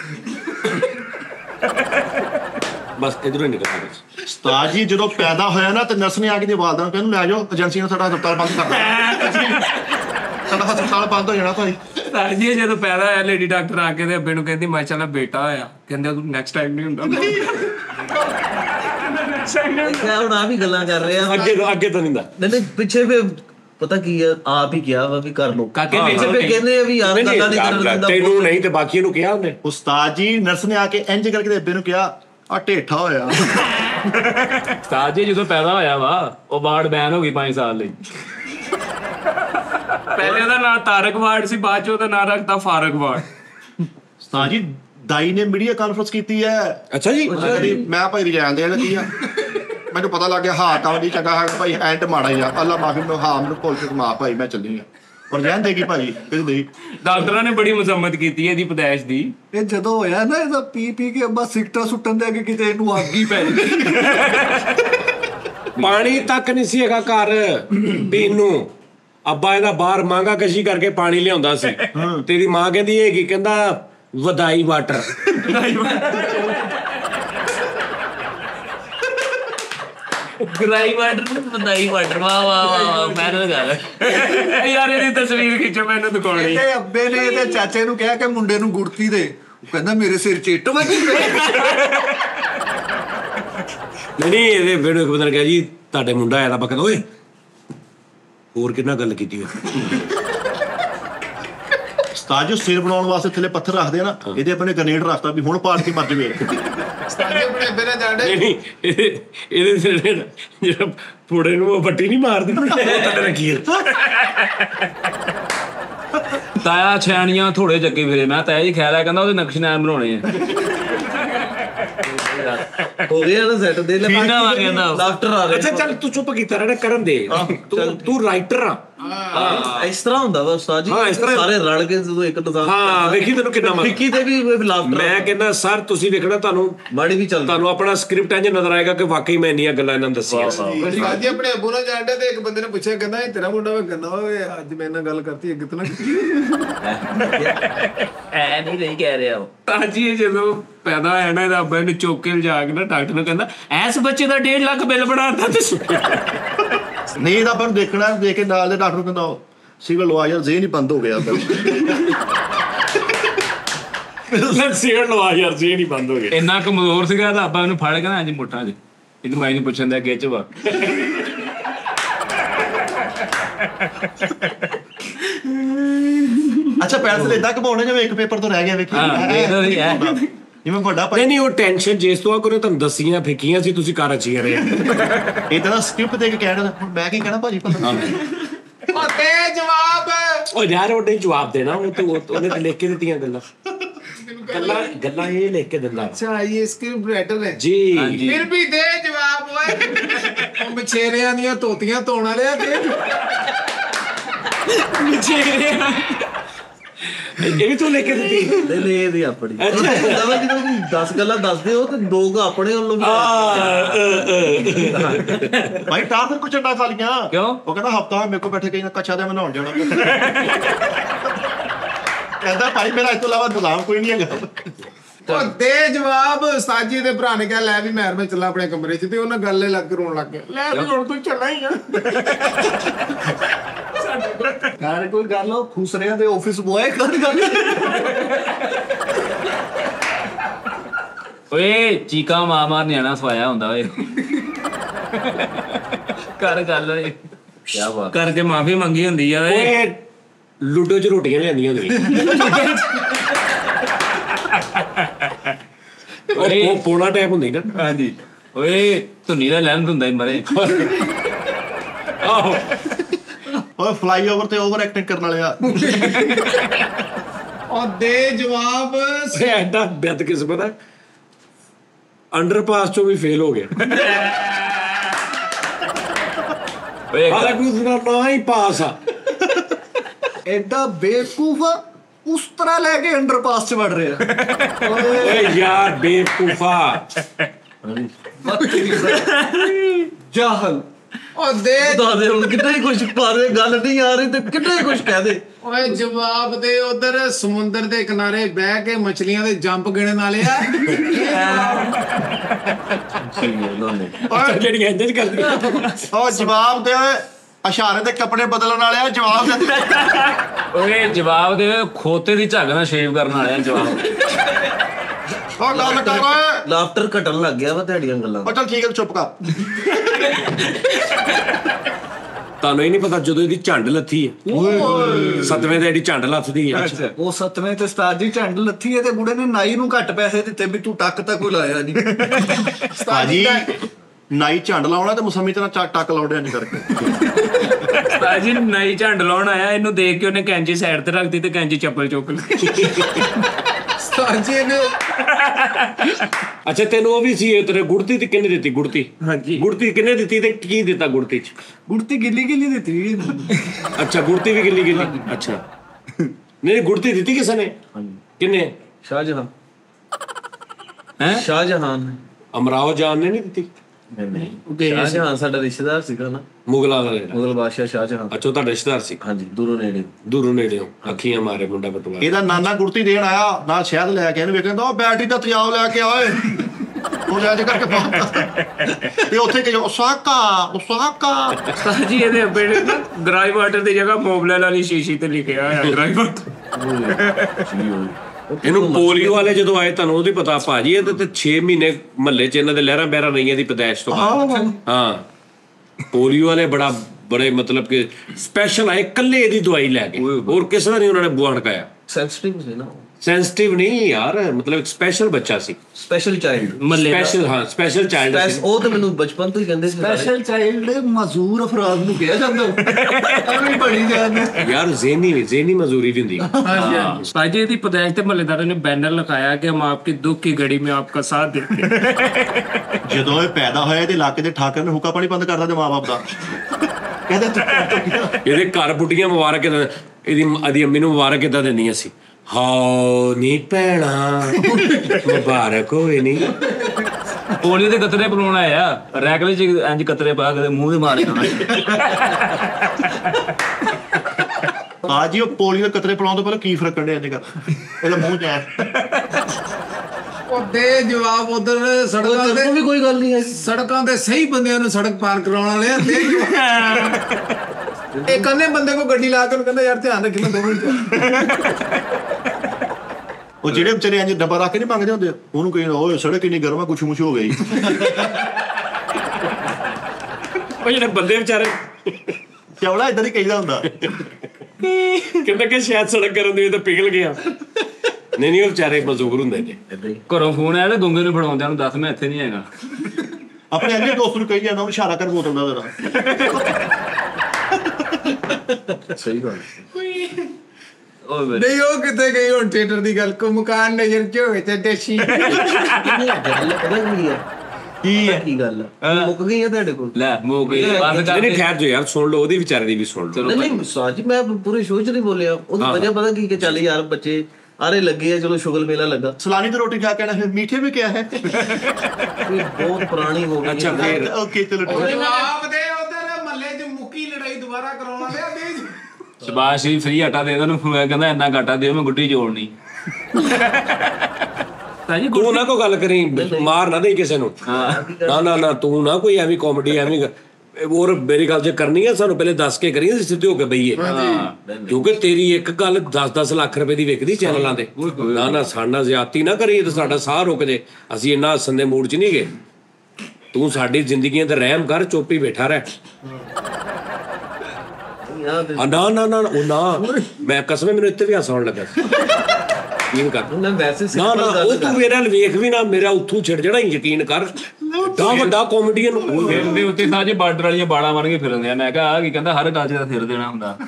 ਬਸ ਇਧਰੋਂ ਹੀ ਨਿਕਲਦਾ। ਉਸਤਾਦ ਜੀ ਜਦੋਂ ਪੈਦਾ ਹੋਇਆ ਨਾ ਤੇ ਨਰਸ ਨੇ ਆ ਕੇ ਵਾਲਦਾ ਨੂੰ ਕਹਿੰਦਾ ਲੈ ਜਾਓ ਏਜੰਸੀ ਨੇ ਸਾਡਾ ਹਸਪਤਾਲ ਬੰਦ ਕਰ ਦਿੱਤਾ, ਸਾਡਾ ਹਸਪਤਾਲ ਬੰਦ ਹੋ ਜਾਣਾ ਭਾਈ। ਜੀ ਜਦੋਂ ਪੈਦਾ ਹੋਇਆ ਲੇਡੀ ਡਾਕਟਰ ਆ ਕੇ ਤੇ ਅੱਬੇ ਨੂੰ ਕਹਿੰਦੀ ਮਾਸ਼ਾਅੱਲਾ ਬੇਟਾ ਹੋਇਆ, ਕਹਿੰਦੇ ਤੂੰ ਨੈਕਸਟ ਟਾਈਮ ਨਹੀਂ ਹੁੰਦਾ। ਹੁਣ ਆ ਵੀ ਗੱਲਾਂ ਕਰ ਰਹੇ ਆ ਅੱਗੇ ਤਾਂ ਨਹੀਂ ਪਿੱਛੇ ਫੇ ਪਤਾ ਕੀ ਆ, ਆਪ ਹੀ ਕਿਹਾ ਵਾ ਵੀ ਕਰ ਲੋ ਕਾਕੇ ਕਹਿੰਦੇ ਆ ਵੀ ਯਾਰ ਗੱਲਾਂ ਨਹੀਂ ਕਰਨ ਦਿੰਦਾ ਤੈਨੂੰ ਨਹੀਂ ਤੇ ਬਾਕੀ ਨੂੰ ਕਿਹਾ ਉਹਨੇ। ਉਸਤਾਦ ਜੀ ਨਰਸ ਨੇ ਆ ਕੇ ਇੰਜ ਕਰਕੇ ਅੱਬੇ ਨੂੰ ਕਿਹਾ ਆ ਢੇਠਾ ਹੋਇਆ। ਉਸਤਾਦ ਜੀ ਜਦੋਂ ਪੈਦਾ ਹੋਇਆ ਵਾ ਉਹ ਵਾਰਡ ਬੈਨ ਹੋ ਗਈ 5 ਸਾਲ ਲਈ। ਪਹਿਲੇ ਉਹਦਾ ਨਾਂ ਤਾਰਕ ਵਾਰਡ ਸੀ, ਬਾਅਦ ਚ ਉਹਦਾ ਨਾਂ ਰੱਖਤਾ ਫਾਰਕ ਵਾਰਡ। ਉਸਤਾਦ ਜੀ ਦਾਈ ਨੇ ਮੀਡੀਆ ਕਾਨਫਰੰਸ ਕੀਤੀ ਹੈ। ਅੱਛਾ ਜੀ। ਮੈਂ ਭਾਈ ਰਿਜਾਨ ਦੇ ਕੀ ਆ, ਮੈਨੂੰ ਪਤਾ ਲੱਗ ਗਿਆ ਹਾਰਟ ਆ ਨਹੀਂ ਚੰਗਾ ਹੈ ਭਾਈ, ਐਂਡ ਮਾੜਾ ਹੀ ਆ, ਅੱਲਾ ਮਾਫੀ ਮੈਨੂੰ ਹਾਂ ਮੈਨੂੰ ਭੁੱਲ ਕੇ ਮਾਂ ਭਾਈ ਮੈਂ ਚੱਲੀ ਆ ਔਰ ਰਹਿਣ ਦੇਗੀ ਭਾਈ ਨਹੀਂ। ਡਾਕਟਰਾਂ ਨੇ ਬੜੀ ਮੁਜ਼ੰਮਤ ਕੀਤੀ ਇਹਦੀ ਪਦਾਇਸ਼ ਦੀ। ਇਹ ਜਦੋਂ ਹੋਇਆ ਨਾ ਇਹਦਾ ਪੀ ਕੇ ਅੱਬਾ ਸਿਗਟਾਂ ਸੁੱਟਣ ਦੇ ਅੱਗੇ ਕਿਤੇ ਇਹਨੂੰ ਅੱਗ ਹੀ ਪੈ ਗਈ। ਪਾਣੀ ਤੱਕ ਨਹੀਂ ਸੀ ਹੈਗਾ ਘਰ ਪੀਣ ਨੂੰ। ਅੱਬਾ ਇਹਦਾ ਬਾਹਰ ਮਾਂਗਾ ਕਸ਼ੀ ਕਰਕੇ ਪਾਣੀ ਲਿਆਉਂਦਾ ਸੀ। ਤੇਰੀ ਮਾਂ ਕਹਿੰਦੀ ਇਹ ਕੀ? ਕਹਿੰਦਾ ਵਧਾਈ ਵਾਟਰ। ਗਰਾਈ ਵਾਟਰ ਬੰਦਾਈ ਵਾਟਰ ਵਾਹ ਮੈਂ ਤਾਂ ਗੱਲ ਯਾਰ ਇਹਦੀ ਤਸਵੀਰ ਖਿੱਚੋ ਮੈਨੂੰ ਦਿਖਾਉਣੀ। ਤੇ ਅੱਬੇ ਨੇ ਇਹਦੇ ਚਾਚੇ ਨੂੰ ਕਿਹਾ ਕਿ ਮੁੰਡੇ ਨੂੰ ਗੁੜਤੀ ਦੇ, ਉਹ ਕਹਿੰਦਾ ਮੇਰੇ ਸਿਰ 'ਚ ਇੱਟ ਵੱਜੀ। ਨਹੀਂ ਇਹਦੇ ਵੀਡੀਓ ਇੱਕ ਬੰਦੇ ਨੇ ਕਿਹਾ ਜੀ ਤੁਹਾਡੇ ਮੁੰਡਾ ਆਇਆ ਤਾਂ ਆਪਾਂ ਕਹਿੰਦਾ ਓਏ ਹੋਰ ਕਿੰਨਾ ਗੱਲ ਕੀਤੀ ਉਸਤਾਦ ਜੋ ਸਿਰ ਬਣਾਉਣ ਵਾਸਤੇ ਥੱਲੇ ਪੱਥਰ ਰੱਖਦੇ ਆ ਨਾ, ਇਹਦੇ ਆਪਣੇ ਗ੍ਰੇਨੇਡ ਰੱਖਤਾ ਵੀ ਹੁਣ ਪਾੜ ਕੇ ਮਰ ਜਵੇ। ਉਸਤਾਦ ਜੀ ਆਪਣੇ ਅੱਬੇ ਨਾਲ ਜਾਣਦੇ ਨਹੀਂ ਇਹਦੇ ਸਿਰ ਜਿਹੜਾ ਫੋੜੇ ਨੂੰ ਉਹ ਪੱਟੀ ਨਹੀਂ ਮਾਰਦੀ, ਉਹ ਥੱਲੇ ਰੱਖੀ ਤਾਇਆ ਛੈਣੀਆਂ ਥੋੜੇ ਜੱਗੇ ਫਿਰੇ। ਮੈਂ ਤਾਇਆ ਜੀ ਖਿਆਲ ਆ, ਕਹਿੰਦਾ ਉਹਦੇ ਨਕਸ਼ ਨਾਮ ਬਣਾਉਣੇ ਆ। ਹੋ ਗਿਆ ਨਾ ਸੈੱਟ ਦੇ ਲੈ ਫੀਨਾ ਵਾ ਕਹਿੰਦਾ ਉਹ। ਲਾਫਟਰ ਆ ਰਿਹਾ। ਅੱਛਾ ਚੱਲ ਤੂੰ ਚੁੱਪ ਕੀਤਾ ਰਹਿਣਾ, ਕਰਨ ਦੇ। ਤੂੰ ਰਾਈਟਰ ਆ। ਇਸ ਤਰ੍ਹਾਂ ਹੁੰਦਾ ਵਾ ਉਸਤਾਦ ਜੀ, ਹਾਂ, ਇਸ ਤਰ੍ਹਾਂ। ਸਾਰੇ ਰਲ ਕੇ ਜਦੋਂ ਇੱਕ ਨਿਜ਼ਾਮ। ਹਾਂ ਵੇਖੀ ਤੈਨੂੰ ਕਿੰਨਾ ਮਜ਼ਾ। ਫਿੱਕੀ ਤੇ ਵੀ ਲਾਫਟਰ। ਮੈਂ ਕਹਿੰਦਾ ਸਰ ਤੁਸੀਂ ਵੇਖਣਾ, ਮਾੜੀ ਵੀ ਚੱਲਦੀ। ਤੁਹਾਨੂੰ ਆਪਣਾ ਸਕ੍ਰਿਪਟ ਇੰਜ ਨਜ਼ਰ ਆਏਗਾ ਕਿ ਵਾਕਈ ਮੈਂ ਇੰਨੀਆਂ ਗੱਲਾਂ ਇਹਨਾਂ ਨੂੰ ਦੱਸੀਆਂ। ਉਸਤਾਦ ਜੀ ਆਪਣੇ ਅੱਬੂ ਨਾਲ ਜਾਣਦੇ ਤੇ ਇੱਕ ਬੰਦੇ ਨੇ ਪੁੱਛਿਆ, ਕਹਿੰਦਾ ਇਹ ਤੇਰਾ ਮੁੰਡਾ ਵਾ? ਕਹਿੰਦਾ ਓਏ ਅੱਜ ਮੈਂ ਨਾਲ ਗੱਲ ਕਰਤੀ ਅੱਗੇ ਤੋਂ ਨਾ। ਐ ਨਹੀਂ ਰਹੀ ਕਹਿ ਰਿਹਾ ਉਹ। ਤਾਂ ਜੀ ਇਹ ਜਦੋਂ ਪੈਦਾ ਹੋਇਆ ਨਾ, ਇਹਦਾ ਅੱਬਾ ਇਹਨੂੰ ਚੁੱਕ ਕੇ ਲਿਜਾ ਕੇ ਨਾ ਡਾਕਟਰ ਨੂੰ ਕਹਿੰਦਾ ਐਸ ਬੱਚੇ ਦਾ 1.5 ਲੱਖ ਬਿੱਲ ਬਣਾਤਾ ਤੁਸੀਂ। ਨਹੀਂ ਇਹਦਾ ਆਪਾਂ ਨੂੰ ਦੇਖਣਾ, ਦੇਖ ਕੇ ਨਾਲ ਦੇ ਡਾਕਟਰ ਨੂੰ ਕਹਿੰਦਾ ਸਿਵਲ ਲਵਾ ਯਾਰ, ਜ਼ੇਨ ਹੀ ਬੰਦ ਹੋ ਗਿਆ। ਸਿਗਰਟ ਲਵਾ ਯਾਰ, ਜੀ ਨਹੀਂ ਬੰਦ ਹੋ ਗਏ। ਇੰਨਾ ਕਮਜ਼ੋਰ ਸੀਗਾ ਤਾਂ ਆਪਾਂ ਇਹਨੂੰ ਫੜ ਕੇ ਨਾ ਅੱਜ ਮੋਟਾ ਜੀ ਇਹਨੂੰ ਮੈਂ ਨਹੀਂ ਪੁੱਛਣ ਦਾ ਕਿ ਵਾ। ਅੱਛਾ ਪੈਨਸਲ ਏਦਾਂ ਘਮਾਉਣੇ ਜਿਵੇਂ ਇੱਕ ਪੇਪਰ ਤੋਂ ਰਹਿ ਗਿਆ, ਵੇਖੀ ਜਿਵੇਂ ਵੱਡਾ ਭਾਈ। ਨਹੀਂ ਉਹ ਟੈਨਸ਼ਨ ਜਿਸ ਤੋਂ ਆ ਕੋਨੇ ਤੁਹਾਨੂੰ ਦੱਸੀਆਂ ਫੇਕੀਆਂ ਸੀ, ਤੁਸੀਂ ਕਰ ਅਚੀਆਂ ਰਹੇ। ਇਦਾਂ ਦਾ ਸਕ੍ਰਿਪਟ ਦੇ ਕੇ ਕਹਿਣਾ, ਹੁਣ ਮੈਂ ਕੀ ਕਹਿਣਾ ਭਾਜੀ ਪਤਾ। ਉਹ ਤੇ ਜਵਾਬ ਉਹ ਯਾਰ ਉਹਨੇ ਜਵਾਬ ਦੇਣਾ, ਉਹ ਤਾਂ ਉਹਨੇ ਤਾਂ ਲਿਖ ਕੇ ਦਿੱਤੀਆਂ ਗੱਲਾਂ ਇਹ ਲਿਖ ਕੇ ਦਿੰਦਾ। ਅੱਛਾ ਇਹ ਸਕ੍ਰਿਪਟ ਰਾਈਟਰ ਹੈ ਜੀ। ਫਿਰ ਵੀ ਦੇ ਜਵਾਬ ਓਏ। ਉਹ ਮਛੇਰਿਆਂ ਦੀਆਂ ਤੋਤੀਆਂ ਧੋਣ ਵਾਲਿਆ ਤੇ ਇਹ ਵੀ ਤੂੰ ਲਿਖ ਕੇ ਦਿੱਤੀ। ਲੈ ਇਹਦੀ ਆਪਣੀ। ਅੱਛਾ ਜਦੋਂ 10 ਗੱਲਾਂ ਦੱਸਦੇ ਹੋ ਤੇ 2 ਆਪਣੇ ਵੱਲੋਂ ਵੀ। ਭਾਈ ਤਾਂ ਫਿਰ ਕੁਛ ਚੰਡਾ ਖਾ ਲੀਆਂ। ਕਿਉਂ? ਉਹ ਕਹਿੰਦਾ ਹਫਤਾ ਮੇਰੇ ਕੋਲ ਬੈਠੇ ਕਈ ਨਾ ਕੱਛਾ ਦੇ ਮੈਂ ਨਹਾਉਣ ਜਾਣਾ। ਕਹਿੰਦਾ ਭਾਈ ਮੇਰਾ ਇਸ ਤੋਂ ਇਲਾਵਾ ਨਿਜ਼ਾਮ ਕੋਈ ਨਹੀਂ ਹੈਗਾ। ਉਹ ਦੇ ਜਵਾਬ। ਉਸਤਾਦ ਜੀ ਦੇ ਭਰਾ ਨੇ ਕਿਹਾ ਲੈ ਵੀ ਮੈਂ ਚੱਲਾਂ ਆਪਣੇ ਕਮਰੇ 'ਚ, ਤੇ ਉਹਨਾਂ ਗੱਲੇ ਲੱਗ ਕੇ ਰੋਣ ਲੱਗ ਗਿਆ। ਲੈ ਵੀ ਹੁਣ ਤੂੰ ਚੱਲਾਂ ਹੀ ਆ। ਯਾਰ ਕੋਈ ਗੱਲ ਉਹ ਖੁਸਰਿਆਂ ਦੇ ਆਫਿਸ ਬੁਆਏ ਕਰ ਗੱਲ। ਓਏ ਚੀਕਾ ਮਾਰ ਨਿਆਣਾ ਸਵਾਇਆ ਹੁੰਦਾ ਓਏ। ਕਰ ਗੱਲ ਓਏ। ਕੀ ਬਾਤ। ਕਰਕੇ ਮਾਫੀ ਮੰਗੀ ਹੁੰਦੀ ਆ ਓਏ। ਓਏ ਲੁੱਡੋ 'ਚ ਰੋਟੀਆਂ ਲਿਆਂਦੀਆਂ ਹੁੰਦੀਆਂ। ਉਹ ਪੋਣਾ ਟਾਈਪ ਹੁੰਦੀ ਨਾ। ਹਾਂਜੀ ਓਏ ਧੁੰਨੀ ਦਾ ਲੈਂਦ ਹੁੰਦਾ ਹੀ ਮਰੇ। ਆਹੋ ਓਏ ਫਲਾਈਓਵਰ ਤੇ ਓਵਰ ਐਕਟਿੰਗ ਕਰਨ ਵਾਲੇ ਆ। ਉਹ ਦੇ ਜਵਾਬ। ਐਡਾ ਬਦ ਕਿਸਮਤ ਹੈ, ਅੰਡਰਪਾਸ ਚੋਂ ਵੀ ਫੇਲ ਹੋ ਗਿਆ। ਓਏ ਹਾਲਾ ਕੁਝ ਨਾ ਹੀ ਪਾਸ ਆ। ਐਡਾ ਬੇਵਕੂਫ ਆ, ਉਸ ਤਰ੍ਹਾਂ ਲੈ ਕੇ ਅੰਡਰਪਾਸ 'ਚ ਵੜ ਰਿਹਾ। ਓਏ ਯਾਰ ਬੇਵਕੂਫਾ। ਜਾਹਲ। ਉਹ ਦੇ ਦੱਸਦੇ ਹੁਣ ਕਿੰਨਾ ਹੀ ਕੁਝ ਪਾਰੇ ਗੱਲ ਨਹੀਂ ਆ ਰਹੀ ਤੇ ਕਿੰਨਾ ਹੀ ਕੁਝ ਕਹਿ ਦੇ। ਓਏ ਜਵਾਬ ਦੇ। ਉਧਰ ਸਮੁੰਦਰ ਦੇ ਕਿਨਾਰੇ ਬਹਿ ਕੇ ਮਛਲੀਆਂ ਦੇ ਜੰਪ ਗਿਣਨ ਵਾਲੇ ਆ। ਜਿਹੜੀਆਂ ਇੰਜ ਕਰਦੀਆਂ। ਉਹ ਜਵਾਬ ਦੇ। ਇਸ਼ਾਰੇ ਦੇ ਕੱਪੜੇ ਬਦਲਣ ਵਾਲੇ ਆ। ਜਵਾਬ ਦੇ। ਓਏ ਜਵਾਬ ਦੇ। ਖੋਤੇ ਦੀ ਝੱਗ ਨਾਲ ਸ਼ੇਵ ਕਰਨ ਵਾਲਿਆ ਜਵਾਬ। ਉਹ ਗੱਲ ਕਰ ਓਏ। ਲਾਫਟਰ ਘਟਣ ਲੱਗ ਗਿਆ ਵਾ ਤੁਹਾਡੀਆਂ ਗੱਲਾਂ। ਉਹ ਚੱਲ ਠੀਕ ਹੈ ਚੁੱਪ ਕਰ। ਤੁਹਾਨੂੰ ਇਹ ਨਹੀਂ ਪਤਾ ਜਦੋਂ ਇਹਦੀ ਝੰਡ ਲੱਥੀ ਹੈ, 7ਵੇਂ ਤੇ ਇਹਦੀ ਝੰਡ ਲੱਥਦੀ ਹੈ। ਉਹ 7ਵੇਂ ਤੇ ਉਸਤਾਦ ਜੀ ਝੰਡ ਲੱਥੀ ਹੈ ਤੇ ਬੁੜੇ ਨੇ ਨਾਈ ਨੂੰ ਘੱਟ ਪੈਸੇ ਦਿੱਤੇ ਵੀ ਤੂੰ ਟੱਕ ਤਾਂ ਕੋਈ ਲਾਇਆ ਨਹੀਂ। ਭਾਜੀ ਨਾਈ ਝੰਡ ਲਾਉਣਾ ਤੇ ਮੁਸੰਮੀ ਤੇ ਨਾਲ ਟੱਕ ਲਾਉਂਦੇ ਨਹੀਂ ਕਰਕੇ। ਭਾਜੀ ਨਾਈ ਝੰਡ ਲਾਉਣ ਆਇਆ, ਇਹਨੂੰ ਦੇਖ ਕੇ ਉਹਨੇ ਕੈਂਚੀ ਸਾਈਡ ਤੇ ਰੱਖਤੀ ਤੇ ਕੈਂਚੀ ਚੱਪਲ ਚੁੱਕ ਲਈ। ਉਸਤਾਦ ਜੀ ਨੇ ਅੱਛਾ ਤੈਨੂੰ ਉਹ ਵੀ ਸੀ ਤੇਰੇ ਗੁੜਤੀ ਤੇ ਕਿੰਨੇ ਦਿੱਤੀ? ਗੁੜਤੀ ਹਾਂਜੀ ਗੁੜਤੀ ਕਿੰਨੇ ਦਿੱਤੀ ਤੇ ਕੀ ਦਿੱਤਾ ਗੁੜਤੀ 'ਚ? ਗੁੜਤੀ ਗਿੱਲੀ ਗਿੱਲੀ ਦਿੱਤੀ। ਅੱਛਾ ਗੁੜਤੀ ਵੀ ਗਿੱਲੀ ਗਿੱਲੀ। ਅੱਛਾ ਨਹੀਂ ਗੁੜਤੀ ਦਿੱਤੀ ਕਿਸੇ ਨੇ? ਕਿੰਨੇ? ਸ਼ਾਹਜਹਾਨ। ਹੈ ਸ਼ਾਹਜਹਾਨ। ਅਮਰਾਓ ਜਾਨ ਨੇ ਨਹੀਂ ਦਿੱਤੀ? ਸ਼ਾਹਜਹਾਨ ਸਾਡਾ ਰਿਸ਼ਤੇਦਾਰ ਸੀਗਾ ਨਾ, ਮੁਗਲਾਂ ਦਾ ਜਿਹੜਾ। ਮੁਗਲ ਬਾਦਸ਼ਾਹ ਸ਼ਾਹਜਹਾਨ। ਅੱਛਾ ਤੁਹਾਡਾ ਰਿਸ਼ਤੇਦਾਰ ਸੀ? ਹਾਂਜੀ ਦੂਰੋਂ ਨੇੜੇ। ਦੂਰੋਂ ਨੇੜੇ ਅੱਖੀਆਂ ਮਾਰੇ ਮੁੰਡਾ ਬਟਵਾ। ਇਹਦਾ ਨਾਨਾ ਗੁੜਤੀ ਦੇਣ ਆਇਆ ਨਾਲ ਸ਼ਹਿਦ ਲੈ ਕੇ, ਇਹਨੂੰ ਵੇਖਦਾ ਉਹ ਬੈਟਰੀ ਦਾ ਤੇਜ਼ਾਬ ਲੈ ਕੇ ਆਏ। ਉਹ ਲੈ ਕਰਕੇ ਤੇ ਉੱਥੇ ਕਿ ਉਸਾਕਾ। ਜੀ ਇਹਦੇ ਅੱਬੇ ਨੇ ਨਾ ਡਰਾਈ ਵਾਟਰ ਦੀ ਜਗ੍ਹਾ ਮੋਬਲੈਲ ਵਾਲੀ ਸ਼ੀਸ਼ੀ ਤੇ ਲਿਖਿਆ ਹੋਇਆ ਡਰਾਈ ਵਾਟਰ। ਇਹਨੂੰ ਪੋਲੀਓ ਵਾਲੇ ਜਦੋਂ ਆਏ ਤੁਹਾਨੂੰ ਉਹਦੀ ਪਤਾ ਭਾਜੀ, ਇਹਦੇ ਤੇ 6 ਮਹੀਨੇ ਮਹੱਲੇ 'ਚ ਇਹਨਾਂ ਦੇ ਲਹਿਰਾਂ ਬਹਿਰਾਂ ਰਹੀਆਂ ਦੀ ਪੈਦਾਇਸ਼ ਤੋਂ ਬਾਅਦ। ਹਾਂ ਪੋਲੀਓ ਵਾਲੇ ਬੜੇ ਮਤਲਬ ਕਿ ਸਪੈਸ਼ਲ ਆਏ, ਇਕੱਲੇ ਇਹਦੀ ਦਵਾਈ ਲੈ ਕੇ, ਹੋਰ ਕਿਸੇ ਦਾ ਨਹੀਂ ਉਹਨਾਂ ਨੇ ਬੂਹਾ ਹਟਕਾਇਆ। ਸੈਂਸਿਟਿਵ ਸੀ ਨਾ, ਸੈਂਸਿਟਿਵ ਨਹੀਂ ਯਾਰ, ਮਤਲਬ ਇੱਕ ਸਪੈਸ਼ਲ ਬੱਚਾ ਸੀ, ਸਪੈਸ਼ਲ ਚਾਈਲਡ। ਸਪੈਸ਼ਲ, ਹਾਂ ਸਪੈਸ਼ਲ ਚਾਈਲਡ ਸੀ। ਉਹ ਤਾਂ ਮੈਨੂੰ ਬਚਪਨ ਤੋਂ ਹੀ ਕਹਿੰਦੇ ਸੀ ਸਪੈਸ਼ਲ ਚਾਈਲਡ ਮਜ਼ਦੂਰ ਅਫਰਾਦ ਨੂੰ ਕਿਹਾ ਜਾਂਦਾ ਐਵੇਂ ਬੜੀ ਜਾਂਦੇ ਯਾਰ ਜ਼ੇਨੀ ਮਜ਼ਦੂਰੀ ਵੀ ਹੁੰਦੀ। ਭਾਜੀ ਇਹਦੀ ਪਦਾਇਸ਼ ਤੇ ਮਹੱਲੇਦਾਰਾਂ ਨੇ ਬੈਨਰ ਲਗਾਇਆ ਕਿ ਹਮ ਆਪਕੀ ਦੁੱਖ की घड़ी में आपका साथ देते हैं। ਜਦੋਂ ਇਹ ਪੈਦਾ ਹੋਇਆ ਇਹਦੇ ਇਲਾਕੇ ਦੇ ਠਾਕਰ ਨੇ ਹੁੱਕਾ ਪਾਣੀ ਬੰਦ ਕਰਦਾ ਤੇ ਮਾਂ-ਬਾਪ ਦਾ ਕਹਿੰਦੇ ਇਹਦੇ ਘਰ ਬੁੱਢੀਆਂ ਮੁਬਾਰਕ ਕਿੱਦਾਂ, ਇਹਦੀ ਅੰਮੀ ਨੂੰ ਮੁਬਾਰਕ ਕਿੱਦਾਂ ਦਿੰਦੀਆਂ ਸੀ, ਹਾਓ ਨੀ ਭੈਣਾ ਮੁਬਾਰਕ ਹੋਏ ਨੀ। ਪੋਲੀਓ ਦੇ ਕਤਰੇ ਬਣਾਉਣਾ ਆ, ਰੈਕਲੇ ਚ ਇੰਜ ਕਤਰੇ ਪਾ ਕੇ ਮੂੰਹ ਦੇ ਮਾਰ ਜਾਣਾ। ਆ ਜੀ ਉਹ ਪੋਲੀਓ ਦੇ ਕਤਰੇ ਪਲਾਉਣ ਤੋਂ ਪਹਿਲਾਂ ਕੀ ਫਰਕ ਕੱਢਿਆ ਇਹਨੇ ਕਰ ਇਹਦਾ ਮੂੰਹ ਚ ਐ ਉਹ ਦੇ ਜਵਾਬ ਉਧਰ ਸੜਕਾਂ ਤੇ ਵੀ ਕੋਈ ਗੱਲ ਨਹੀਂ ਹੈ। ਸੜਕਾਂ ਤੇ ਸਹੀ ਬੰਦਿਆਂ ਨੂੰ ਸੜਕ ਪਾਰ ਕਰਾਉਣ ਵਾਲੇ ਆ। ਦੇ ਇਹ ਕੰਨੇ ਬੰਦੇ ਕੋ ਗੱਡੀ ਲਾ ਕੇ ਉਹਨੂੰ ਕਹਿੰਦਾ ਯਾਰ ਧਿਆਨ ਰੱਖੀ ਮੈਂ 2 ਮਿੰਟ ਉਹ ਜਿਹੜੇ ਵਿਚਾਰੇ ਇੰਜ ਡੱਬਾ ਰੱਖ ਕੇ ਨਹੀਂ ਮੰਗਦੇ ਹੁੰਦੇ, ਉਹਨੂੰ ਕਹਿੰਦਾ ਓਏ ਸੜਕ ਇੰਨੀ ਗਰਮ ਆ ਕੁਛ ਮੁਛ ਹੋ ਗਈ। ਉਹ ਜਿਹੜੇ ਬੰਦੇ ਵਿਚਾਰੇ ਚੌੜਾ ਇਦਾਂ ਹੀ ਕਹੀਦਾ ਹੁੰਦਾ, ਕਹਿੰਦਾ ਕਿ ਸ਼ਾਇਦ ਸੜਕ ਕਰਨ ਦੀ ਤਾਂ ਪਿਘਲ ਗਿਆ। ਨਹੀਂ ਉਹ ਵਿਚਾਰੇ ਮਜ਼ਦੂਰ ਹੁੰਦੇ ਨੇ। ਘਰੋਂ ਫੋਨ ਆਇਆ ਤੇ ਗੁੰਗੇ ਨੂੰ ਫੜਾਉਂਦੇ ਉਹਨੂੰ ਦੱਸ ਮੈਂ ਇੱਥੇ ਨਹੀਂ ਹੈਗਾ। ਆਪਣੇ ਅੱਗੇ ਦੋਸਤ ਨੂੰ ਕਹੀ ਜਾਂਦਾ ਉਹਨੂੰ ਇਸ਼ਾਰਾ ਕਰ ਬੋਤਲ ਦਾ ਜ਼ਰਾ। ਸਹੀ ਗੱਲ। ਨਹੀਂ ਉਹ ਕਿੱਥੇ ਗਈ ਹੁਣ ਥੀਏਟਰ ਦੀ ਗੱਲ ਕੋ ਮਕਾਨ ਨਜ਼ਰ ਚ ਹੋਵੇ ਤੇ ਦੇਸੀ ਕੀ ਗੱਲ ਮੁੱਕ ਗਈ ਆ ਤੁਹਾਡੇ ਕੋਲ? ਲੈ ਮੂੰਹ ਗਈ ਬੰਦ ਕਰ। ਨਹੀਂ ਠਹਿਰ ਜੋ ਯਾਰ, ਸੁਣ ਲਓ ਉਹਦੀ ਵਿਚਾਰੇ ਦੀ ਵੀ ਸੁਣ ਲਓ। ਨਹੀਂ ਸਾਜੀ ਮੈਂ ਪੂਰੇ ਸ਼ੋਅ ਚ ਨਹੀਂ ਬੋਲਿਆ, ਉਹਦੀ ਵਜ੍ਹਾ ਪਤਾ ਕੀ ਕਿ ਚੱਲ ਯਾਰ ਬੱਚੇ ਆਰੇ ਲੱਗੇ ਆ, ਚਲੋ ਸ਼ੁਗਲ ਮੇਲਾ ਲੱਗਾ। ਸਲਾਨੀ ਤੇ ਰੋਟੀ ਖਾ ਕੇ ਆਣਾ ਫਿਰ ਮਿੱਠੇ ਵੀ ਕਿਹਾ ਹੈ ਕੋਈ ਬਹੁਤ ਪੁਰਾਣੀ ਹੋ ਗਈ। ਅੱਛਾ ਫਿਰ ਓਕੇ ਚਲੋ ਜਵਾਬ ਦੇ ਉਧਰ ਮਹੱਲੇ 'ਚ ਮੁੱਕੀ ਲੜਾਈ ਦੁਬਾਰਾ ਕਰਾਉਣਾ ਲਿਆ ਦੇ ਸ਼ਬਾਸ਼ ਜੀ ਫਰੀ ਆਟਾ ਦੇ ਦੇਣ, ਕਹਿੰਦਾ ਇੰਨਾ ਆਟਾ ਦਿਓ ਮੈਂ ਗੁੱਡੀ ਜੋੜਨੀ। ਤੂੰ ਨਾ ਕੋਈ ਗੱਲ ਕਰੀ, ਮਾਰ ਨਾ ਦੇ ਕਿਸੇ ਨੂੰ। ਨਾ ਤੂੰ ਨਾ ਕੋਈ ਐਵੇਂ ਕਾਮੇਡੀ ਐਵੇਂ ਹੋਰ ਮੇਰੀ ਗੱਲ ਜੇ ਕਰਨੀ ਹੈ ਸਾਨੂੰ ਪਹਿਲੇ ਦੱਸ ਕੇ ਕਰੀਏ, ਸਿੱਧੇ ਹੋ ਕੇ ਬਈਏ। ਕਿਉਂਕਿ ਤੇਰੀ ਇੱਕ ਗੱਲ 10-10 ਲੱਖ ਰੁਪਏ ਦੀ ਵਿਕਦੀ ਚੈਨਲਾਂ ਤੇ। ਨਾ ਸਾਡਾ ਜ਼ਿਆਦਤੀ ਨਾ ਕਰੀਏ ਤੇ ਸਾਡਾ ਸਾਹ ਰੁਕ ਜੇ। ਅਸੀਂ ਇੰਨਾ ਹੱਸਣ ਦੇ ਮੂਡ 'ਚ ਨਹੀਂ ਗਏ। ਤੂੰ ਸਾਡੀ ਜ਼ਿੰਦਗੀਆਂ ਤੇ ਰਹਿਮ ਕਰ, ਚੁੱਪ ਹੀ ਬੈਠਾ ਰਹਿ। ਨਾ ਉਹ ਨਾ ਮੈਂ ਕਸਮ ਮੈਨੂੰ ਇੱਥੇ ਵੀ ਹਾਸਾ ਆਉਣ ਲੱਗਾ ਸੀ। ਯਕੀਨ ਕਰ ਨਾ ਉਹ ਤੂੰ ਮੇਰੇ ਨਾਲ ਵੇਖ ਵੀ ਨਾ, ਮੇਰਾ ਉੱਥੋਂ ਛਿੜ ਜਿਹੜਾ ਯਕੀਨ ਕਰ। ਤਾਂ ਵੱਡਾ ਕਾਮੇਡੀਅਨ ਫਿਰਦੇ ਉੱਤੇ ਸਾਜੇ ਬਾਰਡਰ ਵਾਲੀਆਂ ਬਾੜਾਂ ਬਣ ਕੇ ਫਿਰਦੇ ਆ। ਮੈਂ ਕਿਹਾ ਆ ਕੀ ਕਹਿੰਦਾ ਹਰ ਗੱਲ 'ਚ ਤਾਂ ਫਿਰ ਦੇਣਾ ਹੁੰਦਾ।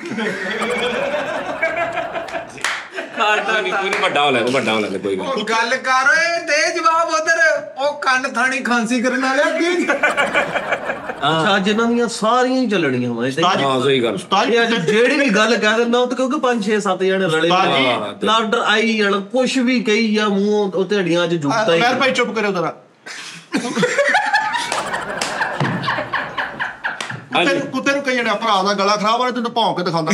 ਵੱਡਾ ਹੋ ਲੈ ਕੋਈ ਗੱਲ। ਉਹ ਗੱਲ ਕਰ ਓਏ ਦੇ ਜਵਾਬ ਉਧਰ ਉਹ ਕੰਨ ਥਾਣੀ ਖਾਂਸੀ ਕਰਨ ਵਾਲਿਆ ਕੀ ਅੱਛਾ ਜਿਨ੍ਹਾਂ ਦੀਆਂ ਸਾਰੀਆਂ ਹੀ ਚੱਲਣੀਆਂ ਵਾ। ਹਾਂ ਸਹੀ ਗੱਲ। ਜਿਹੜੀ ਵੀ ਗੱਲ ਕਹਿ ਦਿੰਦਾ ਉਹ ਤਾਂ ਕਿਉਂਕਿ 5-6-7 ਜਣੇ ਰਲੇ ਲਾਡਰ ਆਈ ਜਾਣ, ਕੁਛ ਵੀ ਕਹੀ ਜਾਂ ਮੂੰਹ ਉਹ ਢੇੜੀਆਂ 'ਚ ਜੁਗਤਾ ਹੀ। ਯਾਰ ਭਾਈ ਚੁੱਪ ਕਰਿਓ ਜ਼ਰਾ। ਕੁੱਤੇ ਨੂੰ ਕਹੀ ਜਾਣਾ ਭਰਾ ਦਾ ਗਲਾ ਖਰਾਬ ਆ ਤੈਨੂੰ ਭੌਂਕ ਕੇ ਦਿਖਾਉਂਦਾ।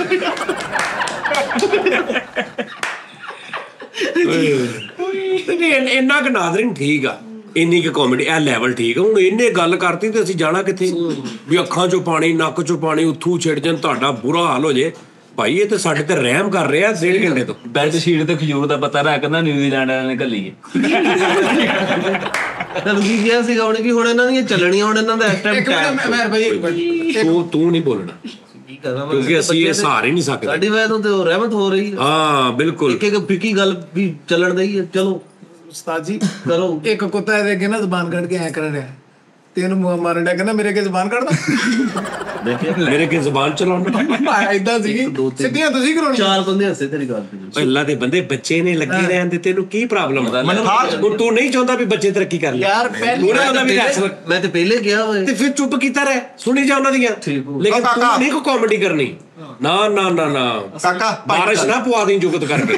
ਇੰਨਾ ਕੁ ਨਾਜ਼ਰੀਨ ਠੀਕ ਆ, ਇੰਨੀ ਕੁ ਕਾਮੇਡੀ ਇਹ ਲੈਵਲ ਠੀਕ ਆ। ਹੁਣ ਇਹਨੇ ਗੱਲ ਕਰਤੀ ਤੇ ਅਸੀਂ ਜਾਣਾ ਕਿੱਥੇ? ਵੀ ਅੱਖਾਂ 'ਚੋਂ ਪਾਣੀ, ਨੱਕ 'ਚੋਂ ਪਾਣੀ ਉੱਥੋਂ ਛਿੜ ਜਾਣ, ਤੁਹਾਡਾ ਬੁਰਾ ਹਾਲ ਹੋ ਜੇ। ਭਾਈ ਇਹ ਤੇ ਸਾਡੇ ਤੇ ਰਹਿਮ ਕਰ ਰਿਹਾ 1.5 ਘੰਟੇ ਤੋਂ। ਬੈੱਡ ਸ਼ੀਟ ਤੇ ਖਜੂਰ ਦਾ ਪਤਾ ਰੱਖ ਕਹਿੰਦਾ ਨਿਊਜ਼ੀਲੈਂਡ ਵਾਲਿਆਂ ਨੇ ਘੱਲੀ ਹੈ। ਤੁਸੀਂ ਕਿਹਾ ਸੀਗਾ ਉਹਨੇ ਵੀ ਹੁਣ ਇਹਨਾਂ ਦੀਆਂ ਚੱਲਣੀਆਂ, ਹੁਣ ਇਹਨਾਂ ਦਾ ਇਸ ਟਾਈਮ ਤੂੰ ਨਹੀਂ ਬੋਲਣਾ ਕਿਉਂਕਿ ਅਸੀਂ ਇਹ ਸਹਾਰ ਹੀ ਨਹੀਂ ਸਕਦੇ। ਸਾਡੀ ਵਜ੍ਹਾ ਤੋਂ ਤੇ ਉਹ ਰਹਿਮਤ ਹੋ ਰਹੀ ਹੈ। ਹਾਂ ਬਿਲਕੁਲ। ਇੱਕ ਫਿੱਕੀ ਗੱਲ ਵੀ ਚੱਲਣ ਦਈ ਹੈ। ਚਲੋ ਉਸਤਾਦ ਜੀ ਕਰੋ। ਇੱਕ ਕੁੱਤਾ ਇਹਦੇ ਅੱਗੇ ਨਾ ਜ਼ਬਾਨ ਕੱਢ ਕੇ ਐ ਕਰ ਰਿਹਾ ਤੇ ਇਹਨੂੰ ਮੂੰਹ ਮਾਰਨ ਡਿਆ, ਕਹਿੰਦਾ ਮੇਰੇ ਅੱਗੇ ਜ਼ਬਾਨ ਕੱਢਦਾ। ਮੇਰੇ ਅੱਗੇ ਜ਼ਬਾਨ ਚਲਾਉਣਾ ਏਦਾਂ ਸੀਗੀ ਸਿੱਧੀਆਂ ਤੁਸੀਂ ਕਰਾਉਣੀ। 4 ਬੰਦੇ ਹੱਸੇ ਤੇਰੀ ਗੱਲ ਤੇ। ਅੱਲਾ ਦੇ ਬੰਦੇ ਬੱਚੇ ਨੇ ਲੱਗੇ ਰਹਿਣ ਦੇ, ਤੈਨੂੰ ਕੀ ਪ੍ਰੋਬਲਮ? ਹੁਣ ਤੂੰ ਨਹੀਂ ਚਾਹੁੰਦਾ ਵੀ ਬੱਚੇ ਤਰੱਕੀ ਕਰ ਲੈ ਯਾਰ ਮੈਂ ਤੇ ਪਹਿਲੇ ਕਿਹਾ ਹੋਏ ਤੇ ਫਿਰ ਚੁੱਪ ਕੀਤਾ ਰਹਿ, ਸੁਣੀ ਜਾ ਉਹਨਾਂ ਦੀਆਂ। ਲੇਕਿਨ ਤੂੰ ਨਹੀਂ ਕੋਈ ਕਾਮੇਡੀ ਕਰਨੀ। ਨਾ ਕਾਕਾ ਬਾਰਿਸ਼ ਨਾ ਪਵਾ ਦੀ ਜੁਗਤ ਕਰਕੇ।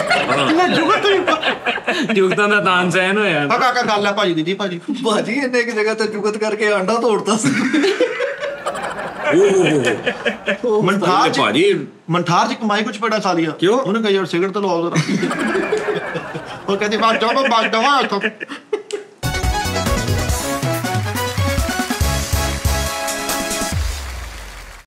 ਜੁਗਤਾਂ ਦਾ ਤਾਨ ਸਹਿਨ ਹੋਇਆ। ਕਾਕਾ ਗੱਲ ਹੈ ਭਾਜੀ ਦੀ। ਭਾਜੀ ਇਹਨੇ ਇੱਕ ਜਗ੍ਹਾ ਤੇ ਜੁਗਤ ਕਰਕੇ ਆਂਡਾ ਤੋੜਤਾ ਸੀ। ਮਨਠਾਰ ਚ ਕਮਾਈ ਕੁਛ ਬੜਾ ਸਾਲੀਆ। ਕਿਉਂ? ਉਹਨੇ ਕਹੀ ਯਾਰ ਸਿਗਰਟ ਤਾਂ ਲਵਾਓ ਜ਼ਰਾ। ਉਹ ਕਹਿੰਦੀ ਬਾਤ ਜਾਓ ਬਾਤ ਦਵਾ